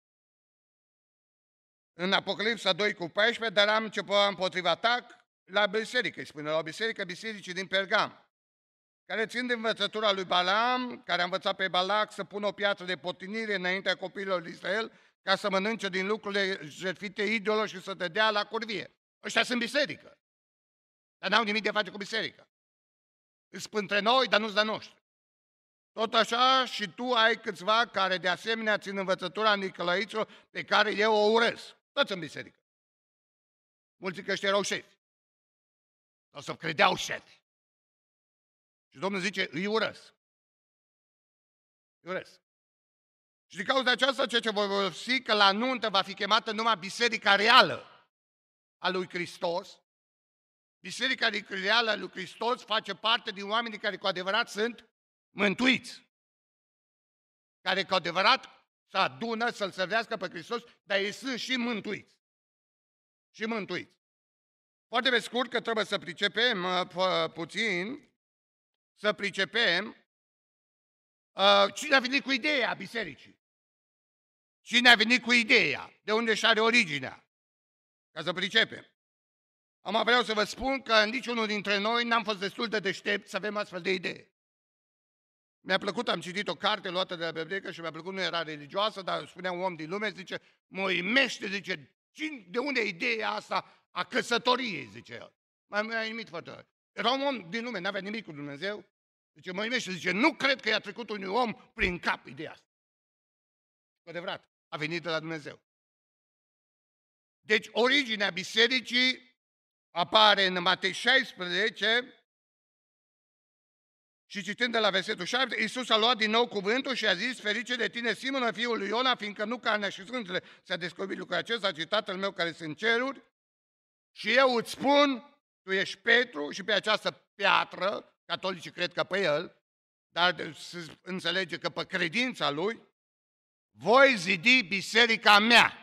Speaker 10: În Apocalipsa doi cu paisprezece, dar am început împotriva ta la biserică, îi spune, la o biserică, bisericii din Pergam, care țin de învățătura lui Balaam, care a învățat pe Balac să pună o piatră de potinire înaintea copiilor lui Israel, ca să mănânce din lucrurile jertfite idolilor și să te dea la curvie. Ăștia sunt biserică, dar n-au nimic de a face cu biserică. Îți între noi, dar nu-s de noștri. Tot așa și tu ai câțiva care de asemenea țin învățătura nicălăiților pe care eu o urăsc. Toți în biserică. Mulți că ăștia erau șefi. Sau să credeau șefi. Și Domnul zice, îi urăsc. Îi urăsc. Și din cauza aceasta, ceea ce voi vorbi, că la nuntă va fi chemată numai biserica reală a lui Hristos. Biserica reală a lui Hristos face parte din oamenii care cu adevărat sunt mântuiți. Care cu adevărat se adună să-L servească pe Hristos, dar ei sunt și mântuiți. Și mântuiți. Foarte pe scurt, că trebuie să pricepem uh, puțin, să pricepem uh, cine a venit cu ideea bisericii. Cine a venit cu ideea, de unde și are originea, ca să pricepem. Am vreau să vă spun că niciunul dintre noi n-am fost destul de deștept să avem astfel de idee. Mi-a plăcut, am citit o carte luată de la bibliotecă și mi-a plăcut, nu era religioasă, dar spunea un om din lume, zice, mă uimește, zice, de unde e ideea asta a căsătoriei, zice el. M-a imit foarte tare. Era un om din lume, n-avea nimic cu Dumnezeu. Zice, mă uimește, zice, nu cred că i-a trecut unui om prin cap ideea asta. Cu adevărat, a venit de la Dumnezeu. Deci, originea bisericii apare în Matei șaisprezece și citând de la versetul șapte, Iisus a luat din nou cuvântul și a zis, ferice de tine, Simona, fiul lui Iona, fiindcă nu carnea și sângele ți-a descoperit lucrul acesta, ci Tatăl meu care sunt în ceruri, și eu îți spun, tu ești Petru și pe această piatră, catolicii cred că pe el, dar se înțelege că pe credința lui, voi zidi biserica mea.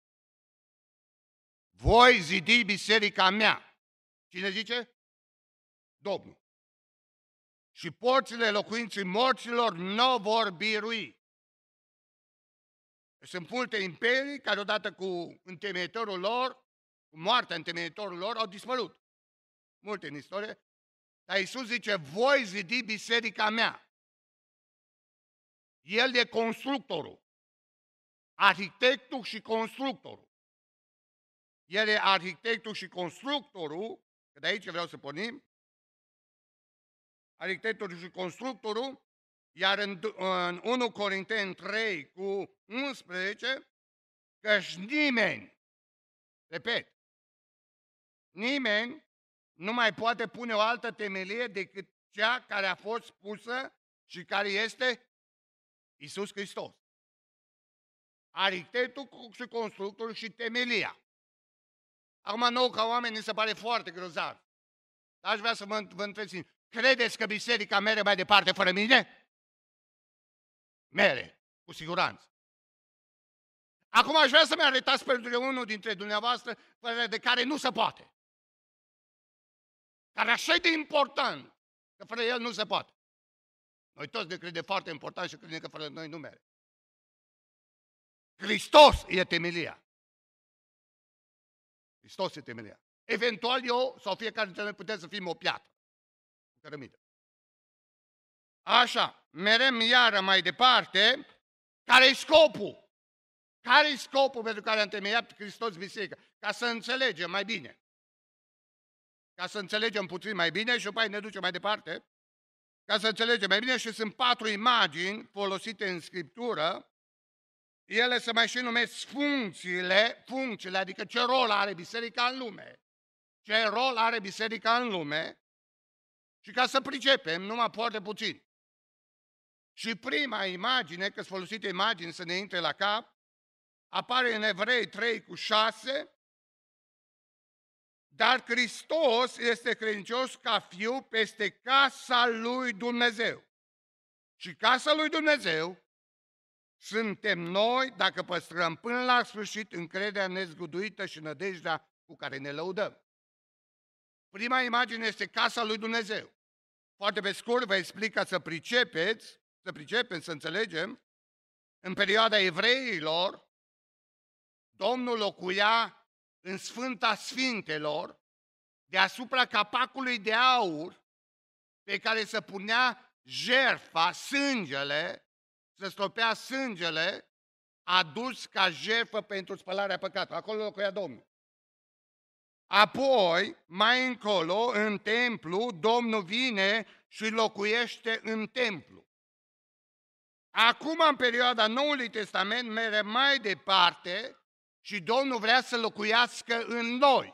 Speaker 10: Voi zidi biserica mea. Cine zice? Domnul. Și porțile locuinței morților nu vor birui. Sunt multe imperii care odată cu întemeitorul lor, cu moartea întemeitorul lor, au dispărut. Multe în istorie. Dar Iisus zice, voi zidi biserica mea. El e constructorul. Arhitectul și constructorul. El e arhitectul și constructorul, că de aici vreau să pornim, arhitectul și constructorul, iar în, în unu Corinteni trei cu unsprezece, căci nimeni, repet, nimeni nu mai poate pune o altă temelie decât cea care a fost pusă și care este Iisus Hristos. Arhitectul și constructorul și temelia. Acum nouă ca oameni ni se pare foarte grozav. Dar aș vrea să vă, vă întrețin. Credeți că biserica mere mai departe fără mine? Mere, cu siguranță. Acum aș vrea să-mi arătați pentru unul dintre dumneavoastră fără de care nu se poate. Care așa de important Că fără El nu se poate. Noi toți ne credem foarte important și credem că fără noi nu merge. Hristos e temelia. Hristos e temelia. Eventual eu sau fiecare dintre noi putem să fim o piatră. O cărămidă. Așa, merem iară mai departe. Care-i scopul? Care-i scopul pentru care a întemeiat Hristos biserica? Ca să înțelegem mai bine. Ca să înțelegem puțin mai bine și după aia ne ducem mai departe. Ca să înțelegem mai bine, și sunt patru imagini folosite în Scriptură. Ele se mai și numesc funcțiile, funcțiile, adică ce rol are biserica în lume. Ce rol are biserica în lume. Și ca să pricepem, numai foarte puțin. Și prima imagine, că sunt folosite imagini să ne intre la cap, apare în Evrei trei cu șase, dar Hristos este credincios ca fiu peste casa lui Dumnezeu. Și casa lui Dumnezeu suntem noi dacă păstrăm până la sfârșit încrederea nezguduită și nădejdea cu care ne lăudăm. Prima imagine este casa lui Dumnezeu. Foarte pe scurt vă explic ca să pricepeți, să pricepem, să înțelegem. În perioada evreilor, Domnul locuia în Sfânta Sfintelor, deasupra capacului de aur pe care se punea jertfa, sângele, se stropea sângele adus ca jertfă pentru spălarea păcatului. Acolo locuia Domnul. Apoi, mai încolo, în templu, Domnul vine și locuiește în templu. Acum, în perioada Noului Testament, merge mai departe și Domnul vrea să locuiască în noi.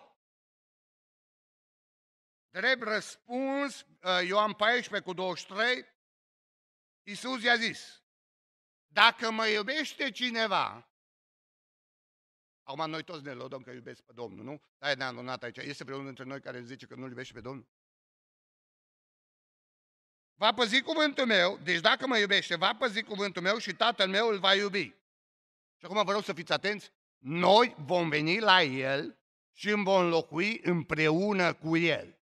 Speaker 10: Drept răspuns, Ioan paisprezece cu douăzeci și trei, Iisus i-a zis, dacă mă iubește cineva, acum noi toți ne lăudăm că iubesc pe Domnul, nu? Aia ne-a anunțat aici. Este vreunul dintre noi care zice că nu-L iubește pe Domnul? Va păzi cuvântul meu, deci dacă mă iubește, va păzi cuvântul meu și Tatăl meu îl va iubi. Și acum vă rog să fiți atenți, noi vom veni la El și îmi vom locui împreună cu El.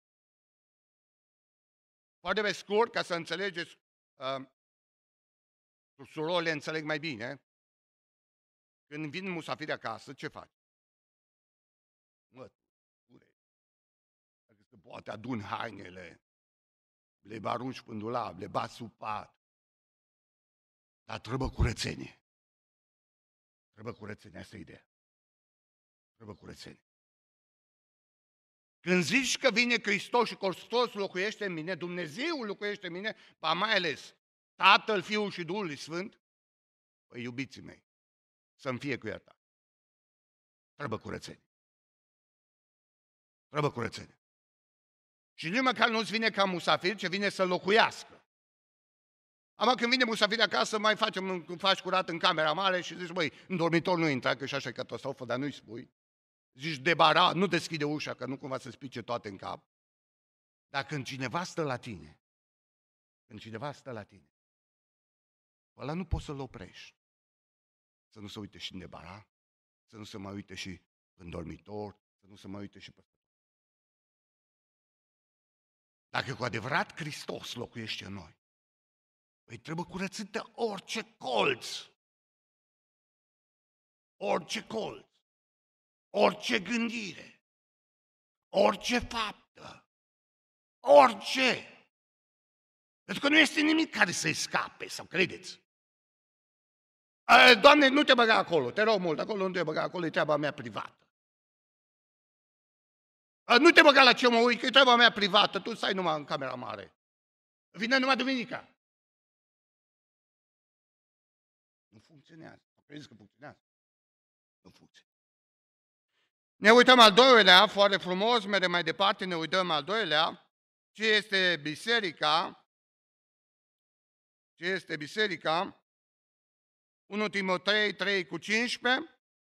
Speaker 10: Foarte pe scurt, ca să înțelegeți, uh, surorile înțeleg mai bine, când vin musafiri acasă, ce faci? Mă, ture, dacă se poate adun hainele, le arunci în dulap, le bați sub pat. Dar trebuie curățenie. Trebuie curățenie, asta e ideea. Trebuie curățenie. Când zici că vine Hristos și Hristos locuiește în mine, Dumnezeu locuiește în mine, ba mai ales Tatăl, Fiul și Duhul Sfânt, păi iubiții mei, să-mi fie cu iertat. Trebuie curățenie. Trebuie curățenie. Și nici măcar nu-ți vine ca musafir, ce vine să locuiască. Acum când vine musafir acasă, mai facem, faci curat în camera mare și zici, băi, în dormitor nu intra, că și așa e catastrofă, dar nu-i spui. Zici, debara, nu deschide ușa, că nu cumva să spice toate în cap. Dar când cineva stă la tine, când cineva stă la tine, ăla nu poți să-l oprești. Să nu se uite și în debara, să nu se mai uite și în dormitor, să nu se mai uite și pe... Dacă cu adevărat Hristos locuiește în noi, îi trebuie curățită orice colț, orice colț, orice gândire, orice faptă, orice. Pentru că nu este nimic care să-i scape, sau credeți? Doamne, nu te băga acolo, te rog mult, acolo nu te băga, acolo e treaba mea privată. Nu te băga la ce mă uit, că e treaba mea privată, tu stai numai în camera mare. Vine numai duminica. Nu funcționează. Crezi că funcționează? Nu funcționează. Ne uităm al doilea, foarte frumos, mergem mai departe, ne uităm al doilea, ce este biserica, ce este biserica, unu Timotei trei cu cincisprezece,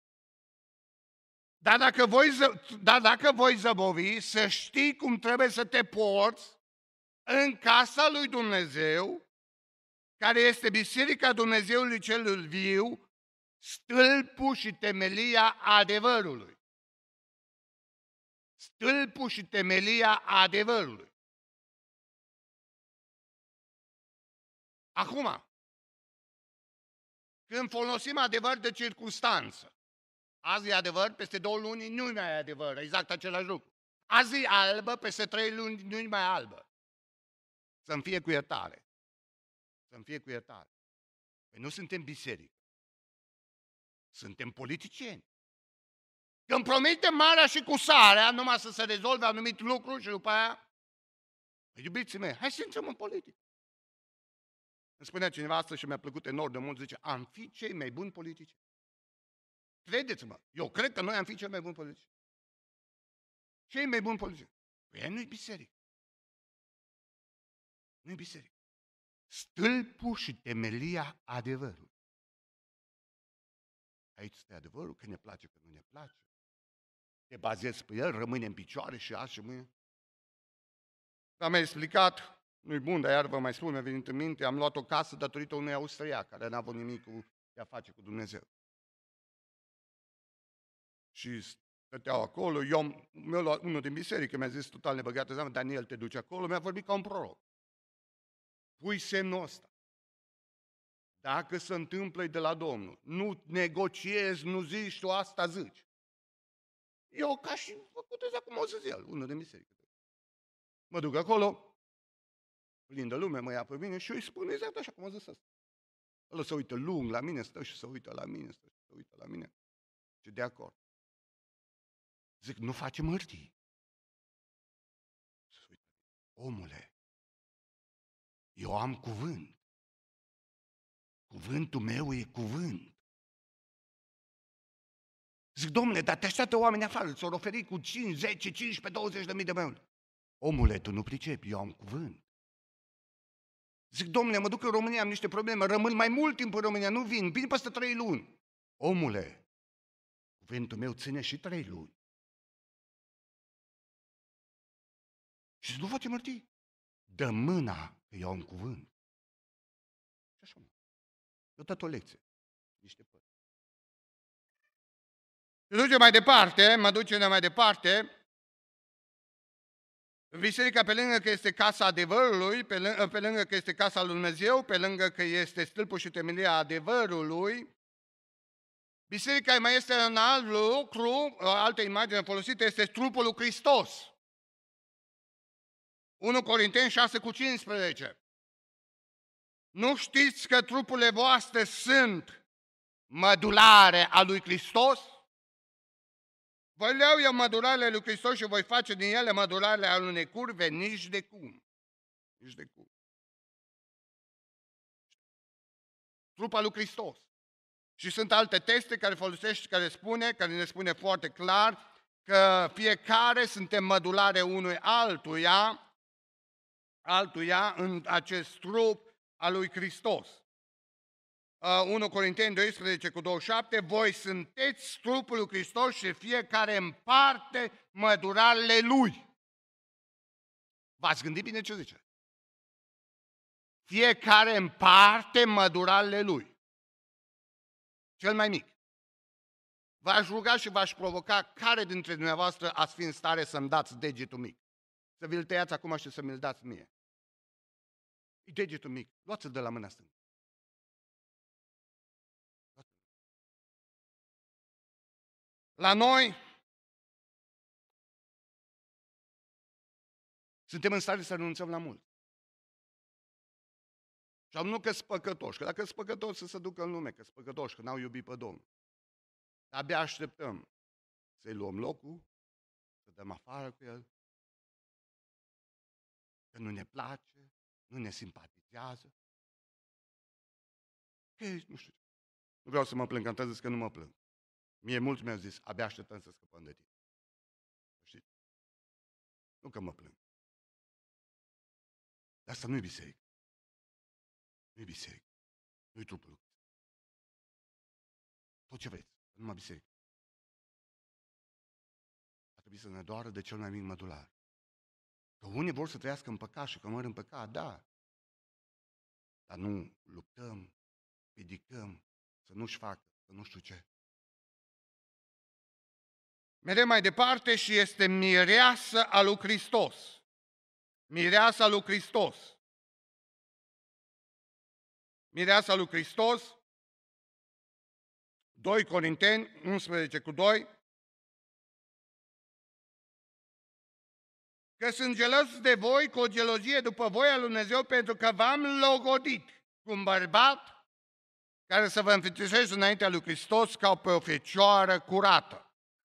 Speaker 10: dar dacă, voi, dar dacă voi zăbovi, să știi cum trebuie să te porți în casa lui Dumnezeu, care este biserica Dumnezeului celui viu, stâlpul și temelia adevărului. Stâlpul și temelia adevărului. Acum, când folosim adevăr de circunstanță, azi e adevăr, peste două luni nu mai e adevăr, exact același lucru. Azi e albă, peste trei luni nu e mai albă. Să-mi fie cu iertare. Să-mi fie cu iertare. Păi nu suntem biserică. Suntem politicieni. Când promitem marea și cu sarea, numai să se rezolve anumit lucru și după aia, iubiții mei, hai să intrăm în politică. Îmi spunea cineva astăzi și mi-a plăcut enorm de mult, zice, am fi cei mai buni politici. Credeți-mă, eu cred că noi am fi cei mai buni politici. Cei mai buni politici. Păi aia nu-i biserică. Nu-i biserică. Stâlpul și temelia adevărului. Aici este adevărul, că ne place, că nu ne place. Te bazezi pe el, rămâne în picioare și azi și mâine. Dar mi-a explicat, nu-i bun, dar iar vă mai spun, mi-a venit în minte, am luat o casă datorită unui austriac care n-a avut nimic cu de-a face cu Dumnezeu. Și stăteau acolo, eu mi-a luat unul din biserică, mi-a zis total nebăgată seamă, Daniel, te duci acolo, mi-a vorbit ca un proroc. Pui semnul ăsta. Dacă se întâmplă de la Domnul, nu negociezi, nu zici, tu asta zici. Eu ca și făcut exact cum o să el, unul din biserică. Mă duc acolo, plin de lume, mă ia pe mine și eu îi spun exact așa cum a zis asta. Ăla se uită lung la mine, stă și se uită la mine, stă și se uită la mine. Și de acord. Zic, nu facem hârtii. Omule, eu am cuvânt. Cuvântul meu e cuvânt. Zic, domnule, dar te așteaptă oameni afară, ți-au oferit cu cinci, zece, cincisprezece, douăzeci de mii de euro. Omule, tu nu pricepi, eu am cuvânt. Zic, domnule, mă duc în România, am niște probleme, rămân mai mult timp în România, nu vin, vin peste trei luni. Omule, cuvântul meu ține și trei luni. Și să nu facem hârtii. Dă mâna, că eu am cuvânt. Și așa, mă. Eu dat o lecție. Niște părți. Se duce mai departe, mă duce mai departe. Biserica, pe lângă că este casa adevărului, pe lângă, pe lângă că este casa lui Dumnezeu, pe lângă că este stâlpul și temelia adevărului, biserica mai este un alt lucru, o altă imagine folosită, este trupul lui Hristos. unu Corinteni șase cu cincisprezece. Nu știți că trupurile voastre sunt mădulare a lui Hristos? Vă leau eu mădularele lui Hristos și voi face din ele mădularele ale unei curve, nici de cum. Nici de cum. Trupa lui Hristos. Și sunt alte texte care folosește, care spune, care ne spune foarte clar că fiecare suntem mădulare unui altuia, altuia în acest trup al lui Hristos. unu Corinteni doisprezece cu douăzeci și șapte, voi sunteți trupul lui Hristos și fiecare împarte mădurarele lui. V-ați gândit bine ce zice? Fiecare împarte mădurarele lui. Cel mai mic. V-aș ruga și v-aș provoca care dintre dumneavoastră ați fi în stare să-mi dați degetul mic. Să vi-l tăiați acum și să mi-l dați mie. E degetul mic. Luați-l de la mâna stângă. La noi suntem în stare să renunțăm la mult. Și am nu că sunt păcătoși, că dacă sunt păcătoși să se ducă în lume, că sunt păcătoși, că n-au iubit pe Domnul. Abia așteptăm să-i luăm locul, să dăm afară cu el, că nu ne place, nu ne simpatizează. Că nu știu. Nu vreau să mă plâng, am zis că nu mă plâng. Mie mulți mi-au zis, abia așteptăm să scăpăm de tine. Știți? Nu că mă plâng. Dar asta nu-i biserică. Nu-i biserică. Nu-i trupul lui. Tot ce vreți, numai biserică. A trebuit să ne doară de cel mai mic mădular. Că unii vor să trăiască în păcat și că mor în păcat, da. Dar nu luptăm, ridicăm, să nu-și facă, să nu știu ce. Mergem mai departe și este mireasă a lui Hristos. Mireasa lui Hristos. mireasa lui Hristos, doi Corinteni, unsprezece cu doi, că sunt gelos de voi cu o gelozie după voia lui Dumnezeu pentru că v-am logodit cu un bărbat care să vă înfățișeze înaintea lui Hristos ca pe o fecioară curată.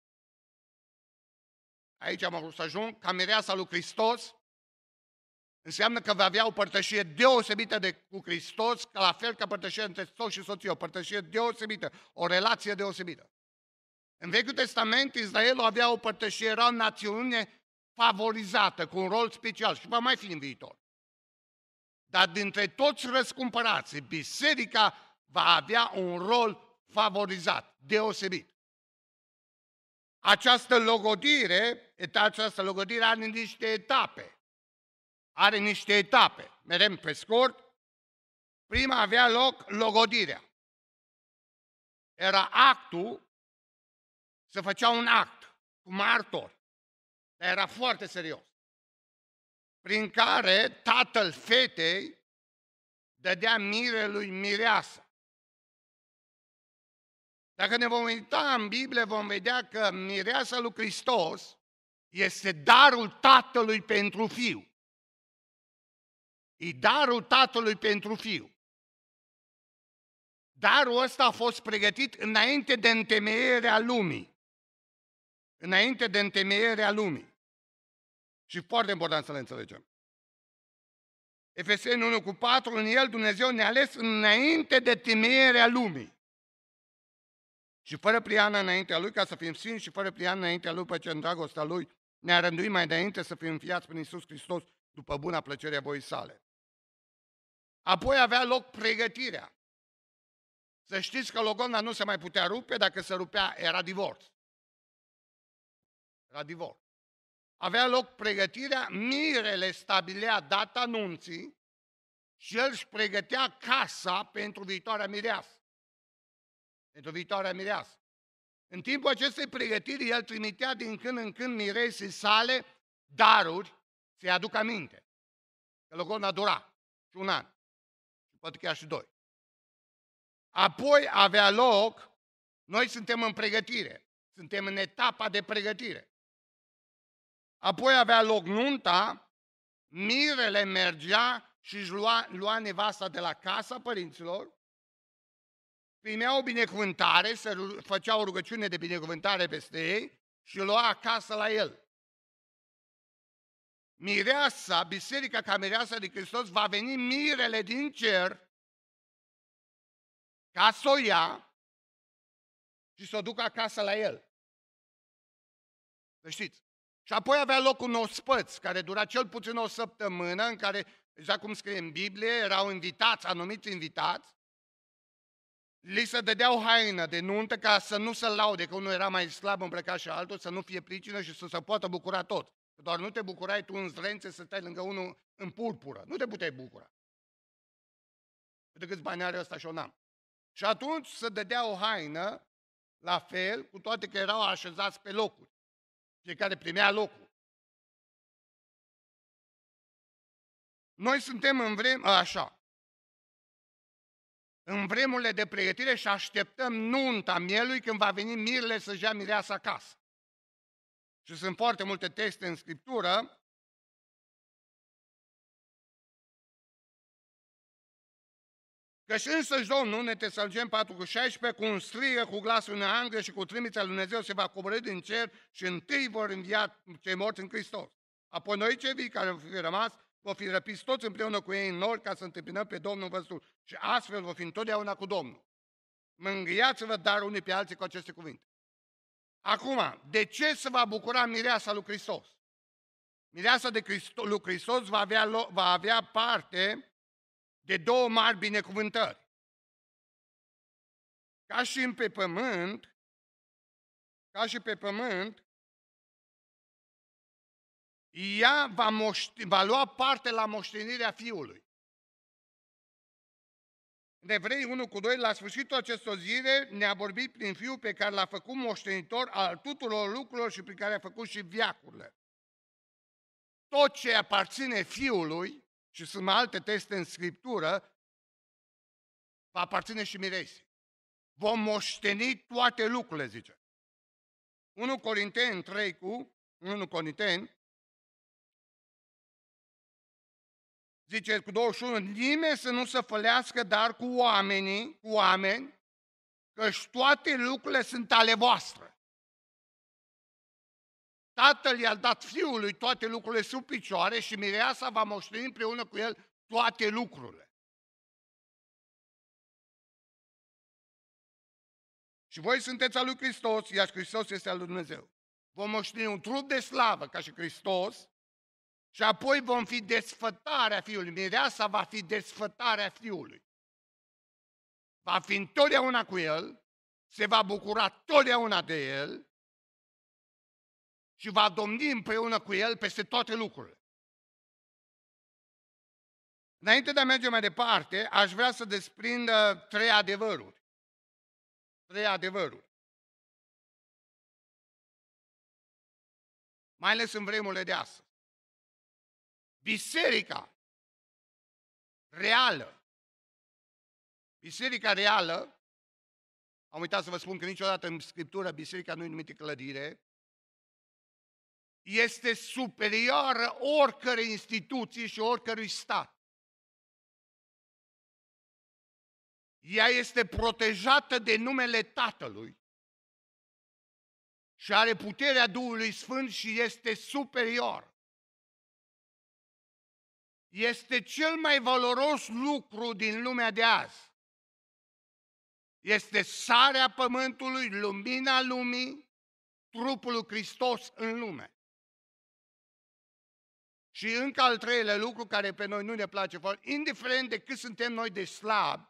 Speaker 10: Aici am vrut să ajung, ca mireasa lui Hristos înseamnă că va avea o părtășie deosebită de, cu Hristos, ca la fel ca părtășie între soț și soție, o părtășie deosebită, o relație deosebită. În Vechiul Testament, Israelul avea o părtășie, era o națiune favorizată, cu un rol special și va mai fi în viitor. Dar dintre toți răscumpărații, biserica va avea un rol favorizat, deosebit. Această logodire, această logodire are niște etape. Are niște etape. Merem pe scurt. Prima avea loc logodirea. Era actul, se făcea un act cu martor. Dar era foarte serios. Prin care tatăl fetei dădea mirelui mireasă. Dacă ne vom uita în Biblie, vom vedea că mireasa lui Hristos este darul Tatălui pentru Fiu. E darul Tatălui pentru Fiu. Darul ăsta a fost pregătit înainte de întemeierea lumii. Înainte de întemeierea lumii. Și foarte important să le înțelegem. Efeseni unu cu patru, în el Dumnezeu ne-a ales înainte de temeierea lumii. Și fără priană înaintea Lui, ca să fim sfinți, și fără priană înaintea Lui, pe ce în dragostea Lui ne-a rânduit mai înainte să fim înfiați prin Iisus Hristos după buna plăcere a voii sale. Apoi avea loc pregătirea. Să știți că logona nu se mai putea rupe, dacă se rupea era divorț. Era divorț. Avea loc pregătirea, mirele stabilea data nunții și el își pregătea casa pentru viitoarea mireasă. Pentru viitoarea mireasă. În timpul acestei pregătiri, el trimitea din când în când miresii sale daruri, să-i aduc aminte. Că logona dura și un an, și poate chiar și doi. Apoi avea loc, noi suntem în pregătire, suntem în etapa de pregătire. Apoi avea loc nunta, mirele mergea și își lua, lua nevasta de la casa părinților, primea o binecuvântare, se făcea o rugăciune de binecuvântare peste ei și o lua acasă la el. Mireasa, biserica ca mireasa de Hristos, va veni mirele din cer ca să o ia și să o ducă acasă la el. Să știți. Și apoi avea loc un ospăț care dura cel puțin o săptămână, în care, așa cum scrie în Biblie, erau invitați, anumiți invitați, li se dădea o haină de nuntă ca să nu se laude că unul era mai slab îmbrăcat și altul, să nu fie pricină și să se poată bucura tot. Doar nu te bucurai tu în zdrențe să stai lângă unul în purpură. Nu te puteai bucura. De câți bani are ăsta și o n-am. Și atunci se dădea o haină, la fel, cu toate că erau așezați pe locuri. Fiecare primea locul. Noi suntem în vrem, așa, în vremurile de pregătire și așteptăm nunta mielui când va veni mirele să-și ia mireasa acasă. Și sunt foarte multe texte în Scriptură că și însăși Domnul, ne Tesalogeni patru cu șaisprezece, cu un strigă, cu glasul unui angel și cu trimița lui Dumnezeu se va coborî din cer și întâi vor învia cei morți în Hristos. Apoi noi cei vii care vor fi rămas, vor fi răpiți toți împreună cu ei în nori ca să întâmpinăm pe Domnul văzut și astfel vor fi întotdeauna cu Domnul. Mângâiați-vă dar unii pe alții cu aceste cuvinte. Acum, de ce se va bucura mireasa lui Hristos? Mireasa de Hristos, lui Hristos va avea, va avea parte de două mari binecuvântări. Ca și pe pământ, ca și pe pământ, ea va, moști, va lua parte la moștenirea Fiului. În Evrei unu cu doi, la sfârșitul acestor zile ne-a vorbit prin Fiul pe care l-a făcut moștenitor al tuturor lucrurilor și prin care a făcut și veacurile. Tot ce aparține Fiului, și sunt alte texte în Scriptură, va aparține și miresei. Vom moșteni toate lucrurile, zice. unu Corinteni trei cu unu Corinteni, zice cu douăzeci și unu, nimeni să nu se fălească, dar cu oamenii, cu oameni, căci toate lucrurile sunt ale voastre. Tatăl i-a dat fiului toate lucrurile sub picioare și mireasa va moșteni împreună cu el toate lucrurile. Și voi sunteți al lui Hristos, iar Hristos este al lui Dumnezeu. Vom moșteni un trup de slavă ca și Hristos și apoi vom fi desfătarea Fiului. Mireasa va fi desfătarea Fiului. Va fi întotdeauna cu El, se va bucura totdeauna de El și va domni împreună cu El peste toate lucrurile. Înainte de a merge mai departe, aș vrea să desprindă trei adevăruri. Trei adevăruri. Mai ales în vremurile de astăzi. Biserica reală, biserica reală, am uitat să vă spun că niciodată în Scriptură biserica nu e numită clădire, este superioară oricărei instituții și oricărui stat. Ea este protejată de numele Tatălui și are puterea Duhului Sfânt și este superior. Este cel mai valoros lucru din lumea de azi. Este sarea pământului, lumina lumii, trupul lui Hristos în lume. Și încă al treilea lucru care pe noi nu ne place foarte, indiferent de cât suntem noi de slabi,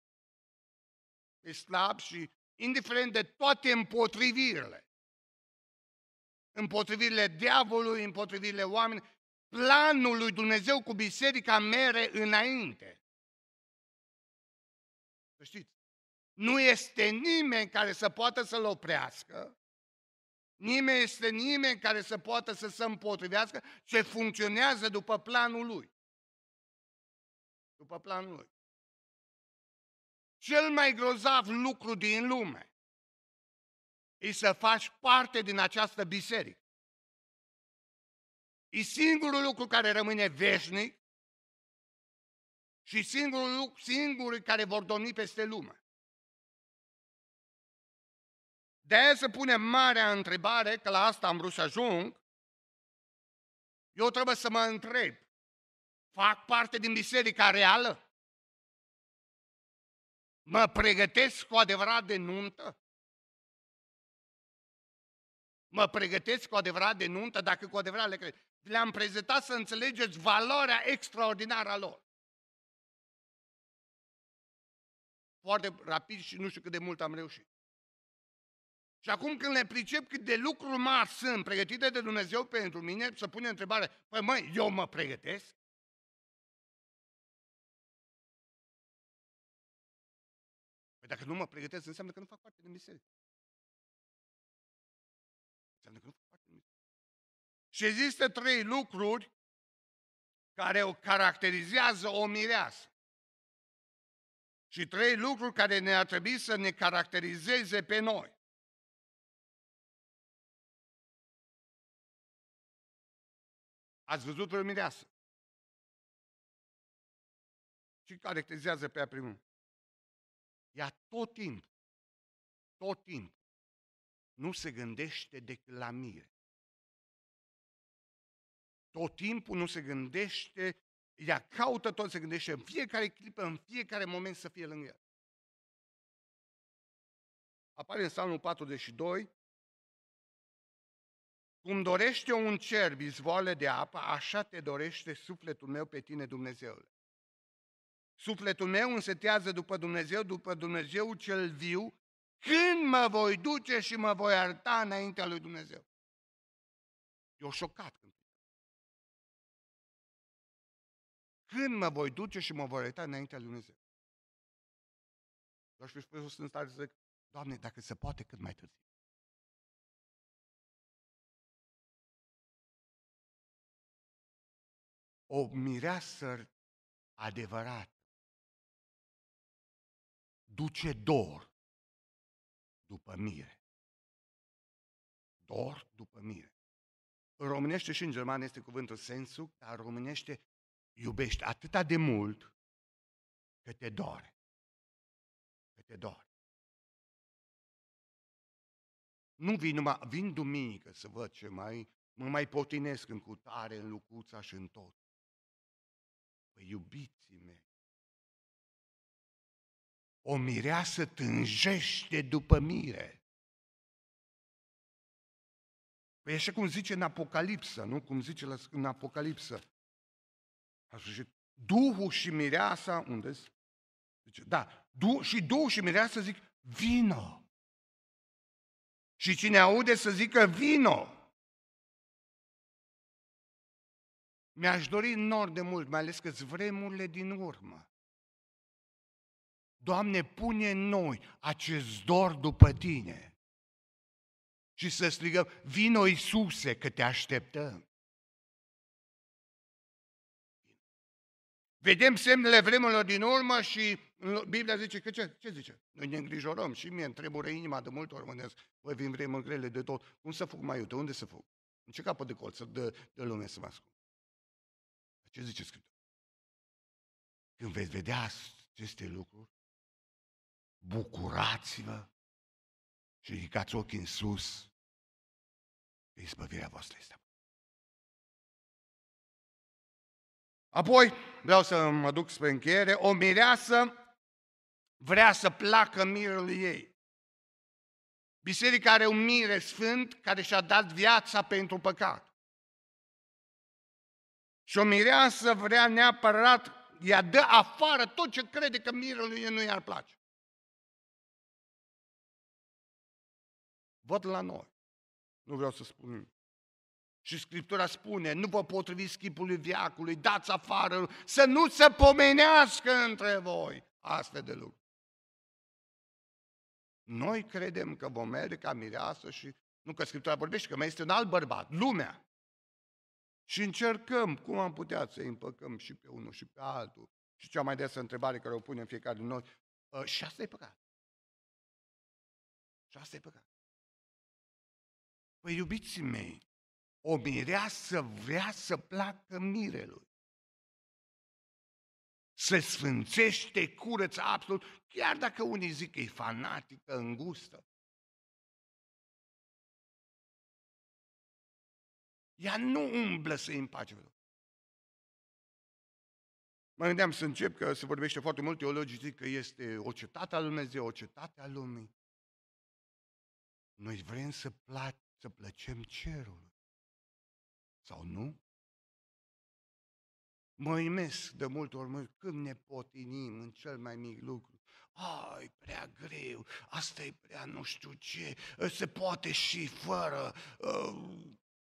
Speaker 10: de slab și indiferent de toate împotrivirile, împotrivirile diavolului, împotrivirile oamenilor, planul lui Dumnezeu cu biserica mere înainte. Să știți, nu este nimeni care să poată să-l oprească, nimeni este nimeni care să poată să se împotrivească, ce funcționează după planul lui. După planul lui. Cel mai grozav lucru din lume e să faci parte din această biserică. E singurul lucru care rămâne veșnic și singurul lucru, singurii care vor domni peste lume. De-aia se pune marea întrebare, că la asta am vrut să ajung, eu trebuie să mă întreb, fac parte din biserica reală? Mă pregătesc cu adevărat de nuntă? Mă pregătesc cu adevărat de nuntă dacă cu adevărat le cred. Le-am prezentat să înțelegeți valoarea extraordinară a lor. Foarte rapid și nu știu cât de mult am reușit. Și acum când le pricep cât de lucruri mari sunt pregătite de Dumnezeu pentru mine, să pune întrebare, păi măi, eu mă pregătesc? Păi dacă nu mă pregătesc, înseamnă că nu fac parte din biserică. Înseamnă că nu fac parte din biserică. Și există trei lucruri care o caracterizează o mireasă. Și trei lucruri care ne-ar trebui să ne caracterizeze pe noi. Ați văzut o mireasă? Ce caracterizează pe ea primul? Ea tot timpul, tot timpul, nu se gândește decât la mire. Tot timpul nu se gândește, ea caută tot, se gândește în fiecare clipă, în fiecare moment să fie lângă el. Apare în Psalmul patruzeci și doi, cum dorește un cerb izvoarele de apă, așa te dorește sufletul meu pe tine, Dumnezeule. Sufletul meu însetează după Dumnezeu, după Dumnezeu cel viu, când mă voi duce și mă voi arăta înaintea lui Dumnezeu. Eu șocat când. Când mă voi duce și mă voi arăta înaintea lui Dumnezeu. Eu aș fi spus în stare să zic, Doamne, dacă se poate, cât mai târziu. O mireasă adevărată duce dor după mire. Dor după mire. În românește și în germană este cuvântul sensu, dar în românește iubești atâta de mult că te doare. Că te doare. Nu vin numai, vin duminică să văd ce mai, mă mai potinesc în cutare, în Lucuța și în tot. Păi, iubiții mei, o mireasă tânjește după mire. Păi așa cum zice în Apocalipsă, nu? Cum zice în Apocalipsă. Duhul și mireasa, unde zice? Da, du- și Duhul și mireasa zic, vino. Și cine aude să zică, vino. Mi-aș dori nor de mult, mai ales că-s vremurile din urmă. Doamne, pune în noi acest dor după Tine. Și să strigăm, vino Iisuse, că te așteptăm. Vedem semnele vremurilor din urmă și Biblia zice că ce? Ce zice? Noi ne îngrijorăm și mie îmi trebuie inima de multe ori, mă gândesc, băi, vin vremuri grele de tot. Cum să fug mai iute? Unde să fug? În ce capăt de colț de, de lume să mă ascund? Ce zice Scriptura? Când veți vedea aceste lucruri, bucurați-vă și ridicați ochii în sus, că izbăvirea voastră este. Apoi, vreau să mă duc spre încheiere, o mireasă vrea să placă mirul ei. Biserica are un mire sfânt care și-a dat viața pentru păcat. Și o mireasă vrea neapărat, ea dă afară tot ce crede că mirul ei nu i-ar place. Văd la noi. Nu vreau să spun nimic. Și Scriptura spune, nu vă potriviți chipului veacului, dați afară, să nu se pomenească între voi astfel de lucruri. Noi credem că vom merge ca mireasă și, nu că Scriptura vorbește, că mai este un alt bărbat, lumea. Și încercăm cum am putea să îi împăcăm și pe unul și pe altul. Și cea mai desă întrebare care o punem fiecare din noi, și asta e păcat. Și asta e păcat. Păi, iubiții mei, o mireasă vrea să placă mirelui. Se sfânțește, curăță absolut, chiar dacă unii zic că e fanatică, îngustă. Ea nu umblă să-i împace. Mă gândeam să încep că se vorbește foarte mult, teologii zic că este o cetate a lui Dumnezeu, o cetate a lumii. Noi vrem să, pla- să plăcem cerul. Sau nu? Mă uimesc de multe ori, mă, când ne potinim în cel mai mic lucru. Ai, prea greu, asta e prea nu știu ce, se poate și fără. Uh...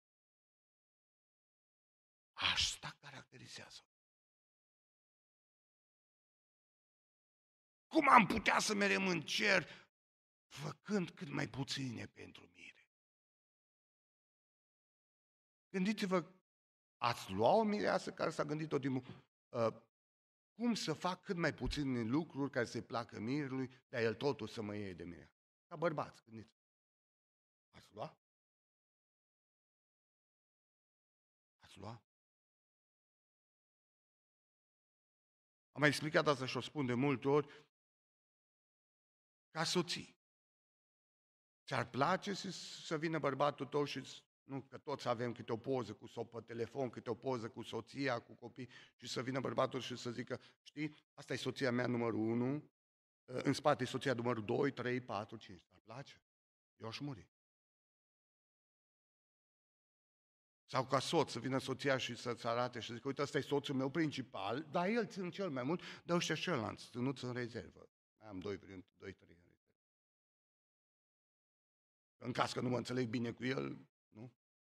Speaker 10: Asta caracterizează. Cum am putea să mergem în cer făcând cât mai puține pentru mire? Gândiți-vă, ați lua o mireasă care s-a gândit tot timpul uh, cum să fac cât mai puține lucruri care să-i placă mirului, dar el totul să mă iei de mine. Ca bărbați, gândiți. Ați lua? Ați lua? Am mai explicat asta și o spun de multe ori. Ca soții. Ți-ar place să, să vină bărbatul tău și, nu, că toți avem câte o poză cu so pe telefon, câte o poză cu soția, cu copii, și să vină bărbatul și să zică, știi, asta e soția mea numărul unu, în spate e soția numărul doi, trei, patru, cinci. Ți-ar place? Eu aș muri. Sau ca soț să vină soția și să-ți arate și să zică, uite, ăsta e soțul meu principal, dar el țin cel mai mult, dar ăștia celălalt, ținuți în rezervă. Mai am doi, doi, trei în rezervă. În caz că nu mă înțeleg bine cu el, nu?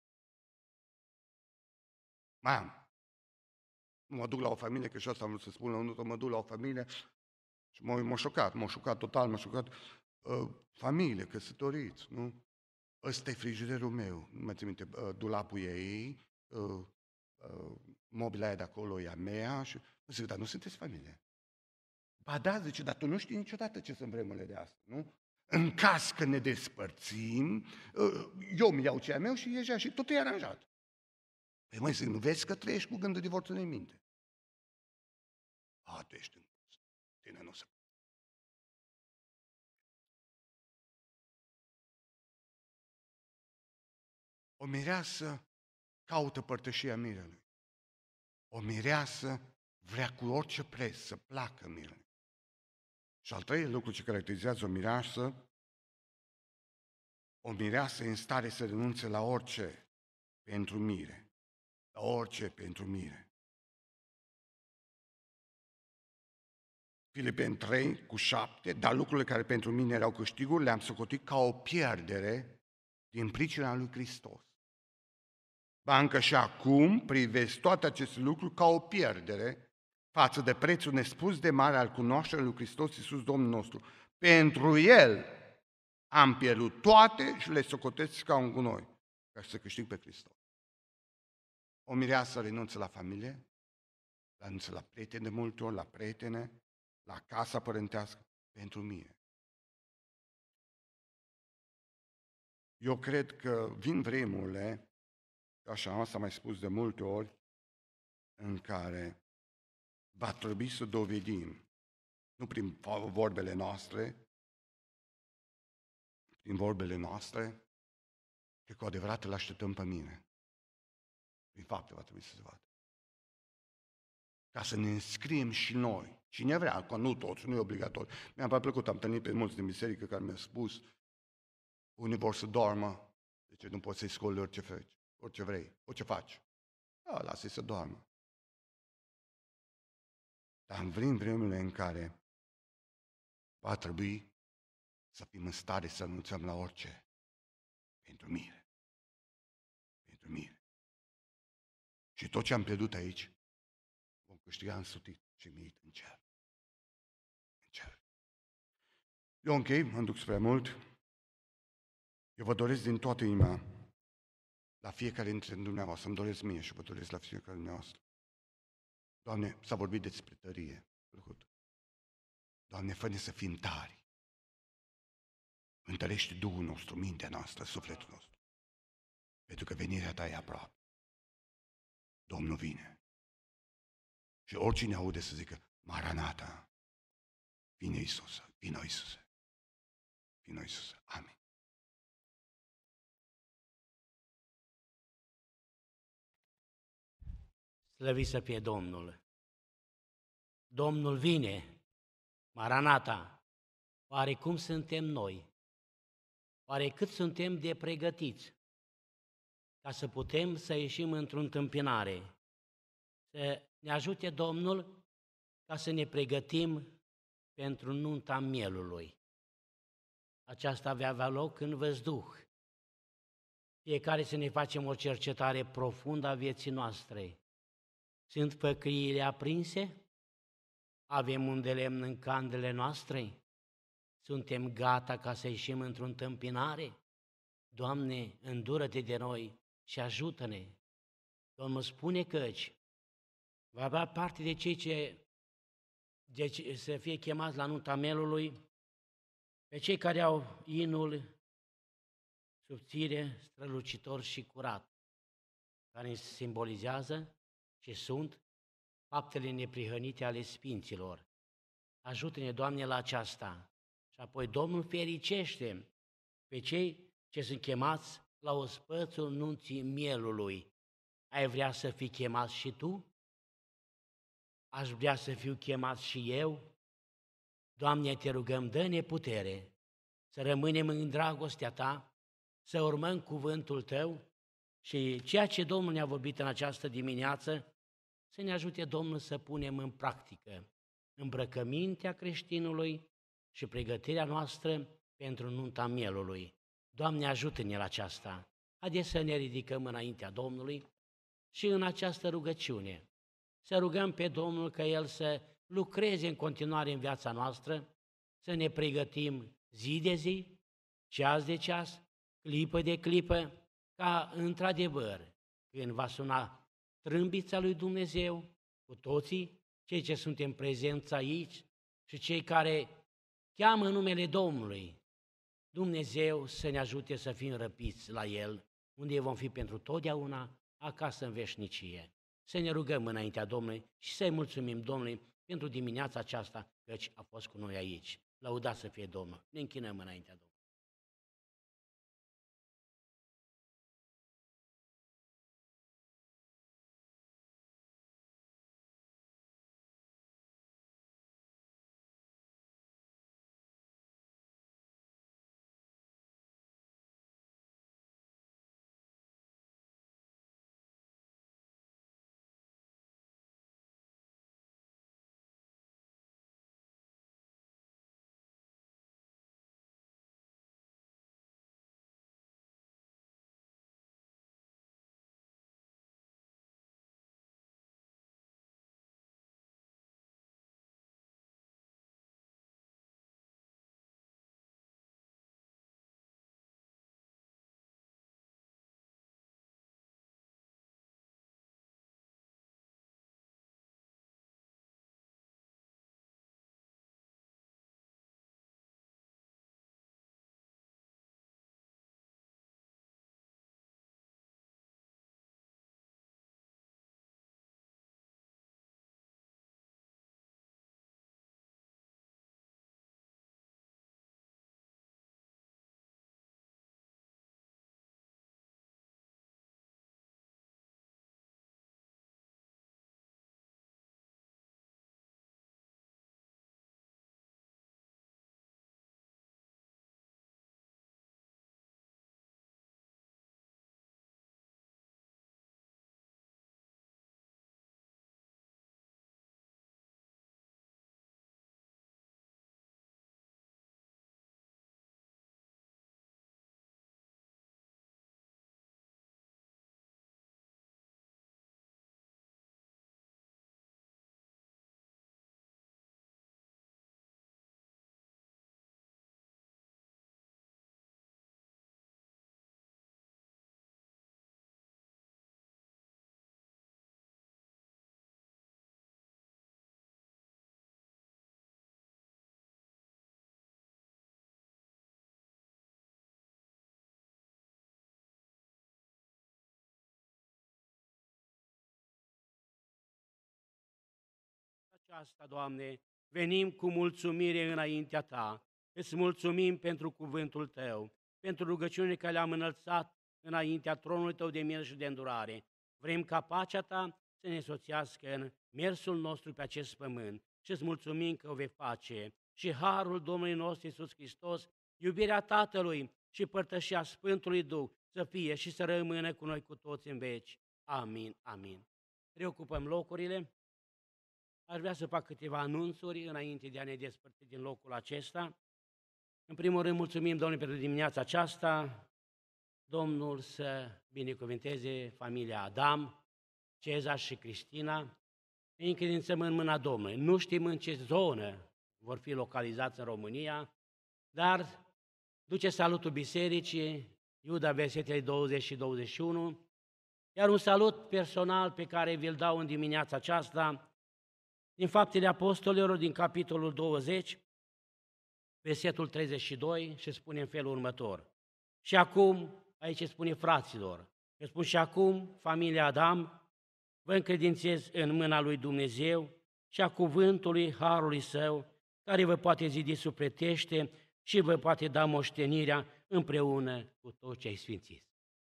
Speaker 10: Mai am. Mă duc la o familie, că și asta am vrut să spun la unul, mă duc la o familie și m-a, m-a șocat, m-a șocat total, m-a șocat. Uh, familie, căsătoriți, nu? Ăsta e frigiderul meu, nu mai țin minte, uh, dulapul e ei, uh, uh, mobila aia de acolo e a mea și... Zic, dar nu sunteți familie. Ba da, zice, dar tu nu știi niciodată ce sunt vremurile de astăzi, nu? În caz că ne despărțim, eu mi iau ce meu și ieșea și tot e aranjat. Păi măi, zic, nu vezi că trăiești cu gândul divorțului în minte? A, tu ești în curs. Tine nu se... O mireasă caută părtășia mirelui. O mireasă vrea cu orice preț să placă mirelui. Și al treilea lucru ce caracterizează o mireasă, o mireasă e în stare să renunțe la orice pentru mire. La orice pentru mire. Filipeni trei cu șapte, dar lucrurile care pentru mine erau câștiguri le-am socotit ca o pierdere din pricina lui Hristos. Ba încă și acum privesc toate aceste lucruri ca o pierdere față de prețul nespus de mare al cunoașterii lui Hristos Iisus Domnul nostru. Pentru El am pierdut toate și le socotesc ca un gunoi, ca să câștig pe Hristos. O mireasă renunță la familie, renunță la prieteni de multe ori, la prietene, la casa părintească, pentru mine. Eu cred că vin vremurile, așa asta am mai spus de multe ori, în care va trebui să dovedim, nu prin vorbele noastre, prin vorbele noastre, că cu adevărat îl așteptăm pe mine. Prin fapte va trebui să se vadă. Ca să ne înscriem și noi. Cine vrea, că nu toți, nu e obligatoriu. Mi-a prea plăcut, am întâlnit pe mulți din biserică care mi-au spus, unii vor să doarmă, deci nu poți să-i scoli orice faci, orice vrei, orice faci. Da, lasă-i să doarmă. Dar în vremurile în care va trebui să fim în stare să renunțăm la orice pentru mire. Pentru mire. Și tot ce am pierdut aici, vom câștiga însutit și miit în cer. În cer. Eu închei, mă duc spre mult. Eu vă doresc din toată inima la fiecare dintre dumneavoastră, îmi doresc mie și vă doresc la fiecare dintre dumneavoastră. Doamne, s-a vorbit despre tărie. Doamne, fă-ne să fim tari. Întărește Duhul nostru, mintea noastră, sufletul nostru. Pentru că venirea Ta e aproape. Domnul vine. Și oricine aude să zică, Maranata, vine Iisus, vino Iisuse, vino Iisuse. Amin.
Speaker 2: Slăvit să fie Domnul! Domnul vine, Maranata! Oare cum suntem noi? Oare cât suntem de pregătiți ca să putem să ieșim într-o întâmpinare? Să ne ajute Domnul ca să ne pregătim pentru nunta mielului. Aceasta va avea loc în văzduh. Fiecare să ne facem o cercetare profundă a vieții noastre. Sunt făcliile aprinse? Avem un de lemn în candelele noastre? Suntem gata ca să ieșim într-o întâmpinare? Doamne, îndură-te de noi și ajută-ne! Domnul spune căci va avea parte de cei ce deci, să fie chemați la nunta mielului, pe cei care au inul subțire, strălucitor și curat, care simbolizează ce sunt faptele neprihănite ale sfinților. Ajută-ne, Doamne, la aceasta. Și apoi Domnul fericește pe cei ce sunt chemați la ospățul nunții mielului. Ai vrea să fii chemat și tu? Aș vrea să fiu chemat și eu? Doamne, te rugăm, dă-ne putere să rămânem în dragostea Ta, să urmăm cuvântul Tău și ceea ce Domnul ne-a vorbit în această dimineață, să ne ajute Domnul să punem în practică îmbrăcămintea creștinului și pregătirea noastră pentru nunta mielului. Doamne, ajută-ne la aceasta. Haideți să ne ridicăm înaintea Domnului și în această rugăciune să rugăm pe Domnul ca El să lucreze în continuare în viața noastră, să ne pregătim zi de zi, ceas de ceas, clipă de clipă, ca într-adevăr, când va suna trâmbița lui Dumnezeu, cu toții, cei ce suntem prezenți aici, și cei care cheamă numele Domnului, Dumnezeu să ne ajute să fim răpiți la El, unde vom fi pentru totdeauna, acasă în veșnicie. Să ne rugăm înaintea Domnului și să-i mulțumim Domnului pentru dimineața aceasta, căci a fost cu noi aici. Lăudați să fie Domnul. Ne închinăm înaintea Domnului. Aceasta, Doamne, venim cu mulțumire înaintea Ta. Îți mulțumim pentru cuvântul Tău, pentru rugăciunile care le-am înălțat înaintea tronului Tău de milă și de îndurare. Vrem ca pacea Ta să ne soțească în mersul nostru pe acest pământ și îți mulțumim că o vei face. Și harul Domnului nostru Iisus Hristos, iubirea Tatălui și părtășia Sfântului Duh să fie și să rămână cu noi cu toți în veci. Amin, amin. Reocupăm locurile. Aș vrea să fac câteva anunțuri înainte de a ne despărți din locul acesta. În primul rând, mulțumim Domnului pentru dimineața aceasta. Domnul să binecuvânteze familia Adam, Cezar și Cristina. Îi încredințăm în mâna Domnului. Nu știm în ce zonă vor fi localizați în România, dar duce salutul bisericii, Iuda, versetele douăzeci și douăzeci și unu, iar un salut personal pe care vi-l dau în dimineața aceasta, din Faptele Apostolilor, din capitolul douăzeci, versetul treizeci și doi, și spune în felul următor. Și acum, aici spune fraților, și spun și acum, familia Adam, vă încredințez în mâna lui Dumnezeu și a cuvântului harului său, care vă poate zidi sufletește și vă poate da moștenirea împreună cu toți cei sfințiți.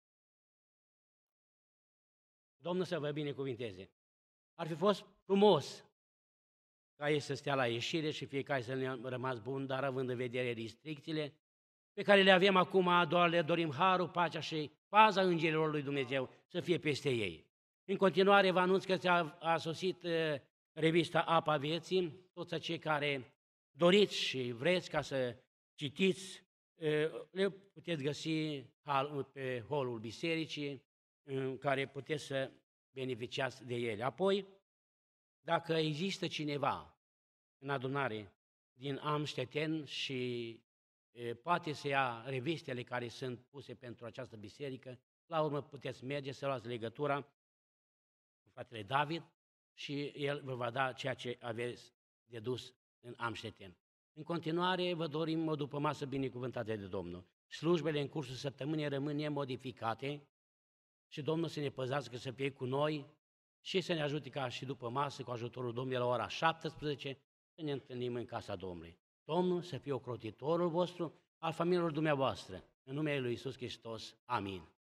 Speaker 2: Domnul să vă binecuvinteze. Ar fi fost frumos ca ei să stea la ieșire și fiecare să ne rămas bun, dar având în vedere restricțiile pe care le avem acum, doar le dorim harul, pacea și paza îngerilor lui Dumnezeu să fie peste ei. În continuare vă anunț că a, a sosit uh, revista Apa Vieții, toți cei care doriți și vreți ca să citiți, uh, le puteți găsi pe holul bisericii, în care puteți să beneficiați de ele. Apoi, dacă există cineva în adunare din Amstetten și e, poate să ia revistele care sunt puse pentru această biserică, la urmă puteți merge să luați legătura cu fratele David și el vă va da ceea ce aveți de dus în Amstetten. În continuare, vă dorim o după masă binecuvântată de Domnul. Slujbele în cursul săptămânii rămân nemodificate și Domnul să ne păzească, să fie cu noi și să ne ajute ca și după masă, cu ajutorul Domnului, la ora șaptesprezece, să ne întâlnim în casa Domnului. Domnul să fie ocrotitorul vostru, al familiilor dumneavoastră. În numele Lui Iisus Hristos. Amin.